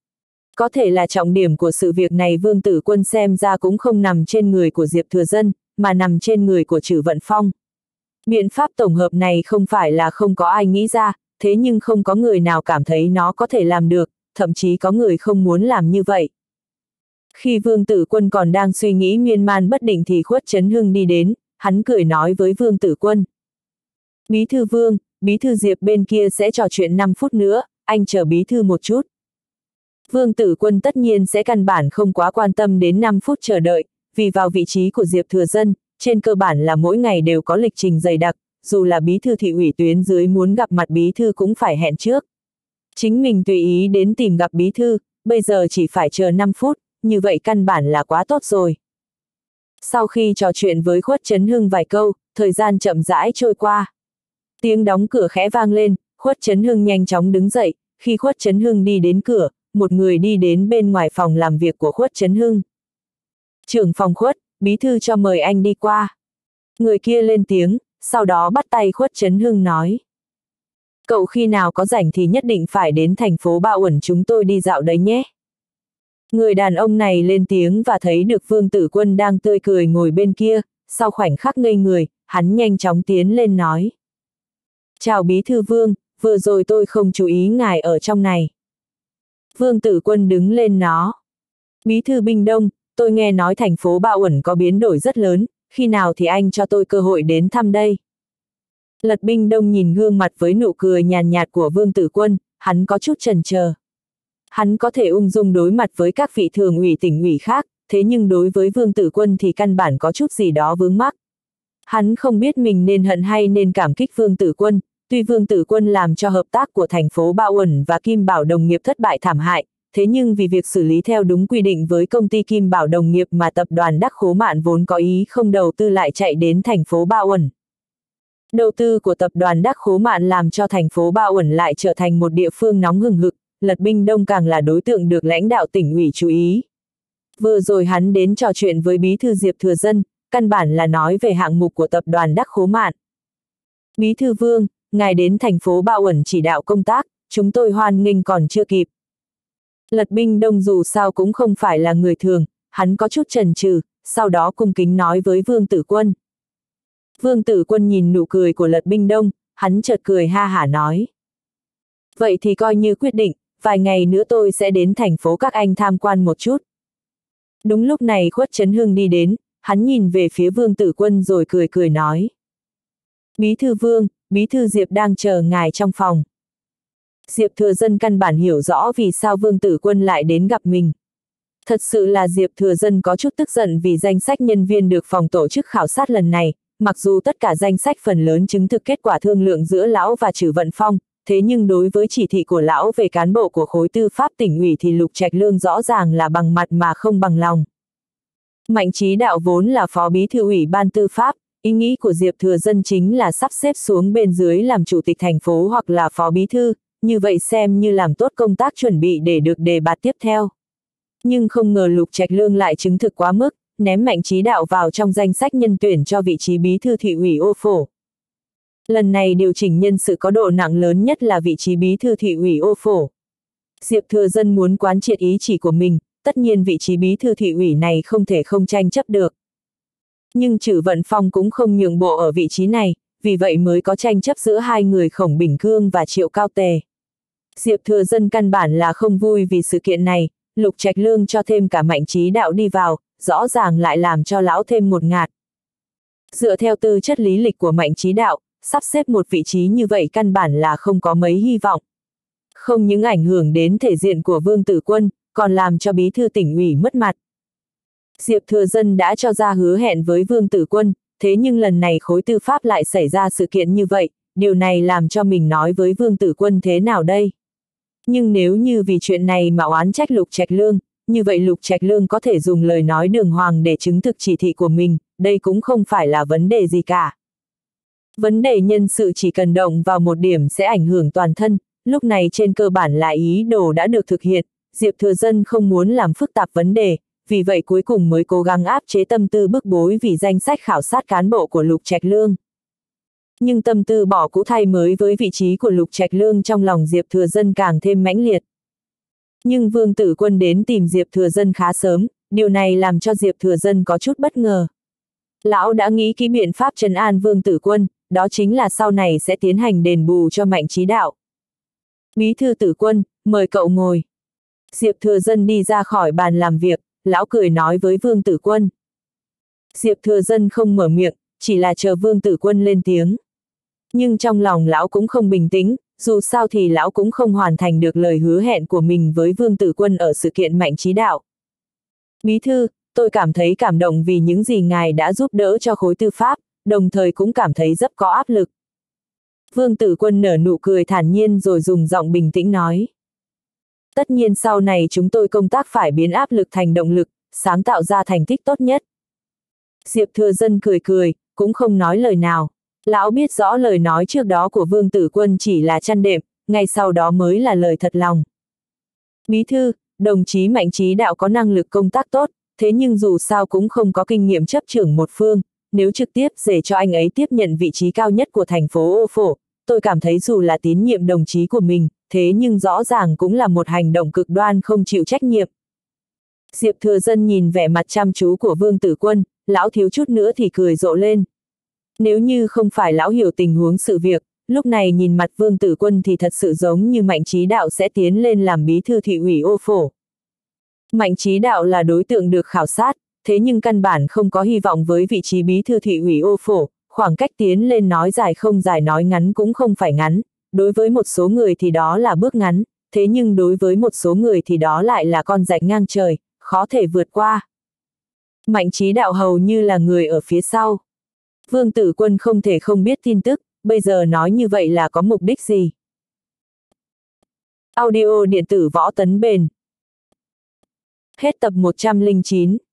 Có thể là trọng điểm của sự việc này Vương Tử Quân xem ra cũng không nằm trên người của Diệp Thừa Dân, mà nằm trên người của Trử Vận Phong. Biện pháp tổng hợp này không phải là không có ai nghĩ ra, thế nhưng không có người nào cảm thấy nó có thể làm được, thậm chí có người không muốn làm như vậy. Khi Vương Tử Quân còn đang suy nghĩ miên man bất định thì Khuất Trấn Hưng đi đến, hắn cười nói với Vương Tử Quân. Bí thư Vương, bí thư Diệp bên kia sẽ trò chuyện 5 phút nữa, anh chờ bí thư một chút. Vương Tử Quân tất nhiên sẽ căn bản không quá quan tâm đến 5 phút chờ đợi, vì vào vị trí của Diệp Thừa Dân, trên cơ bản là mỗi ngày đều có lịch trình dày đặc, dù là bí thư thị ủy tuyến dưới muốn gặp mặt bí thư cũng phải hẹn trước. Chính mình tùy ý đến tìm gặp bí thư, bây giờ chỉ phải chờ 5 phút, như vậy căn bản là quá tốt rồi. Sau khi trò chuyện với Khuất Trấn Hưng vài câu, thời gian chậm rãi trôi qua. Tiếng đóng cửa khẽ vang lên, Khuất Trấn Hưng nhanh chóng đứng dậy, khi Khuất Trấn Hưng đi đến cửa, một người đi đến bên ngoài phòng làm việc của Khuất Trấn Hưng. Trưởng phòng Khuất, bí thư cho mời anh đi qua. Người kia lên tiếng, sau đó bắt tay Khuất Trấn Hưng nói. Cậu khi nào có rảnh thì nhất định phải đến thành phố Ba Uẩn chúng tôi đi dạo đấy nhé. Người đàn ông này lên tiếng và thấy được Vương Tử Quân đang tươi cười ngồi bên kia, sau khoảnh khắc ngây người, hắn nhanh chóng tiến lên nói. Chào bí thư Vương, vừa rồi tôi không chú ý ngài ở trong này. Vương Tử Quân đứng lên nó. Bí thư Binh Đông, tôi nghe nói thành phố Ba Uẩn có biến đổi rất lớn, khi nào thì anh cho tôi cơ hội đến thăm đây? Lật Binh Đông nhìn gương mặt với nụ cười nhàn nhạt của Vương Tử Quân, hắn có chút chần chờ. Hắn có thể ung dung đối mặt với các vị thường ủy tỉnh ủy khác, thế nhưng đối với Vương Tử Quân thì căn bản có chút gì đó vướng mắc. Hắn không biết mình nên hận hay nên cảm kích Vương Tử Quân, tuy Vương Tử Quân làm cho hợp tác của thành phố Ba Uẩn và Kim Bảo Đồng nghiệp thất bại thảm hại, thế nhưng vì việc xử lý theo đúng quy định với công ty Kim Bảo Đồng nghiệp mà tập đoàn Đắc Khố Mạn vốn có ý không đầu tư lại chạy đến thành phố Ba Uẩn. Đầu tư của tập đoàn Đắc Khố Mạn làm cho thành phố Ba Uẩn lại trở thành một địa phương nóng hừng hực, Lật Binh Đông càng là đối tượng được lãnh đạo tỉnh ủy chú ý. Vừa rồi hắn đến trò chuyện với bí thư Diệp Thừa Dân, căn bản là nói về hạng mục của tập đoàn Đắc Khố Mạn. Bí thư Vương, ngài đến thành phố Ba Uẩn chỉ đạo công tác, chúng tôi hoan nghênh còn chưa kịp. Lật Binh Đông dù sao cũng không phải là người thường, hắn có chút chần chừ, sau đó cung kính nói với Vương Tử Quân. Vương Tử Quân nhìn nụ cười của Lật Binh Đông, hắn chợt cười ha hả nói. Vậy thì coi như quyết định, vài ngày nữa tôi sẽ đến thành phố các anh tham quan một chút. Đúng lúc này Khuất Trấn Hưng đi đến, hắn nhìn về phía Vương Tử Quân rồi cười cười nói. Bí thư Vương, bí thư Diệp đang chờ ngài trong phòng. Diệp Thừa Dân căn bản hiểu rõ vì sao Vương Tử Quân lại đến gặp mình. Thật sự là Diệp Thừa Dân có chút tức giận vì danh sách nhân viên được phòng tổ chức khảo sát lần này, mặc dù tất cả danh sách phần lớn chứng thực kết quả thương lượng giữa lão và Trử Vận Phong, thế nhưng đối với chỉ thị của lão về cán bộ của khối tư pháp tỉnh ủy thì Lục Trạch Lương rõ ràng là bằng mặt mà không bằng lòng. Mạnh Chí Đạo vốn là phó bí thư ủy ban tư pháp, ý nghĩ của Diệp Thừa Dân chính là sắp xếp xuống bên dưới làm chủ tịch thành phố hoặc là phó bí thư, như vậy xem như làm tốt công tác chuẩn bị để được đề bạt tiếp theo. Nhưng không ngờ Lục Trạch Lương lại chứng thực quá mức, ném Mạnh Chí Đạo vào trong danh sách nhân tuyển cho vị trí bí thư thị ủy Ô Phổ. Lần này điều chỉnh nhân sự có độ nặng lớn nhất là vị trí bí thư thị ủy Ô Phổ. Diệp Thừa Dân muốn quán triệt ý chỉ của mình, tất nhiên vị trí bí thư thị ủy này không thể không tranh chấp được. Nhưng Trử Vận Phong cũng không nhượng bộ ở vị trí này, vì vậy mới có tranh chấp giữa hai người Khổng Bình Cương và Triệu Cao Tề. Diệp Thừa Dân căn bản là không vui vì sự kiện này, Lục Trạch Lương cho thêm cả Mạnh Chí Đạo đi vào, rõ ràng lại làm cho lão thêm một ngạt. Dựa theo tư chất lý lịch của Mạnh Chí Đạo, sắp xếp một vị trí như vậy căn bản là không có mấy hy vọng. Không những ảnh hưởng đến thể diện của Vương Tử Quân, còn làm cho bí thư tỉnh ủy mất mặt. Diệp Thừa Dân đã cho ra hứa hẹn với Vương Tử Quân, thế nhưng lần này khối tư pháp lại xảy ra sự kiện như vậy, điều này làm cho mình nói với Vương Tử Quân thế nào đây? Nhưng nếu như vì chuyện này mà oán trách Lục Trạch Lương, như vậy Lục Trạch Lương có thể dùng lời nói đường hoàng để chứng thực chỉ thị của mình, đây cũng không phải là vấn đề gì cả. Vấn đề nhân sự chỉ cần động vào một điểm sẽ ảnh hưởng toàn thân, lúc này trên cơ bản là ý đồ đã được thực hiện, Diệp Thừa Dân không muốn làm phức tạp vấn đề, vì vậy cuối cùng mới cố gắng áp chế tâm tư bức bối vì danh sách khảo sát cán bộ của Lục Trạch Lương. Nhưng tâm tư bỏ cũ thay mới với vị trí của Lục Trạch Lương trong lòng Diệp Thừa Dân càng thêm mãnh liệt. Nhưng Vương Tử Quân đến tìm Diệp Thừa Dân khá sớm, điều này làm cho Diệp Thừa Dân có chút bất ngờ. Lão đã nghĩ kỹ biện pháp trấn an Vương Tử Quân, đó chính là sau này sẽ tiến hành đền bù cho Mạnh Chí Đạo. Bí thư Tử Quân, mời cậu ngồi. Diệp Thừa Dân đi ra khỏi bàn làm việc, lão cười nói với Vương Tử Quân. Diệp Thừa Dân không mở miệng, chỉ là chờ Vương Tử Quân lên tiếng. Nhưng trong lòng lão cũng không bình tĩnh, dù sao thì lão cũng không hoàn thành được lời hứa hẹn của mình với Vương Tử Quân ở sự kiện Mạnh Chí Đạo. Bí thư, tôi cảm thấy cảm động vì những gì ngài đã giúp đỡ cho khối tư pháp, đồng thời cũng cảm thấy rất có áp lực. Vương Tử Quân nở nụ cười thản nhiên rồi dùng giọng bình tĩnh nói. Tất nhiên sau này chúng tôi công tác phải biến áp lực thành động lực, sáng tạo ra thành tích tốt nhất. Diệp Thừa Dân cười cười, cũng không nói lời nào. Lão biết rõ lời nói trước đó của Vương Tử Quân chỉ là chăn đệm, ngay sau đó mới là lời thật lòng. Bí thư, đồng chí Mạnh Chí Đạo có năng lực công tác tốt, thế nhưng dù sao cũng không có kinh nghiệm chấp trưởng một phương, nếu trực tiếp để cho anh ấy tiếp nhận vị trí cao nhất của thành phố Ô Phổ, tôi cảm thấy dù là tín nhiệm đồng chí của mình, thế nhưng rõ ràng cũng là một hành động cực đoan không chịu trách nhiệm. Diệp Thừa Dân nhìn vẻ mặt chăm chú của Vương Tử Quân, lão thiếu chút nữa thì cười rộ lên. Nếu như không phải lão hiểu tình huống sự việc, Lúc này nhìn mặt Vương Tử Quân thì thật sự giống như Mạnh Chí Đạo sẽ tiến lên làm bí thư thị ủy Ô Phổ. Mạnh Chí Đạo là đối tượng được khảo sát, thế nhưng căn bản không có hy vọng với vị trí bí thư thị ủy Ô Phổ, khoảng cách tiến lên nói dài không dài nói ngắn cũng không phải ngắn, đối với một số người thì đó là bước ngắn, thế nhưng đối với một số người thì đó lại là con rạch ngang trời, khó thể vượt qua. Mạnh Chí Đạo hầu như là người ở phía sau. Vương Tử Quân không thể không biết tin tức, bây giờ nói như vậy là có mục đích gì? Audio điện tử Võ Tấn Bền. Hết tập 109.